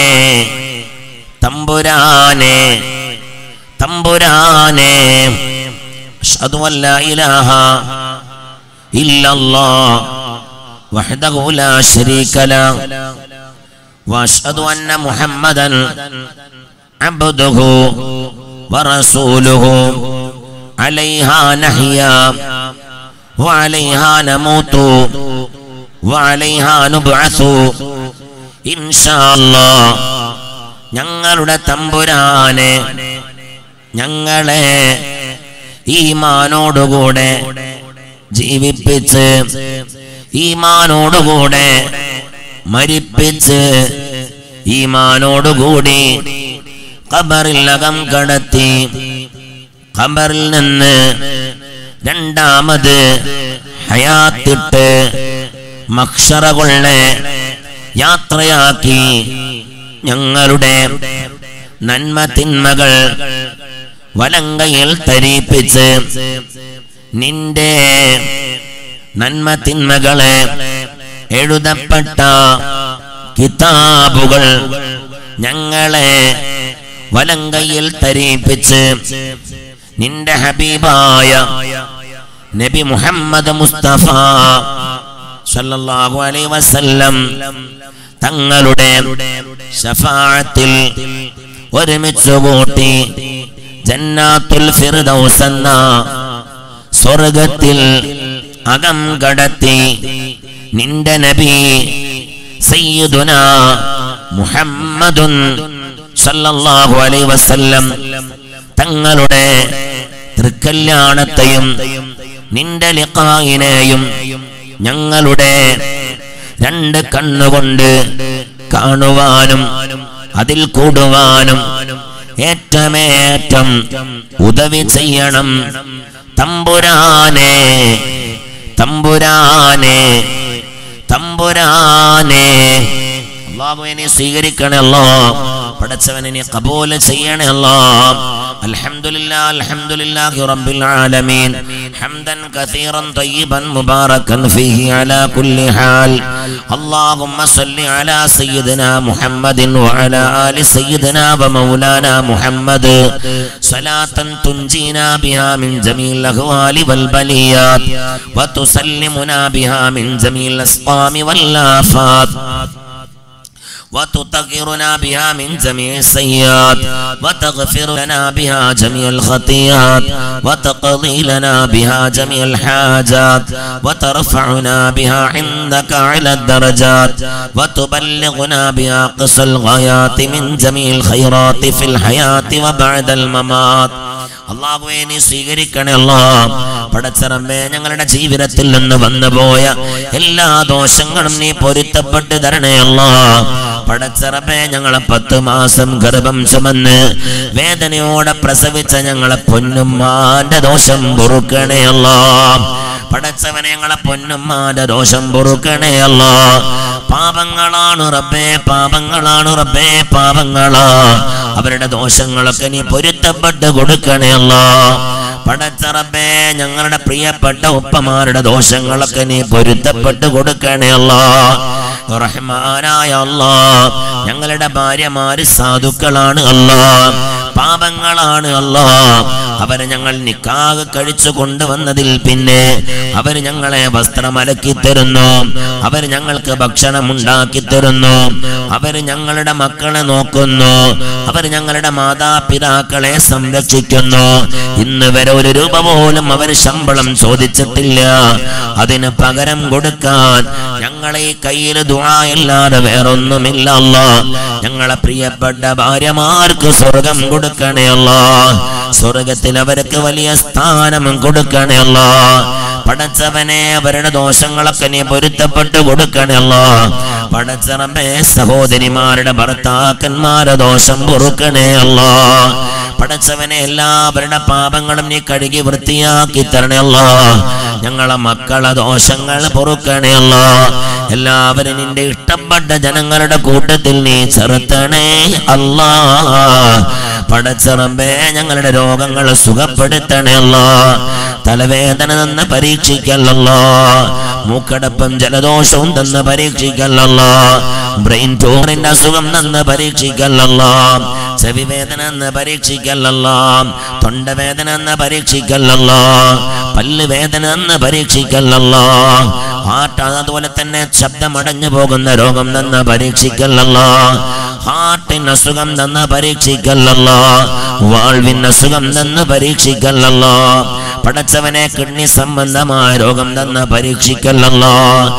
തമ്പുരാനെ തമ്പുരാനെ അഷ്ഹദു അല്ലാ ഇലാഹ ഇല്ലല്ലാഹ് വഹ്ദഹു ലാ ശരീക ലഹു വഅഷ്ഹദു അന്ന മുഹമ്മദൻ അബ്ദുഹു വറസൂലുഹു അലൈഹാ നഹ്യാ വഅലൈഹാ നമൂതു വഅലൈഹാ നുബ്അസു ഇൻഷാ അല്ലാഹ്. ഞങ്ങളുടെ തമ്പുരാനെ ഞങ്ങളെ ഈമാനോടുകൂടെ ജീവിപ്പിച്ച് ഈമാനോടുകൂടെ മരിപ്പിച്ച് ഈമാനോടുകൂടി ഖബറിൽ അകം കടത്തി ഖബറിൽ നിന്ന് രണ്ടാമത് ഹയാത്തിട്ട് മഹ്ശറകളെ യാത്രയാക്കി ഞങ്ങളുടെ നന്മ തിന്മകൾ വലങ്കയിൽ തരിപ്പിച്ച് നിന്റെ നന്മ തിന്മകളെ എഴുതപ്പെട്ട കിതാബുകൾ ഞങ്ങളെ വലങ്കയിൽ തരിപ്പിച്ച് നിന്റെ ഹബീബായ നബി മുഹമ്മദ് മുസ്തഫ സല്ലല്ലാഹു അലൈഹി വസല്ലം തങ്ങളുടെ ശഫാഅത്തിൽ ഒരുമിച്ച് കൂട്ടി ജന്നാത്തുൽ ഫിർദൗസ് എന്ന സ്വർഗ്ഗത്തിൽ അകം കടത്തി നിന്റെ നബി സയ്യിദുനാ മുഹമ്മദുൻ സല്ലല്ലാഹു അലൈഹി വസല്ലം തങ്ങളുടെ തൃക്കല്യാണത്തെയും നിന്റെ ലിഖായിനെയും ഞങ്ങളുടെ രണ്ട് കണ്ണുകൊണ്ട് കാണുവാനും അതിൽ കൂടുവാനും ഏറ്റമേറ്റം ഉദവി ചെയ്യണം തമ്പുരാനെ തമ്പുരാനെ തമ്പുരാനെ. അല്ലാഹുവിനെ സ്വീകരിക്കണേ അല്ലാഹ്, പടച്ചവനെ ഖബൂൽ ചെയ്യണേ അല്ലാഹ്. അൽഹംദുലില്ലാഹ് അൽഹംദുലില്ലാഹി റബ്ബിൽ ആലമീൻ ഹംദൻ കസീറൻ തയ്യിബൻ മുബാറകൻ ഫീഹി അലാ കുല്ലി ഹാൽ. അല്ലാഹുമ്മ സ്വല്ലി അലാ സയ്യിദിനാ മുഹമ്മദിൻ വഅലാ ആലി സയ്യിദിനാ വമൗലാനാ മുഹമ്മദ് സ്വലാത്തൻ തുൻജീനാ ബിഹാ മിൻ ജമീൽ അഹ്വാലി വൽ ബലിയാത് വതുസല്ലിമുനാ ബിഹാ മിൻ ജമീൽ അസ്ഖാമി വൽ ആഫാത് وتطهرنا بها من جميع السيئات وتغفر لنا بها جميع الخطيئات وتقضي لنا بها جميع الحاجات وترفعنا بها عندك على الدرجات وتبلغنا بها قصى الغايات من جميع الخيرات في الحياة وبعد الممات. അല്ലാഹുവേ നീ സ്വീകരിക്കണേ അല്ലാഹ്. പടച്ചറമ്പേ ഞങ്ങളുടെ ജീവിതത്തിൽ നിന്ന് വന്നുപോയ എല്ലാ ദോഷങ്ങളും നീ പൊരുത്തപ്പെട്ട് തരണേ അല്ലാഹ്. പടച്ചറമ്പേ ഞങ്ങളെ 10 മാസം ഗർഭം ചുമന്ന് വേദനയോടെ പ്രസവിച്ച ഞങ്ങളെ പൊന്നുമ്മാന്റെ ദോഷം പൊറുക്കണേ അല്ലാഹ്. പടച്ചവനെ ഞങ്ങളെ പൊന്നുമ്മാന്റെ ദോഷം പൊറുക്കണേ അല്ലാഹ്. പാപങ്ങളാണ് റബ്ബേ, പാപങ്ങളാണ് റബ്ബേ, പാപങ്ങളാ. അവരുടെ ദോഷങ്ങളൊക്കെ നീ പൊരുത്തപ്പെട്ട് കൊടുക്കണേ അല്ലാഹ്. പടച്ച റബ്ബേ ഞങ്ങളുടെ പ്രിയപ്പെട്ട ഉപ്പമാരുടെ ദോഷങ്ങളൊക്കെ നീ പൊരുത്തപ്പെട്ട് കൊടുക്കണേ അല്ലാഹ്. റഹ്മാനായ അല്ലാഹ് ഞങ്ങളുടെ ഭാര്യമാര് സാധുക്കളാണ് അല്ലാഹ്, പാപങ്ങളാണ് അല്ലാഹ്. അവരെ ഞങ്ങൾ നിക്കാഹ് കഴിച്ചു കൊണ്ടുവന്നതിൽ പിന്നെ അവർ ഞങ്ങളെ വസ്ത്രം അലക്കി തരുന്നു, അവർ ഞങ്ങൾക്ക് ഭക്ഷണം ഉണ്ടാക്കി തരുന്നു, അവർ ഞങ്ങളുടെ മക്കളെ നോക്കുന്നു, അവർ ഞങ്ങളുടെ മാതാപിതാക്കളെ സംരക്ഷിക്കുന്നു. ഇന്ന് വരെ 1 രൂപ പോലും അവർ ശമ്പളം ചോദിച്ചിട്ടില്ല. അതിന് പകരം കൊടുക്കാൻ ഞങ്ങളെ കയ്യിൽ ദുആ അല്ലാതെ വേറൊന്നുമില്ല അല്ലാഹ്. ഞങ്ങളെ പ്രിയപ്പെട്ട ഭാര്യമാർക്ക് സ്വർഗം കൊടുക്കണേ അല്ലാഹ്. സ്വർഗത്തിൽ അവർക്ക് വലിയ സ്ഥാനം കൊടുക്കണേ അല്ലാഹ്. പടച്ചവനെ അവരുടെ ദോഷങ്ങളൊക്കെ നീ പൊരുത്തപ്പെട്ട് കൊടുക്കണേ അല്ലാഹ്. പടച്ചറമ്പേ സഹോദരിമാരുടെ ഭർത്താക്കന്മാരുടെ ദോഷം പൊറുക്കണേ അല്ലാഹ്. പടച്ചവനെ എല്ലാവരുടെ പാപങ്ങളും നീ കഴുകി വൃത്തിയാക്കി തരണേ അല്ലാഹ്. ഞങ്ങളെ മക്കളെ ദോഷങ്ങൾ പൊറുക്കണേ അല്ലാഹ്. എല്ലാവരും നിന്റെ ഇഷ്ടപ്പെട്ട ജനങ്ങളുടെ കൂട്ടത്തിൽ നീ ചേർത്തണേ അല്ലാഹ്. പടച്ചറമ്പേ ഞങ്ങളുടെ രോഗങ്ങൾ സുഖപ്പെടുത്തണേ അല്ലാഹ്. തലവേദന തന്ന് പരീക്ഷിക്കല്ലല്ലോ, മൂക്കടപ്പം ജലദോഷവും തന്ന് പരീക്ഷിക്കല്ലല്ലോ, ബ്രെയിൻ ട്യൂമറിന്റെ അസുഖം തന്ന് പരീക്ഷിക്കല്ലല്ലോ, ചെവിവേദന എന്ന് പരീക്ഷിക്കല്ലല്ലോ, തൊണ്ടവേദന എന്ന് പരീക്ഷിക്കല്ലല്ലോ, പല്ലുവേദന എന്ന് പരീക്ഷിക്കല്ലല്ലോ, ഹാർട്ട് അതുപോലെ തന്നെ ശബ്ദമടഞ്ഞു പോകുന്ന രോഗം തന്ന് പരീക്ഷിക്കല്ലല്ലോ, ഹാർട്ടിന് അസുഖം തന്ന് പരീക്ഷിക്കല്ലല്ലോ, വാൾവിന് അസുഖം തന്ന് പരീക്ഷിക്കല്ലല്ലോ, പടച്ചവനെ കിഡ്നി സംബന്ധമായ രോഗം തന്ന് പരീക്ഷിക്കല്ലല്ലോ,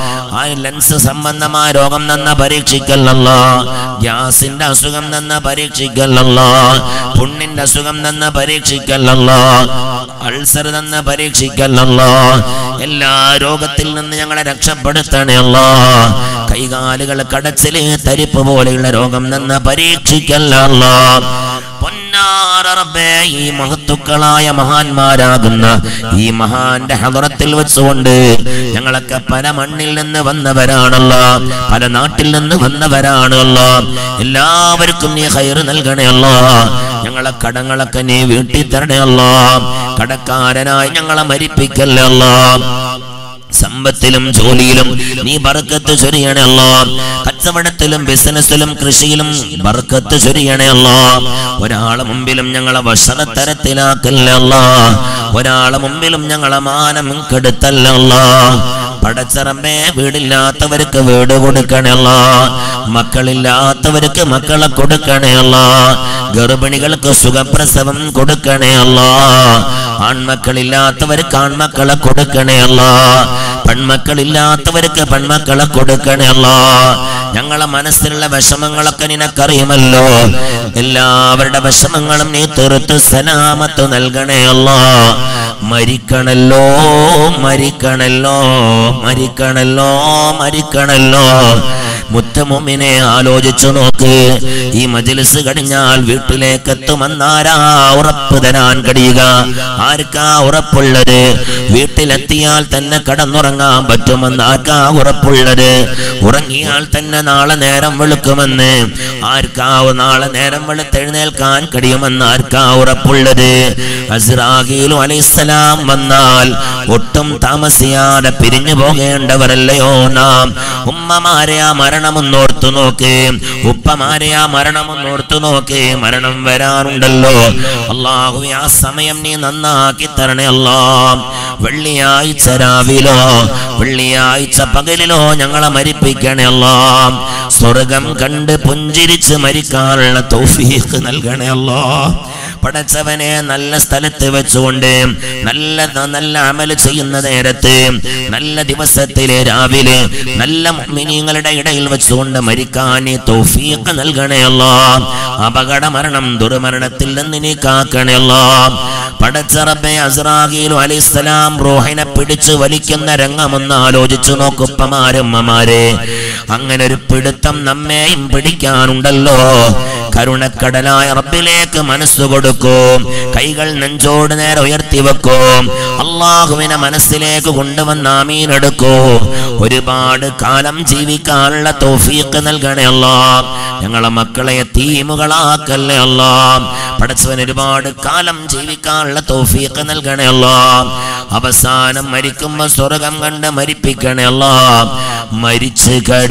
ലെൻസ് സംബന്ധമായ രോഗം തന്ന് പരീക്ഷിക്കല്ലല്ലോ, ഗ്യാസിന്റെ അസുഖം തന്ന് പരീക്ഷിക്കല്ലല്ലോ, പുണ്ണിന്റെ അസുഖം തന്ന് പരീക്ഷിക്കല്ലല്ലോ, അൾസർ തന്ന് പരീക്ഷിക്കല്ലല്ലോ, എല്ലാ രോഗത്തിൽ നിന്ന് ഞങ്ങളെ രക്ഷപ്പെടുത്തണേ അല്ലാഹ്. കൈകാലുകൾ കടച്ചില് തരിപ്പ് പോലെയുള്ള രോഗം തന്ന് പരീക്ഷിക്കല്ലല്ലോ. റബ്ബേ ഈ മഹത്തുക്കളായ മഹാന്മാരാകുന്ന ഈ മഹാന്റെ ഹദറത്തിൽ വെച്ചുകൊണ്ട് ഞങ്ങളൊക്കെ പല മണ്ണിൽ നിന്ന് വന്നവരാണല്ലോ, പല നാട്ടിൽ നിന്ന് വന്നവരാണല്ലോ. എല്ലാവർക്കും നീ ഖൈർ നൽകണേ അല്ലാ. ഞങ്ങളെ കടങ്ങളൊക്കെ നീ വീട്ടി തരണേ അല്ലാ. കടക്കാരനായി ഞങ്ങളെ മരിപ്പിക്കല്ലേ അല്ലാ. സമ്പത്തിലും ജോലിയിലും നീ ബർക്കത്ത് ചൊരിയണേ അല്ലാ. കച്ചവടത്തിലും ബിസിനസ്സിലും കൃഷിയിലും ബർക്കത്ത് ചൊരിയണേ അല്ലാ. ഒരാളെ മുമ്പിലും ഞങ്ങളെ വശതരത്തിലാക്കല്ലേ അല്ലാ. ഒരാളെ മുമ്പിലും ഞങ്ങളെ മാനം കെടുത്തല്ലേ അല്ലാ. പടച്ചറമ്പേ വീടില്ലാത്തവർക്ക് വീട് കൊടുക്കണേ അല്ലാ. മക്കളില്ലാത്തവർക്ക് മക്കളെ കൊടുക്കണേ അല്ലാ. ഗർഭിണികൾക്ക് സുഖപ്രസവം കൊടുക്കണേ അല്ലാ. ആൺമക്കളില്ലാത്തവർക്ക് ആൺമക്കളെ കൊടുക്കണേ അല്ലാ. പെൺമക്കളില്ലാത്തവർക്ക് പെൺമക്കളെ കൊടുക്കണേ അല്ലാ. ഞങ്ങളെ മനസ്സിലുള്ള വിഷമങ്ങളൊക്കെ നിനക്കറിയുമല്ലോ. എല്ലാവരുടെ വിഷമങ്ങളും നീ തീർത്ത് സലാമത്ത് നൽകണേ അല്ലാ. മരിക്കണല്ലോ മരിക്കണല്ലോ മരിക്കണല്ലോ മരിക്കണല്ലോ. മുത്തമുമിനെ ആലോചിച്ചു നോക്ക്. ഈ മജ്‌ലിസ് കഴിഞ്ഞാൽ വീട്ടിലേക്ക് എത്തുമെന്നാരാ ഉറപ്പ് തരാൻ കഴിയുക? ആർക്കാ ഉറപ്പുള്ളത്? വീട്ടിലെത്തിയാൽ തന്നെ കടന്നുറങ്ങാൻ പറ്റുമെന്ന് ആർക്കാ ഉറപ്പുള്ളത്? ഉറങ്ങിയാൽ തന്നെ നാളെ നേരം വെളുക്കുമെന്ന് ആർക്കാ? നാളെ നേരം വെളുത്തെഴുന്നേൽക്കാൻ കഴിയുമെന്ന് ആർക്കാ ഉറപ്പുള്ളത്? അസ്റാഗീൽ അലൈഹിസ്സലാം വന്നാൽ ഒട്ടും താമസിയാതെ പിരിഞ്ഞു പോകേണ്ടവരല്ലയോ നാം? ഉമ്മമാരെ ആ മരണമൊന്നോർത്തു നോക്ക്, ഉപ്പമാരെ ആ മരണമൊന്നോർത്തു നോക്ക്. മരണം വരാനുണ്ടല്ലോ. അല്ലാഹുവേ ആ സമയം നീ നന്നാക്കി തരണേ അല്ലാ. വെള്ളിയാഴ്ച രാവിലോ വെള്ളിയാഴ്ച പകലിലോ ഞങ്ങളെ മരിപ്പിക്കണേ അല്ലാ. സ്വർഗം കണ്ട് പുഞ്ചിരിച്ച് മരിക്കാനുള്ള തൗഫീഖ് നൽകണേ അല്ലാ. പടച്ചവനെ നല്ല സ്ഥലത്ത് വെച്ചുകൊണ്ട് നല്ല നല്ല അമൽ ചെയ്യുന്ന നേരത്ത് നല്ല ദിവസത്തിലെ രാവിലെ നല്ല മുഅ്മിനീങ്ങളുടെ ഇടയിൽ വെച്ചുകൊണ്ട് മരിക്കാൻ നീ തൗഫീഖ് നൽകണേ അല്ലാ. അപകട മരണം ദുർമരണത്തിൽ നിന്ന് നീ കാക്കണേ അല്ലാ. പടച്ച റബ്ബേ അസ്റാഗീൽ അലൈഹിസ്സലാം റൂഹിനെ പിടിച്ചു വലിക്കുന്ന രംഗമൊന്ന് ആലോചിച്ചു നോക്കുപ്പമാരമ്മമാരെ. അങ്ങനെ ഒരു പിടുത്തം നമ്മെയും പിടിക്കാനുണ്ടല്ലോ. കരുണക്കടലായ റബ്ബിലേക്ക് മനസ്സ് കൊടുക്കും. കൈകൾ നെഞ്ചോട് നേരെ ഉയർത്തി വെക്കും. അല്ലാഹുവിനെ മനസ്സിലേക്ക് കൊണ്ടുവന്ന് ആമീൻ എടുക്കൂ. ഒരുപാട് കാലം ജീവിക്കാനുള്ള തൗഫീഖ് നൽകണേ അല്ലാ. ഞങ്ങളെ മക്കളെ യതീമുകളാക്കല്ലേ അല്ലാ. പടച്ചവൻ ഒരുപാട് കാലം ജീവിക്കാനുള്ള തൗഫീഖ് നൽകണേ അല്ലാ. അവസാനം മരിക്കുമ്പോൾ സ്വർഗം കണ്ട് മരിപ്പിക്കണേ അല്ലാ. മരിച്ചു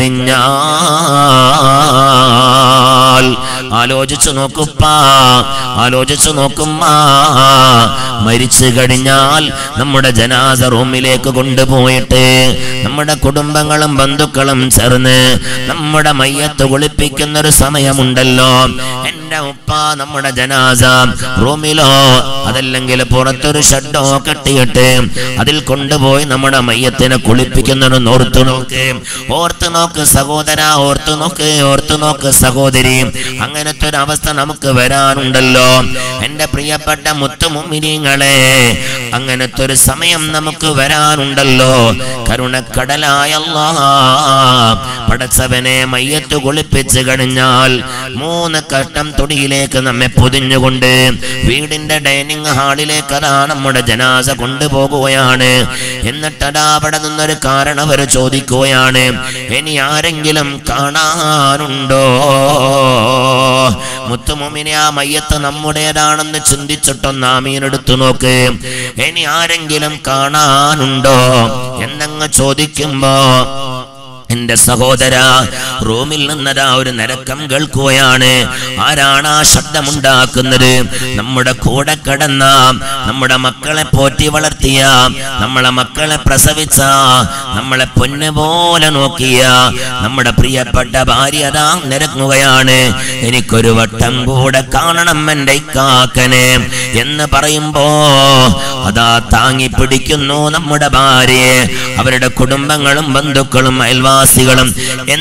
കഴിഞ്ഞാൽ ആലോചിച്ചു നോക്കുപ്പാ, ആലോചിച്ചു നോക്കുമ്മാ. മരിച്ചു കഴിഞ്ഞാൽ നമ്മുടെ ജനാസ റൂമിലേക്ക് കൊണ്ടുപോയിട്ട് നമ്മുടെ കുടുംബങ്ങളും ബന്ധുക്കളും ചേർന്ന് നമ്മുടെ മയ്യത്ത് കുളിപ്പിക്കുന്നൊരു സമയമുണ്ടല്ലോ. എന്റെ ഉപ്പ നമ്മുടെ ജനാസ റൂമിലോ അതല്ലെങ്കിൽ പുറത്തൊരു ഷഡ്ഡോ കെട്ടിയിട്ട് അതിൽ കൊണ്ടുപോയി നമ്മുടെ മയ്യത്തിനെ കുളിപ്പിക്കുന്നൊരു ഓർത്തു നോക്ക്. ഓർത്തു നോക്ക് സഹോദര, ഓർത്തു നോക്ക്, ഓർത്തു നോക്ക് സഹോദരി. അങ്ങനത്തെ ഒരു അവസ്ഥ നമുക്ക് വരാനുണ്ടല്ലോ എന്റെ പ്രിയപ്പെട്ട മുത്തുമുഅ്മിനീങ്ങളെ. അങ്ങനത്തെ ഒരു സമയം നമുക്ക് വരാനുണ്ടല്ലോ. കരുണക്കടലായ അല്ലാഹ് പടച്ചവനെ മയ്യത്ത് കുളിപ്പിച്ച് കഴിഞ്ഞാൽ 3 കഷ്ടം തൊടിയിലേക്ക് നമ്മെ പൊതിഞ്ഞുകൊണ്ട് വീടിന്റെ ഡൈനിങ് ഹാളിലേക്ക് അതാ നമ്മുടെ ജനാസ കൊണ്ടുപോകുകയാണ്. എന്നിട്ട് അതാ അവിടെ നിന്നൊരു കാരണവർ ചോദിക്കുകയാണ്, ഇനി ആരെങ്കിലും കാണാനുണ്ടോ? മുത്തുമുഅ്മിനെ ആ മയ്യത്ത് നമ്മുടേതാണെന്ന് ചിന്തിച്ചിട്ടൊന്ന് ആമീൻ എടുത്തു നോക്ക്. ഇനി ആരെങ്കിലും കാണാനുണ്ടോ എന്നങ്ങ് ചോദിക്കുമ്പോ എന്റെ സഹോദര റൂമിൽ നിന്നതാ ഒരു നരക്കം കേൾക്കുകയാണ്. ആരാണ് ആ ശബ്ദമുണ്ടാക്കുന്നത്? നമ്മുടെ കൂടെ കിടന്ന, നമ്മുടെ മക്കളെ പോറ്റി വളർത്തിയ, നമ്മളെ മക്കളെ പ്രസവിച്ച, നമ്മളെ പൊന്നുപോലെ നോക്കിയ നമ്മുടെ പ്രിയപ്പെട്ട ഭാര്യ അതാ നിരങ്ങുകയാണ്. എനിക്കൊരു വട്ടം കൂടെ കാണണം എന്റെ ഇക്കാക്കനെ എന്ന് പറയുമ്പോ അതാ താങ്ങി പിടിക്കുന്നു നമ്മുടെ ഭാര്യയെ, അവരുടെ കുടുംബങ്ങളും ബന്ധുക്കളും അയൽവാസികളും. എന്നിട്ട്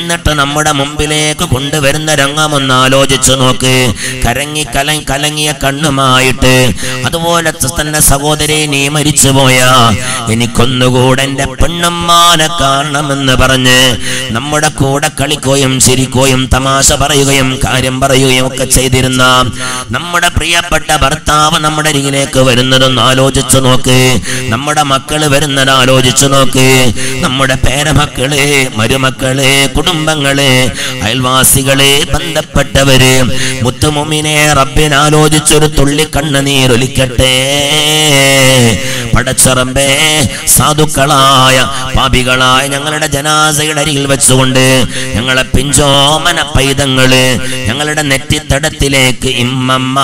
നമ്മുടെ മുമ്പിലേക്ക് കൊണ്ടുവരുന്ന രംഗമൊന്ന് ആലോചിച്ചു നോക്ക്. കലങ്ങിയ കണ്ണുമായിട്ട് അതുപോലെ തന്നെ സഹോദരി നീ മരിച്ചുപോയാ എനിക്കൊന്നുകൂടെ എന്റെ പെണ്ണമ്മാനെ കാണണമെന്ന് പറഞ്ഞ് നമ്മുടെ കൂടെ കളിക്കുകയും ചിരിക്കുകയും തമാശ പറയുകയും കാര്യം പറയുകയും ഒക്കെ ചെയ്തിരുന്ന നമ്മുടെ പ്രിയപ്പെട്ട ഭർത്താവ് നമ്മുടെ അരികിലേക്ക് വരുന്നതൊന്ന് ആലോചിച്ചു നോക്ക്. നമ്മുടെ മക്കള് വരുന്നത് ആലോചിച്ചു നോക്ക്. നമ്മുടെ പേരമക്കള്, മരുമക്കള്, കുടുംബങ്ങള്, അയൽവാസികള്, ബന്ധപ്പെട്ടവര്, മുത്തുമുമിനെ റബ്ബിനാലോചിച്ചൊരു തുള്ളി കണ്ണുനീരൊലിക്കട്ടെ. പടച്ചറമ്പേ, സാധുക്കളായ പാപികളായ ഞങ്ങളുടെ ജനാസയുടെ അരികിൽ വെച്ചുകൊണ്ട് ഞങ്ങളെ പിഞ്ചോമന പൈതങ്ങള് ഞങ്ങളുടെ നെറ്റിത്തടത്തിലേക്ക് ഇമ്മമ്മ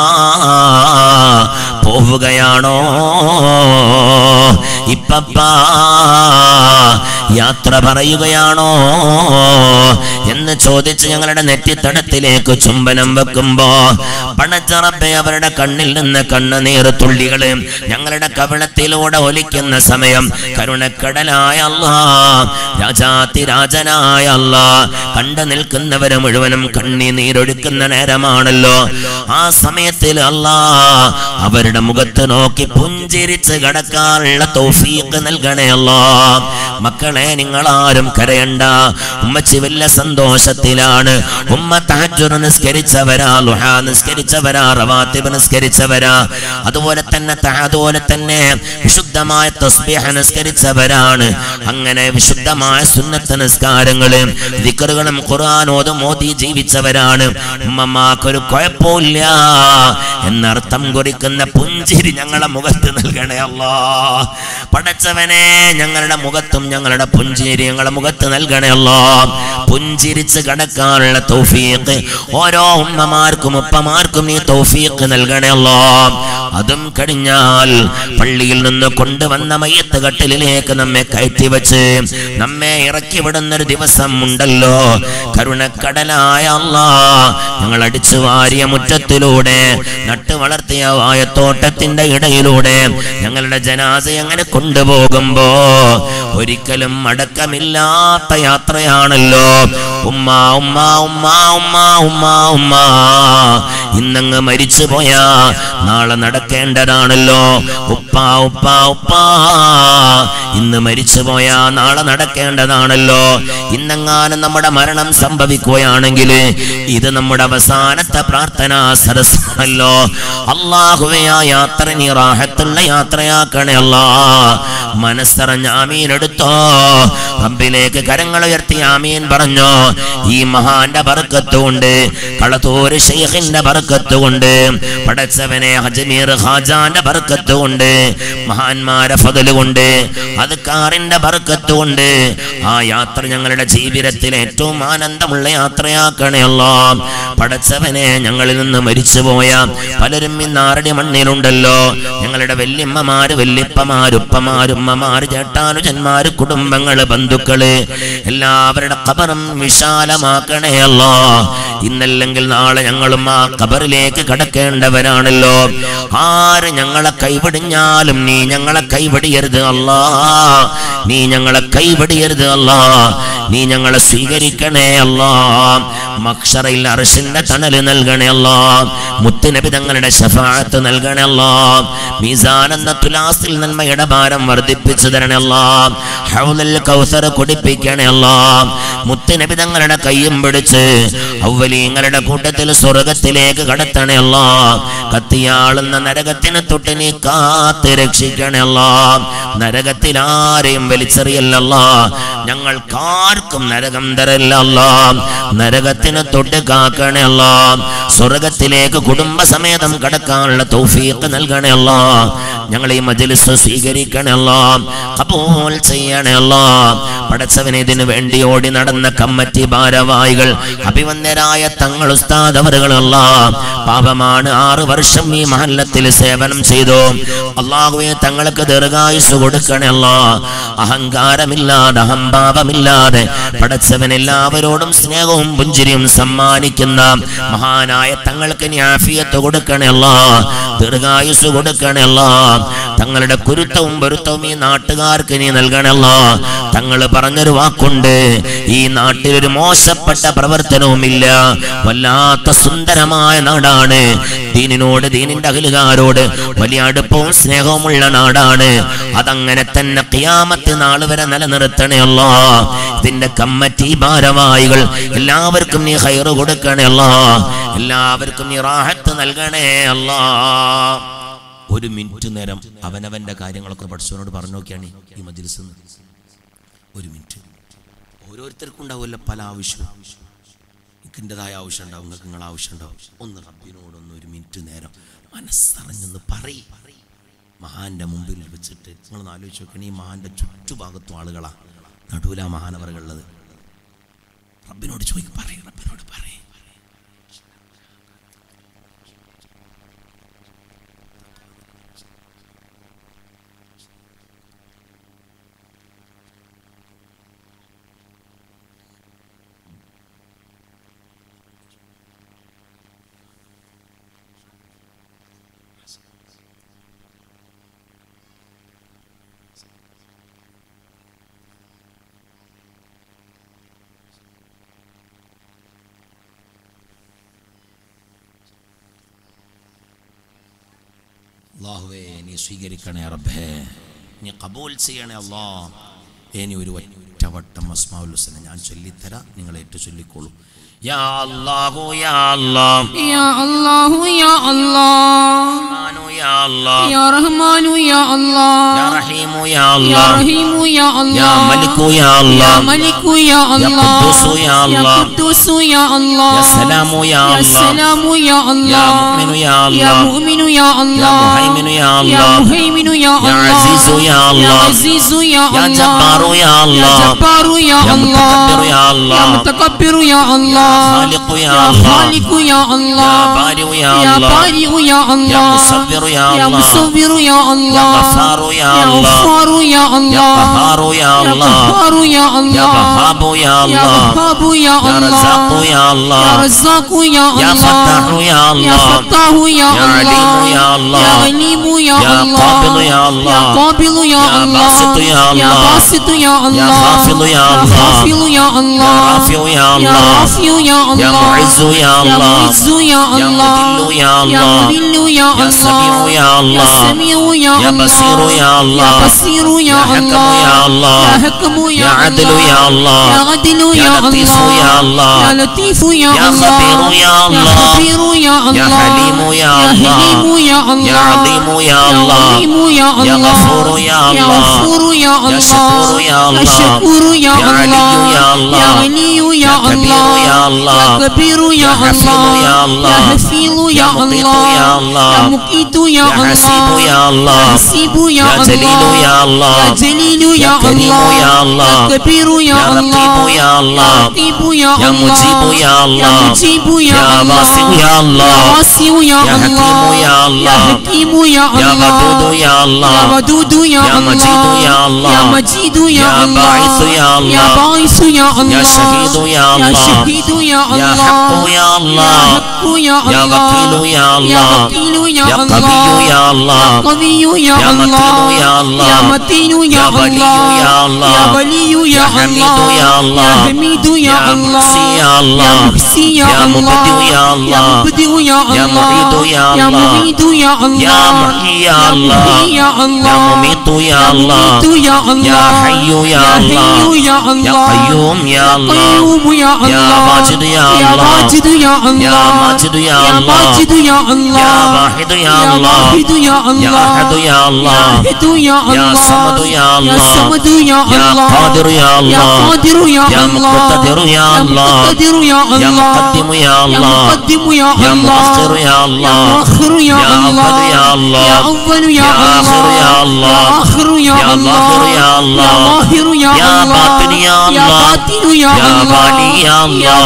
പോവുകയാണോ, ഇപ്പപ്പ യാത്ര പറയുകയാണോ എന്ന് ചോദിച്ച് ഞങ്ങളുടെ നെറ്റിത്തടത്തിലേക്ക് ചുംബനം വെക്കുമ്പോ പടച്ചറബേ അവരുടെ കണ്ണിൽ നിന്ന് കണ്ണുനീർ തുള്ളികള് ഞങ്ങളുടെ കവിളത്തിലൂടെ ഒലിക്കുന്ന സമയം കരുണക്കടലായ അല്ലാഹ്, രാജാതിരാജനായ അല്ലാഹ്, കണ്ടു നിൽക്കുന്നവര് മുഴുവനും കണ്ണീരൊഴുക്കുന്ന നേരമാണല്ലോ. ആ സമയത്തിൽ അല്ലാഹ് അവരുടെ മുഖത്ത് നോക്കി പുഞ്ചിരിച്ച് കടക്കാനുള്ള തൗഫീഖ് നൽകണേ അല്ലാഹ്. മക്കളെ, നിങ്ങളാരും കരയണ്ട. ഉമ്മച്ചി വലിയ സന്തോഷത്തിലാണ്. ഉമ്മ തഹജ്ജുദ് നിസ്കരിച്ചവരാ, ളുഹാ നിസ്കരിച്ചവരാ, റവാത്തിബ് നിസ്കരിച്ചവരാ, അതുപോലെ തന്നെ വിശുദ്ധമായ തസ്ബീഹ് നിസ്കരിച്ചവരാണ്. അങ്ങനെ വിശുദ്ധമായ സുന്നത്ത് നിസ്കാരങ്ങള്, ദിക്റുകളും ഖുർആനോതും ഓതി ജീവിച്ചവരാണ്. ഉമ്മമാക്കൊരു കുഴപ്പമില്ല എന്നർത്ഥം കുറിക്കുന്ന പുഞ്ചിരി ഞങ്ങളുടെ മുഖത്ത് നൽകണേ അല്ലാഹ്. പടച്ചവനെ, ഞങ്ങളുടെ മുഖത്തും ഞങ്ങളുടെ പുഞ്ചിരി ഞങ്ങളുടെ മുഖത്ത് നൽകണേ അല്ലാഹ്. പുഞ്ചിരിച്ച് കടക്കാനുള്ള തൗഫീഖ് ഓരോ ഉമ്മമാർക്കും ഉപ്പമാർക്കും നീ തൗഫീഖ് നൽകണേ അല്ലാഹ്. അതും കഴിഞ്ഞാൽ പള്ളിയിൽ നിന്ന് കൊണ്ടുവന്ന മയ്യത്ത് കട്ടിലിലേക്ക് നമ്മെ കയറ്റി വെച്ച് നമ്മെ ഇറക്കി വിടുന്നൊരു ദിവസം ഉണ്ടല്ലോ. കരുണക്കടലായ അല്ലാഹ്, ഞങ്ങൾ അടിച്ചു വാരിയ മുറ്റത്തിലൂടെ നട്ടു വളർത്തിയ വായത്തോട്ടത്തിന്റെ ഇടയിലൂടെ ഞങ്ങളുടെ ജനാസ അങ്ങനെ കൊണ്ടുപോകുമ്പോ ഒരിക്കലും അടക്കമില്ലാത്ത യാത്രയാണല്ലോ. ഉമ്മ ഉമ്മ ഉമ്മ ഉമ്മ ഉമ്മ ഉമ്മ ഇന്നങ്ങ് മരിച്ചു പോയാ നാളെ നടക്കേണ്ടതാണല്ലോ. ഉപ്പ ഉപ്പ ഉപ്പ ഇന്ന് മരിച്ചു പോയാ നാളെ നടക്കേണ്ടതാണല്ലോ. ഇന്നെങ്ങാനും നമ്മുടെ മരണം സംഭവിക്കുകയാണെങ്കിൽ ഇത് നമ്മുടെ അവസാനത്തെ പ്രാർത്ഥനാ സരസ്സാണല്ലോ. അല്ലാഹുവേ, ആ യാത്ര നീ റാഹത്തുള്ള യാത്രയാക്കണേ അല്ലാഹ്. മനസ്സറിഞ്ഞ ആമീൻ എടുത്തോ. റബ്ബിലേക്ക് കരങ്ങൾ ഉയർത്തി ആമീൻ പറഞ്ഞോ. ഈ മഹാന്റെ ബർക്കത്ത് കൊണ്ട്, കളത്തൂര് ശൈഖിന്റെ ബർക്കത്ത് കൊണ്ട്, പടച്ചവനെ അജ്മീർ ഖാജാന്റെ ബർക്കത്ത് കൊണ്ട്, മഹാന്മാരെ ഫضല് കൊണ്ട്, അദ്കാറിന്റെ ബർക്കത്ത് കൊണ്ട് ആ യാത്ര ഞങ്ങളുടെ ജീവിതത്തിൽ ഏറ്റവും ആനന്ദമുള്ള യാത്രയാക്കണേ അല്ലാഹ്. പടച്ചവനെ, ഞങ്ങളിൽ നിന്ന് മരിച്ചുപോയ പലരും ഇന്ന് ആറടി മണ്ണിലുണ്ടല്ലോ. ഞങ്ങളുടെ വല്യമ്മമാര്, വല്യപ്പമാര്, ഉപ്പമാര്, ഉമ്മമാര്, ചേട്ടാനുജന്മാര്, കുടുംബങ്ങള്, ബന്ധുക്കള്, എല്ലാവരുടെ ഖബറും വിശാലമാക്കണേ അല്ലാഹ്. ഇന്നല്ലെങ്കിൽ നാളെ ഞങ്ങളും ആ ഖബറിലേക്ക് കടക്കേണ്ടവരാണല്ലോ. ആര് ഞങ്ങളെ കൈവിടിഞ്ഞാലും നീ ഞങ്ങളെ കൈവിടിയരുത് അല്ലാഹ്. നീ ഞങ്ങളെ കൈവിടിയരുത് അല്ലാഹ്. നീ ഞങ്ങളെ സ്വീകരിക്കണേ അല്ലാഹ്. മഹ്ശറയിൽ അർശിന്റെ തണല് നൽകണേ അല്ലാഹ്. മുത്തുനബി തങ്ങളുടെ ശഫാഅത്ത് നൽകണേ അല്ലാഹ്. മീസാൻ എന്ന തുലാസിൽ നന്മയുടെ ഭാരം വർദ്ധിപ്പിച്ചു തരണേ അല്ലാഹ്. ഹൗലുൽ കൗസർ കുടിപ്പിക്കണേ അല്ലാഹ്. മുത്തുനബി തങ്ങളുടെ കയ്യും പിടിച്ച് അവ്വലീങ്ങളുടെ കൂട്ടത്തിൽ സ്വർഗത്തിലേക്ക് കടത്തണേ അല്ലാഹ്. കത്തിയാളുന്ന നരകത്തിന് തൊട്ട് നീ കാത്ത് രക്ഷിക്കണേ അല്ലാഹ്. നരകത്തിൽ ആരെയും വലിച്ചെറിയല്ല അല്ലാഹ്. ഞങ്ങൾക്കാർക്കും നരകം തരല്ല അല്ലാഹ്. നരകത്തിന് തൊട്ട് കാക്കണേ അല്ലാഹ്. സ്വർഗത്തിലേക്ക് കുടുംബസമേതം കടക്കാനുള്ള തൗഫീഖ് നൽകണേ അല്ലാഹ്. ഞങ്ങൾ ഈ മജ്ലിസ് സ്വീകരിക്കണേ അല്ലാഹ്. ഖബൂൽ ചെയ്യണേ അല്ലാഹ്. പടച്ചവനെ, ഇതിനു വേണ്ടി ഓടി നടന്ന കമ്മിറ്റി ഭാരവാഹികൾ, അഭിവന്ദരായ തങ്ങൾ ഉസ്താദ് അവറുകൾ അല്ലാഹ്, പാപമാണ് 6 വർഷം ഈ മഹല്ലത്തിൽ സേവനം ചെയ്തു. അല്ലാഹുവേ, തങ്ങൾക്ക് ദീർഘായുസ് കൊടുക്കണേ അല്ലാഹ്. അഹങ്കാരമില്ലാതെ, അഹംഭാവമില്ലാതെ പടച്ചവൻ എല്ലാവരോടും സ്നേഹവും പുഞ്ചിരിയും സമ്മാനിക്കുന്ന മഹാനായ തങ്ങൾക്ക് നീ ആഫിയത്ത് കൊടുക്കണേ അല്ലാഹ്. ദീർഘായുസ് കൊടുക്കണേ അല്ലാഹ്. തങ്ങളുടെ കുരുത്തവും പൊരുത്തവും ഈ നാട്ടുകാർക്ക് നീ നൽകണേ അല്ലാഹ്. തങ്ങൾ പറഞ്ഞൊരു വാക്കുണ്ട്, ഈ നാട്ടിലൊരു മോശപ്പെട്ട പ്രവർത്തനവുമില്ല, വല്ലാത്ത സുന്ദരമായ നാടാണ്, ദീനിനോട് ദീനിന്റെ അഖിലുകാരോട് വലിയ അടുപ്പവും സ്നേഹവുമുള്ള നാടാണ്. അതങ്ങനെ തന്നെ ഖിയാമത്ത് നാൾ വരെ നിലനിർത്തണേ അല്ലാഹ്. ഇതിന്റെ കമ്മിറ്റി ഭാരവാഹികൾ എല്ലാവർക്കും നീ ഖൈർ കൊടുക്കണേ അല്ലാഹ്, എല്ലാവർക്കും നീ റാഹത്ത് നൽകണേ അല്ലാഹ്. ഒരു മിനിറ്റ് നേരം അവനവന്റെ കാര്യങ്ങളൊക്കെ പഠിച്ചവനോട് പറഞ്ഞു നോക്കിയാണ് ഈ മജ്‌ലിസ്. ഒരു മിനിറ്റ്. ഓരോരുത്തർക്കും ഉണ്ടാവുമല്ലോ പല ആവശ്യവും. എനിക്കെൻ്റെതായ ആവശ്യം ഉണ്ടാവും, നിങ്ങൾക്ക് നിങ്ങളെ ആവശ്യം ഉണ്ടാവും. ഒന്ന് റബ്ബിനോടൊന്ന് ഒരു മിനിറ്റ് നേരം മനസ്സറിഞ്ഞൊന്ന് പറയും. മഹാന്റെ മുമ്പിൽ വെച്ചിട്ട് നിങ്ങളൊന്ന് ആലോചിച്ച് നോക്കണം, ഈ മഹാന്റെ ചുറ്റുഭാഗത്തും ആളുകളാണ്, നടുവില മഹാനവറുകളുള്ളത്. റബ്ബിനോട് ചോദിക്കും, പറയും, റബ്ബിനോട് പറയും. അല്ലാഹുവേ നീ സ്വീകരിക്കണേ റബ്ബേ, നീ കബൂൽ ചെയ്യണേ അല്ലാഹ്. ഇനി ഒരു ഒറ്റവട്ടം അസ്മാഉൽ ഹുസ്ന ഞാൻ ചൊല്ലിത്തരാം, നിങ്ങൾ ഏറ്റു ചൊല്ലിക്കോളൂ. യാ അല്ലാഹു യാ അല്ലാഹ്, യാ അല്ലാഹു യാ അല്ലാഹ്, യാ അല്ലാഹ്, യാ റഹ്മാനു യാ അല്ലാഹ്, യാ റഹീമു യാ യാ അല്ലാഹ്, റഹീമു യാ അല്ലാഹ്, യാ മലിക്കു യാ യാ അല്ലാഹ്, മലിക്കു യാ അല്ലാഹ്, യാ ഖുദ്ദൂസു യാ യാ അല്ലാഹ്, ഖുദ്ദൂസു യാ അല്ലാഹ്, യാ സലാമു യാ യാ അല്ലാഹ്, സലാമു യാ യാ അല്ലാഹ്, മുഅ്മിനു യാ യാ അല്ലാഹ്, മുഅ്മിനു യാ യാ അല്ലാഹ്, മുഹൈമിനു യാ യാ അല്ലാഹ്, മുഹൈമിനു യാ യാ അല്ലാഹ്, അസീസു യാ യാ അല്ലാഹ്, അസീസു യാ യാ അല്ലാഹ്, ജബ്ബാറു യാ യാ അല്ലാഹ്, ജബ്ബാറു യാ യാ മുതകബ്ബിറു അല്ലാഹ്, യാ യാ അല്ലാഹ്, മുതകബ്ബിറു യാ അല്ലാഹ്, ഖാലിഖു യാ യാ അല്ലാഹ്, ഖാലിഖു യാ യാ അല്ലാഹ്, ബാരിഉ യാ യാ അല്ലാഹ്, ബാരിഉ യാ യാ അല്ലാഹ്, മുസവ്വിറു യാ യാ അല്ലാഹ്, മുസവ്വിറു യാ യാ അല്ലാഹ്, ഗഫാറു യാ യാ അല്ലാഹ്, ഗഫാറു യാ യാ അല്ലാഹ്, ഖഹാറു യാ യാ അല്ലാഹ്, ഖഹാറു യാ യാ അല്ലാഹ്, വഹാബു യാ യാ അല്ലാഹ്, വഹാബു യാ യാ റസാഖു അല്ലാഹ്, യാ യാ അല്ലാഹ്, റസാഖു യാ യാ അല്ലാഹ്, ഫത്താഹു യാ യാ അല്ലാഹ്, ഫത്താഹു യാ യാ അലീമു അല്ലാഹ്, യാ യാ അല്ലാഹ്, അലീമു യാ യാ അല്ലാഹ്, ഖാബിദു യാ യാ അല്ലാഹ്, ഖാബിദു യാ യാ അല്ലാഹ്, ബാസിത്തു യാ യാ അല്ലാഹ്, ബാസിത്തു യാ യാ അല്ലാഹ്, ഖാഫിദു യാ യാ അല്ലാഹ്, ഖാഫിദു യാ യാ അല്ലാഹ്, റാഫിഉ യാ യാ അല്ലാഹ്, റാഫിഉ യാ യാ അല്ലാഹ്, മുഇസ്സു യാ യാ അല്ലാഹ്, മുഇസ്സു യാ യാ അല്ലാഹ്, മുദില്ലു യാ യാ അല്ലാഹ്, മുദില്ലു യാ യാ സമീഉ അല്ലാഹ്, യാ യാ അല്ലാഹ്, സമീഉ യാ യാ ബസീറു അല്ലാഹ്, യാ യാ അല്ലാഹ്, ബസീറു യാ യാ ഹക്കമു അല്ലാഹ്, യാ അല്ലാഹ്, യാ ഹക്കമു യാ യാ അദ്ലു യാ അല്ലാഹ്, അല്ലാഹ്, യാ അദ്ലു യാ യാ ലത്തീഫു യാ അല്ലാഹ്, അല്ലാഹ്, യാ ലത്തീഫു യാ യാ അല്ലാഹ്, ഖബീറു യാ യാ അല്ലാഹ്, ഖബീറു യാ യാ അല്ലാഹ്, ഹലീമു യാ യാ അല്ലാഹ്, ഹലീമു യാ യാ അല്ലാഹ്, അലീമു യാ യാ അല്ലാഹ്, അലീമു യാ യാ അല്ലാഹ്, ഗഫൂറു യാ യാ അല്ലാഹ്, ഗഫൂറു യാ യാ അല്ലാഹ്, ശക്കൂറു യാ യാ അല്ലാഹ്, ശക്കൂറു യാ യാ അലിയു അല്ലാഹ്, യാ യാ അല്ലാഹ്, അലിയു യാ യാ കബീറു യാ അല്ലാഹ്, യാ അല്ലാഹ്, കബീറു യാ യാ ഹഫീളു അല്ലാഹ്, യാ യാ അല്ലാഹ്, ഹഫീളു യാ യാ മുഖീതു യാ അല്ലാഹ്, അല്ലാഹ്, യാ മുഖീതു യാ യാ ഹസീബു അല്ലാഹ്, യാ യാ അല്ലാഹ്, ഹസീബു യാ യാ ജലീലു അല്ലാഹ്, യാ അല്ലാഹ്, യാ ജലീലു യാ യാ കരീമു യാ അല്ലാഹ്, അല്ലാഹ്, യാ കബീറു യാ യാ റഖീബു അല്ലാഹ്, യാ യാ അല്ലാഹ്, റഖീബു യാ യാ മുജീബു അല്ലാഹ്, യാ യാ അല്ലാഹ്, മുജീബു യാ യാ അല്ലാഹ്, വാസിഉ യാ യാ അല്ലാഹ്, വാസിഉ യാ യാ ഹകീമു അല്ലാഹ്, യാ യാ അല്ലാഹ്, ഹകീമു യാ യാ വദൂദു അല്ലാഹ്, യാ യാ അല്ലാഹ്, വദൂദു യാ യാ മജീദു യാ അല്ലാഹ്, അല്ലാഹ്, യാ മജീദു യാ യാ ബാഇസു അല്ലാഹ്, യാ യാ അല്ലാഹ്, ബാഇസു യാ യാ അല്ലാഹ്, ഷഹീദു യാ യാ അല്ലാഹ്, ഷഹീദു യാ യാ അല്ലാഹ്, ഹഖു യാ യാ അല്ലാഹ്, ഹഖു യാ യാ അല്ലാഹ്, വക്കീലു യാ യാ അല്ലാഹ്, വക്കീലു യാ യാ അല്ലാഹ്, ഖവിയ്യു യാ യാ അല്ലാഹ്, ഖവിയ്യു യാ യാ മതീനു അല്ലാഹ്, യാ യാ അല്ലാഹ്, മതീനു യാ യാ വലിയ്യു യാ അല്ലാഹ്, യാ അല്ലാഹ്, വലിയ്യു യാ യാ ഹമീദു യാ അല്ലാഹ്, യാ അല്ലാഹ്, ഹമീദു യാ യാ മുഹ്സി അല്ലാഹ്, യാ യാ അല്ലാഹ്, മുഹ്സി യാ യാ മുബ്ദിഉ അല്ലാഹ്, യാ യാ അല്ലാഹ്, മുബ്ദിഉ യാ യാ മുഈദു അല്ലാഹ്, യാ യാ അല്ലാഹ്, മുഈദു യാ യാ അല്ലാഹ്, മുഹ്യി യാ യാ അല്ലാഹ്, മുഹ്യി യാ യാ അല്ലാഹ്, മുമീതു യാ യാ അല്ലാഹ്, മുമീതു യാ യാ അല്ലാഹ്, ഹയ്യു യാ യാ അല്ലാഹ്, ഹയ്യു യാ യാ അല്ലാഹ്, ഖയ്യൂം യാ യാ അല്ലാഹ്, ഖയ്യൂം യാ യാ അല്ലാഹ്, വാജിദ് യാ യാ അല്ലാഹ്, വാജിദ് യാ യാ അല്ലാഹ്, മാജിദ് യാ യാ അല്ലാഹ്, മാജിദ് യാ യാ അല്ലാഹ്, വാഹിദ് യാ യാ അല്ലാഹ്, വാഹിദ് യാ യാ അല്ലാഹ്, അഹദ് യാ യാ അല്ലാഹ്, അഹദ് യാ യാ അല്ലാഹ്, സമദ് യാ യാ അല്ലാഹ്, സമദ് യാ യാ അല്ലാഹ്, ഖാദിർ യാ യാ അല്ലാഹ്, ഖാദിർ യാ യാ അല്ലാഹ്, മുഖ്തദിർ യാ യാ അല്ലാഹ്, മുഖ്തദിർ യാ യാ അല്ലാഹ്, മുഖദ്ദിം യാ യാ അല്ലാഹ്, മുഖദ്ദിം യാ യാ അല്ലാഹ്, മുഅഖിർ യാ യാ അല്ലാഹ്, മുഅഖിർ യാ യാ അവ്വൽ യാ അല്ലാഹ്, യാ അല്ലാഹ്, അവ്വൽ യാ യാ ആഖിർ യാ അല്ലാഹ്, യാ അല്ലാഹ്, ആഖിർ യാ യാ ളാഹിർ അല്ലാഹ്, യാ യാ അല്ലാഹ്, ളാഹിർ യാ യാ അല്ലാഹ്, ബാത്തിൻ യാ യാ അല്ലാഹ്, ബാത്തിൻ യാ യാ ബാനി അല്ലാഹ്, യാ യാ അല്ലാഹ്, ബാനി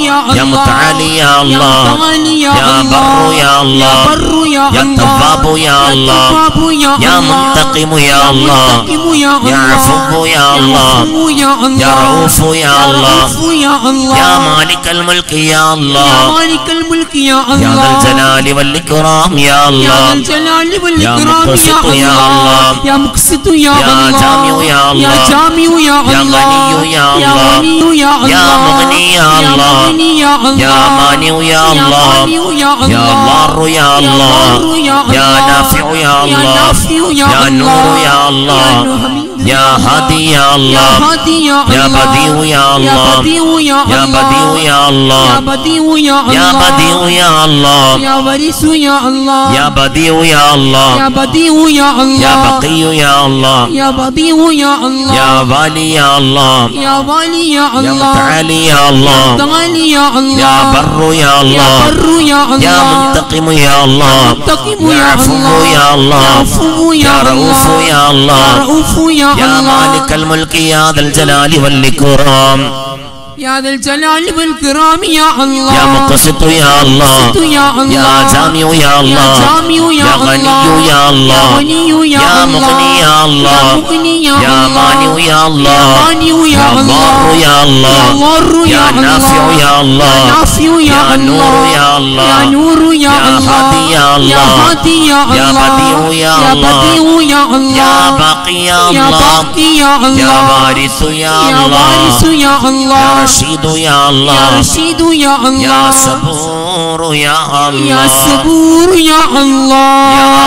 يا متعالي يا الله يا بر يا الله يا تواب يا الله يا منتقم يا الله يا عفو يا الله يا رؤوف يا الله يا مالك الملك يا الله يا ذا الجلال والإكرام يا الله يا مقسط يا الله يا مقسط يا يا جامع يا الله يا غني يا الله يا مغني يا الله يا مانع يا الله يا ضار يا الله يا نافع يا الله يا نور يا الله يا هادي يا الله يا بديع يا الله يا بديع يا الله يا بديع يا الله يا وارث يا الله يا بديع يا الله يا بديع يا الله يا بقي يا الله يا بديع يا الله يا والي يا الله يا والي يا يا الله متعالي يا الله تعالي يا الله يا بر يا الله يا بر يا الله يا منتقم يا الله منتقم يا يا عفو الله يا الله عفو يا رؤوف يا الله رؤوف يا يا الله مالك الملك يا ذا الجلال والإكرام يا ذا الجلال والكرام يا الله يا مقسط يا الله يا الله يا جامع يا الله يا غني يا الله يا مغني يا الله يا مانع يا الله يا ضار يا الله يا نافع يا الله يا نور يا الله يا هادي يا الله يا بديع يا الله يا باقي يا الله يا وارث يا الله يا الله يا رشيد يا الله يا رشيد يا الله يا صبور يا الله يا صبور يا الله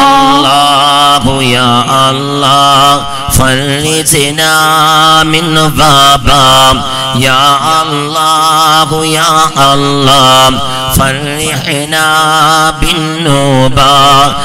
يا الله فرجنا من بابا يا الله فرحنا بالنوبة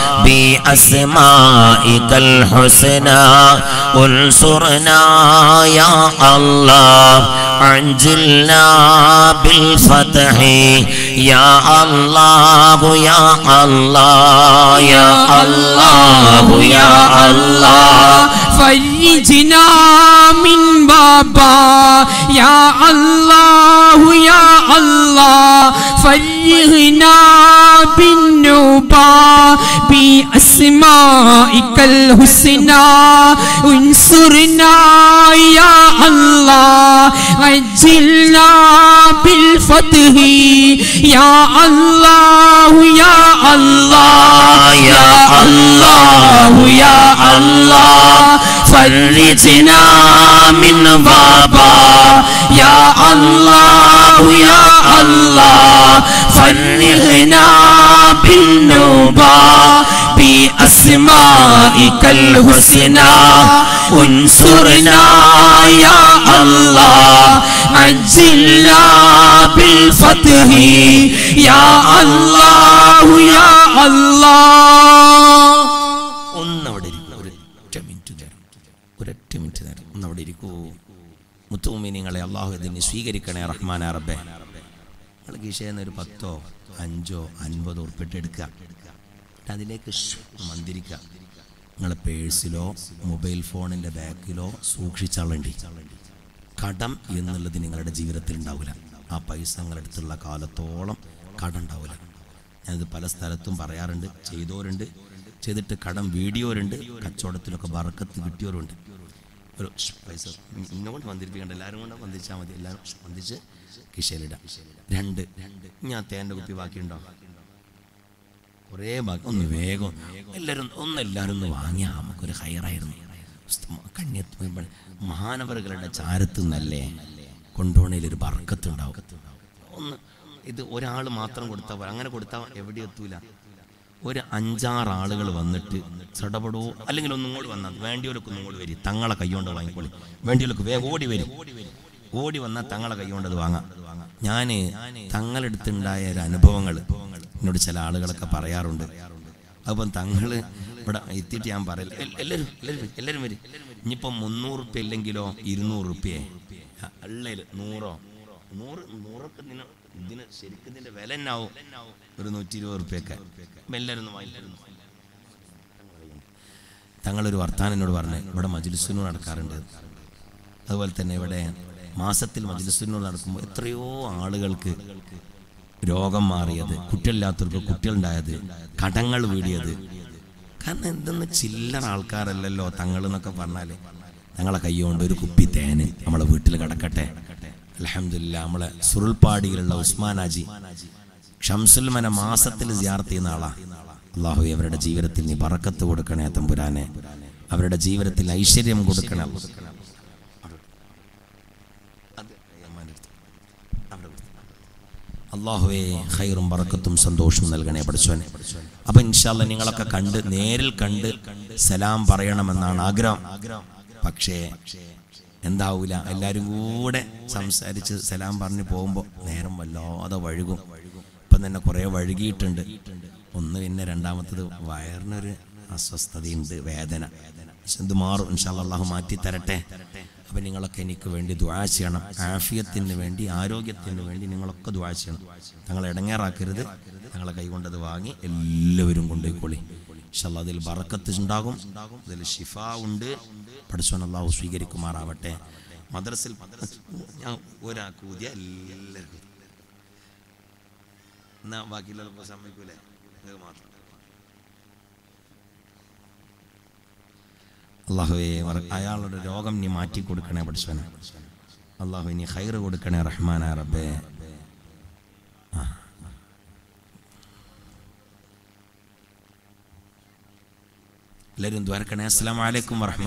بأسمائك الحسنى انصرنا يا الله عجلنا بالفتح يا الله يا الله يا الله يا الله فرجنا من بابا يا الله يا الله فرحنا بالنوبة بأسمائك الحسنى انصرنا يا الله عجلنا بالفتح يا الله يا الله يا الله يا الله فرجنا من بابا يا الله يا الله فرحنا بالنوبة بأسمائك الحسنى انصرنا يا الله عجلنا بالفتح يا الله يا الله ഒരൊറ്റ മിനിറ്റ് നേരം ഒന്നവിടെ ഇരിക്കൂ. മുത്തുമുഅ്മിനീങ്ങളെ, അള്ളാഹു ഇതിനെ സ്വീകരിക്കണേ റഹ്മാനെ റബ്ബേ. നിങ്ങൾ ഗീഷേന്ന് ഒരു 10, 5, 50 ഉറുപ്പിട്ട് എടുക്കുക, അതിലേക്ക് മന്ദിരിക്കുക. നിങ്ങളെ പേഴ്സിലോ മൊബൈൽ ഫോണിൻ്റെ ബാക്കിലോ സൂക്ഷിച്ചാളണ്ടി. കടം എന്നുള്ളത് നിങ്ങളുടെ ജീവിതത്തിൽ ഉണ്ടാവില്ല. ആ പൈസ നിങ്ങളടുത്തുള്ള കാലത്തോളം കടം ഉണ്ടാവില്ല. ഞാനിത് പല സ്ഥലത്തും പറയാറുണ്ട്, ചെയ്തവരുണ്ട്, ചെയ്തിട്ട് കടം വീഡിയോരുണ്ട്, കച്ചവടത്തിലൊക്കെ ബറക്കത്ത് കിട്ടിയവരുണ്ട്. ഒരു പൈസ ഇന്നോട് വന്നിരിപ്പിക്കണ്ട, എല്ലാവരും കൊണ്ട് വന്നിച്ചാൽ മതി. എല്ലാവരും വന്നിച്ച് കിശയിലിടാം. 2 ഞാൻ തേൻ്റെ കുപ്പി ബാക്കിയുണ്ടോ? കുറേ ബാക്കി. ഒന്ന് വേഗം എല്ലാവരും ഒന്ന് വാങ്ങിയാൽ നമുക്കൊരു ഹയറായിരുന്നു. കണ്യത്ത് മഹാനവറുകളുടെ ചാരത്ത് നിന്നല്ലേ കൊണ്ടുപോണേലൊരു ബറക്കത്തുണ്ടാവും. ഒന്ന് ഇത് ഒരാൾ മാത്രം കൊടുത്താൽ പോലെ, അങ്ങനെ കൊടുത്താൽ എവിടെ എത്തൂല. ഒരു 5-6 ആളുകൾ വന്നിട്ട് ചടപടോ, അല്ലെങ്കിൽ ഒന്നും കൂടി വന്നാൽ വേണ്ടിയവരൊക്കെ ഒന്നും കൂടി വരും. തങ്ങളെ കൈകൊണ്ട് വാങ്ങിക്കോളി. വേണ്ടിയവരൊക്കെ വേഗം ഓടി വരും. ഓടി വന്നാൽ തങ്ങളെ കൈകൊണ്ടത് വാങ്ങാം. ഞാൻ തങ്ങളെടുത്തുണ്ടായ ഒരു അനുഭവങ്ങൾ എന്നോട് ചില ആളുകളൊക്കെ പറയാറുണ്ട്. അപ്പം തങ്ങൾ ഇവിടെ എത്തിയിട്ട് ഞാൻ പറയില്ല, എല്ലാവരും വരും. ഇനിയിപ്പം 300 ഉറുപ്പ്യ ഇല്ലെങ്കിലോ 200 ഉറുപ്പ്യേ അള്ളയിൽ 100 ഇതിന് ശരിക്കും ഇതിൻ്റെ വില എന്നാവും ഒരു 120 ഉറുപ്പ്യൊക്കെ. എല്ലാവരും ഒന്ന് വാങ്ങിയിരുന്നു. തങ്ങളൊരു വർത്താനം എന്നോട് പറഞ്ഞു, ഇവിടെ മജ്‌ലിസുകൾ നടക്കാറുണ്ട്. അതുപോലെ തന്നെ ഇവിടെ മാസത്തിൽ മജ്‌ലിസുന്നൂർ നടക്കുമ്പോൾ എത്രയോ ആളുകൾക്ക് രോഗം മാറിയത്, കുട്ടികളില്ലാത്തവർക്ക് കുട്ടികളുണ്ടായത്, കടങ്ങൾ വീടിയത്. കാരണം എന്തെന്ന് ചില്ലറ ആൾക്കാരല്ലല്ലോ തങ്ങൾ എന്നൊക്കെ പറഞ്ഞാൽ. ഞങ്ങളെ കൈകൊണ്ട് ഒരു കുപ്പി തേന് നമ്മളെ വീട്ടിൽ കിടക്കട്ടെ. അൽഹംദുലില്ലാ നമ്മളെ സുരുൾപ്പാടിയിലുള്ള ഉസ്മാനാജി ഷംസുൽമന മാസത്തിൽ സിയാറത്ത് ചെയ്യുന്ന ആളാ. അല്ലാഹു അവരുടെ ജീവിതത്തിൽ നീ ബറക്കത്ത് കൊടുക്കണേ തമ്പുരാനെ, അവരുടെ ജീവിതത്തിൽ ഐശ്വര്യം കൊടുക്കണം. അല്ലാഹുവേ ഖൈറും ബറക്കത്തും സന്തോഷവും നൽകണേ പഠിച്ചോനെ. അപ്പൊ ഇൻഷാ അല്ലാഹ് നിങ്ങളൊക്കെ കണ്ട് നേരിൽ കണ്ട് സലാം പറയണമെന്നാണ് ആഗ്രഹം. പക്ഷേ എന്താവൂല, എല്ലാവരും കൂടെ സംസാരിച്ച് സലാം പറഞ്ഞു പോകുമ്പോൾ നേരം വല്ലാതെ വഴുകും. ഇപ്പം തന്നെ കുറേ വഴുകിയിട്ടുണ്ട്. ഒന്ന് പിന്നെ രണ്ടാമത്തത് വയറിനൊരു അസ്വസ്ഥതയുണ്ട്, വേദന. ഇത് മാറും ഇൻഷാ അല്ലാഹ്, അല്ലാഹു മാറ്റി തരട്ടെ. അപ്പം നിങ്ങളൊക്കെ എനിക്ക് വേണ്ടി ദുആ ചെയ്യണം. ആഫിയത്തിന് വേണ്ടി, ആരോഗ്യത്തിന് വേണ്ടി നിങ്ങളൊക്കെ ദുആ ചെയ്യണം. തങ്ങളെ ഇടങ്ങേറാക്കരുത്. തങ്ങളെ കൈകൊണ്ടത് വാങ്ങി എല്ലാവരും കൊണ്ടുപോയിക്കോളി. ഇൻഷാ അല്ലാഹ് അതിൽ ബറക്കത്ത് ഉണ്ടാകും, അതിൽ ഷിഫാ ഉണ്ട്. പഠിച്ചോൻ അല്ലാഹു സ്വീകരിക്കുമാറാവട്ടെ. മദ്രസിൽ ഞാൻ ഒരാൾക്ക് ഊതിയ എല്ലാവർക്കും എന്നാ ബാക്കിയുള്ളവർക്ക് സമ്മതിക്കൂലേ? അത് മാത്രം. അല്ലാഹുവേ അയാളുടെ രോഗം നീ മാറ്റി കൊടുക്കണേ പഠിച്ചോനെ. അല്ലാഹു നീ ഖൈർ കൊടുക്കണേ റഹ്മാനാ റബ്ബേ. എല്ലാവരും ദ്വാരക്കണേ. അസ്സലാമു അലൈക്കും വറഹ്മത്തുള്ളാഹി.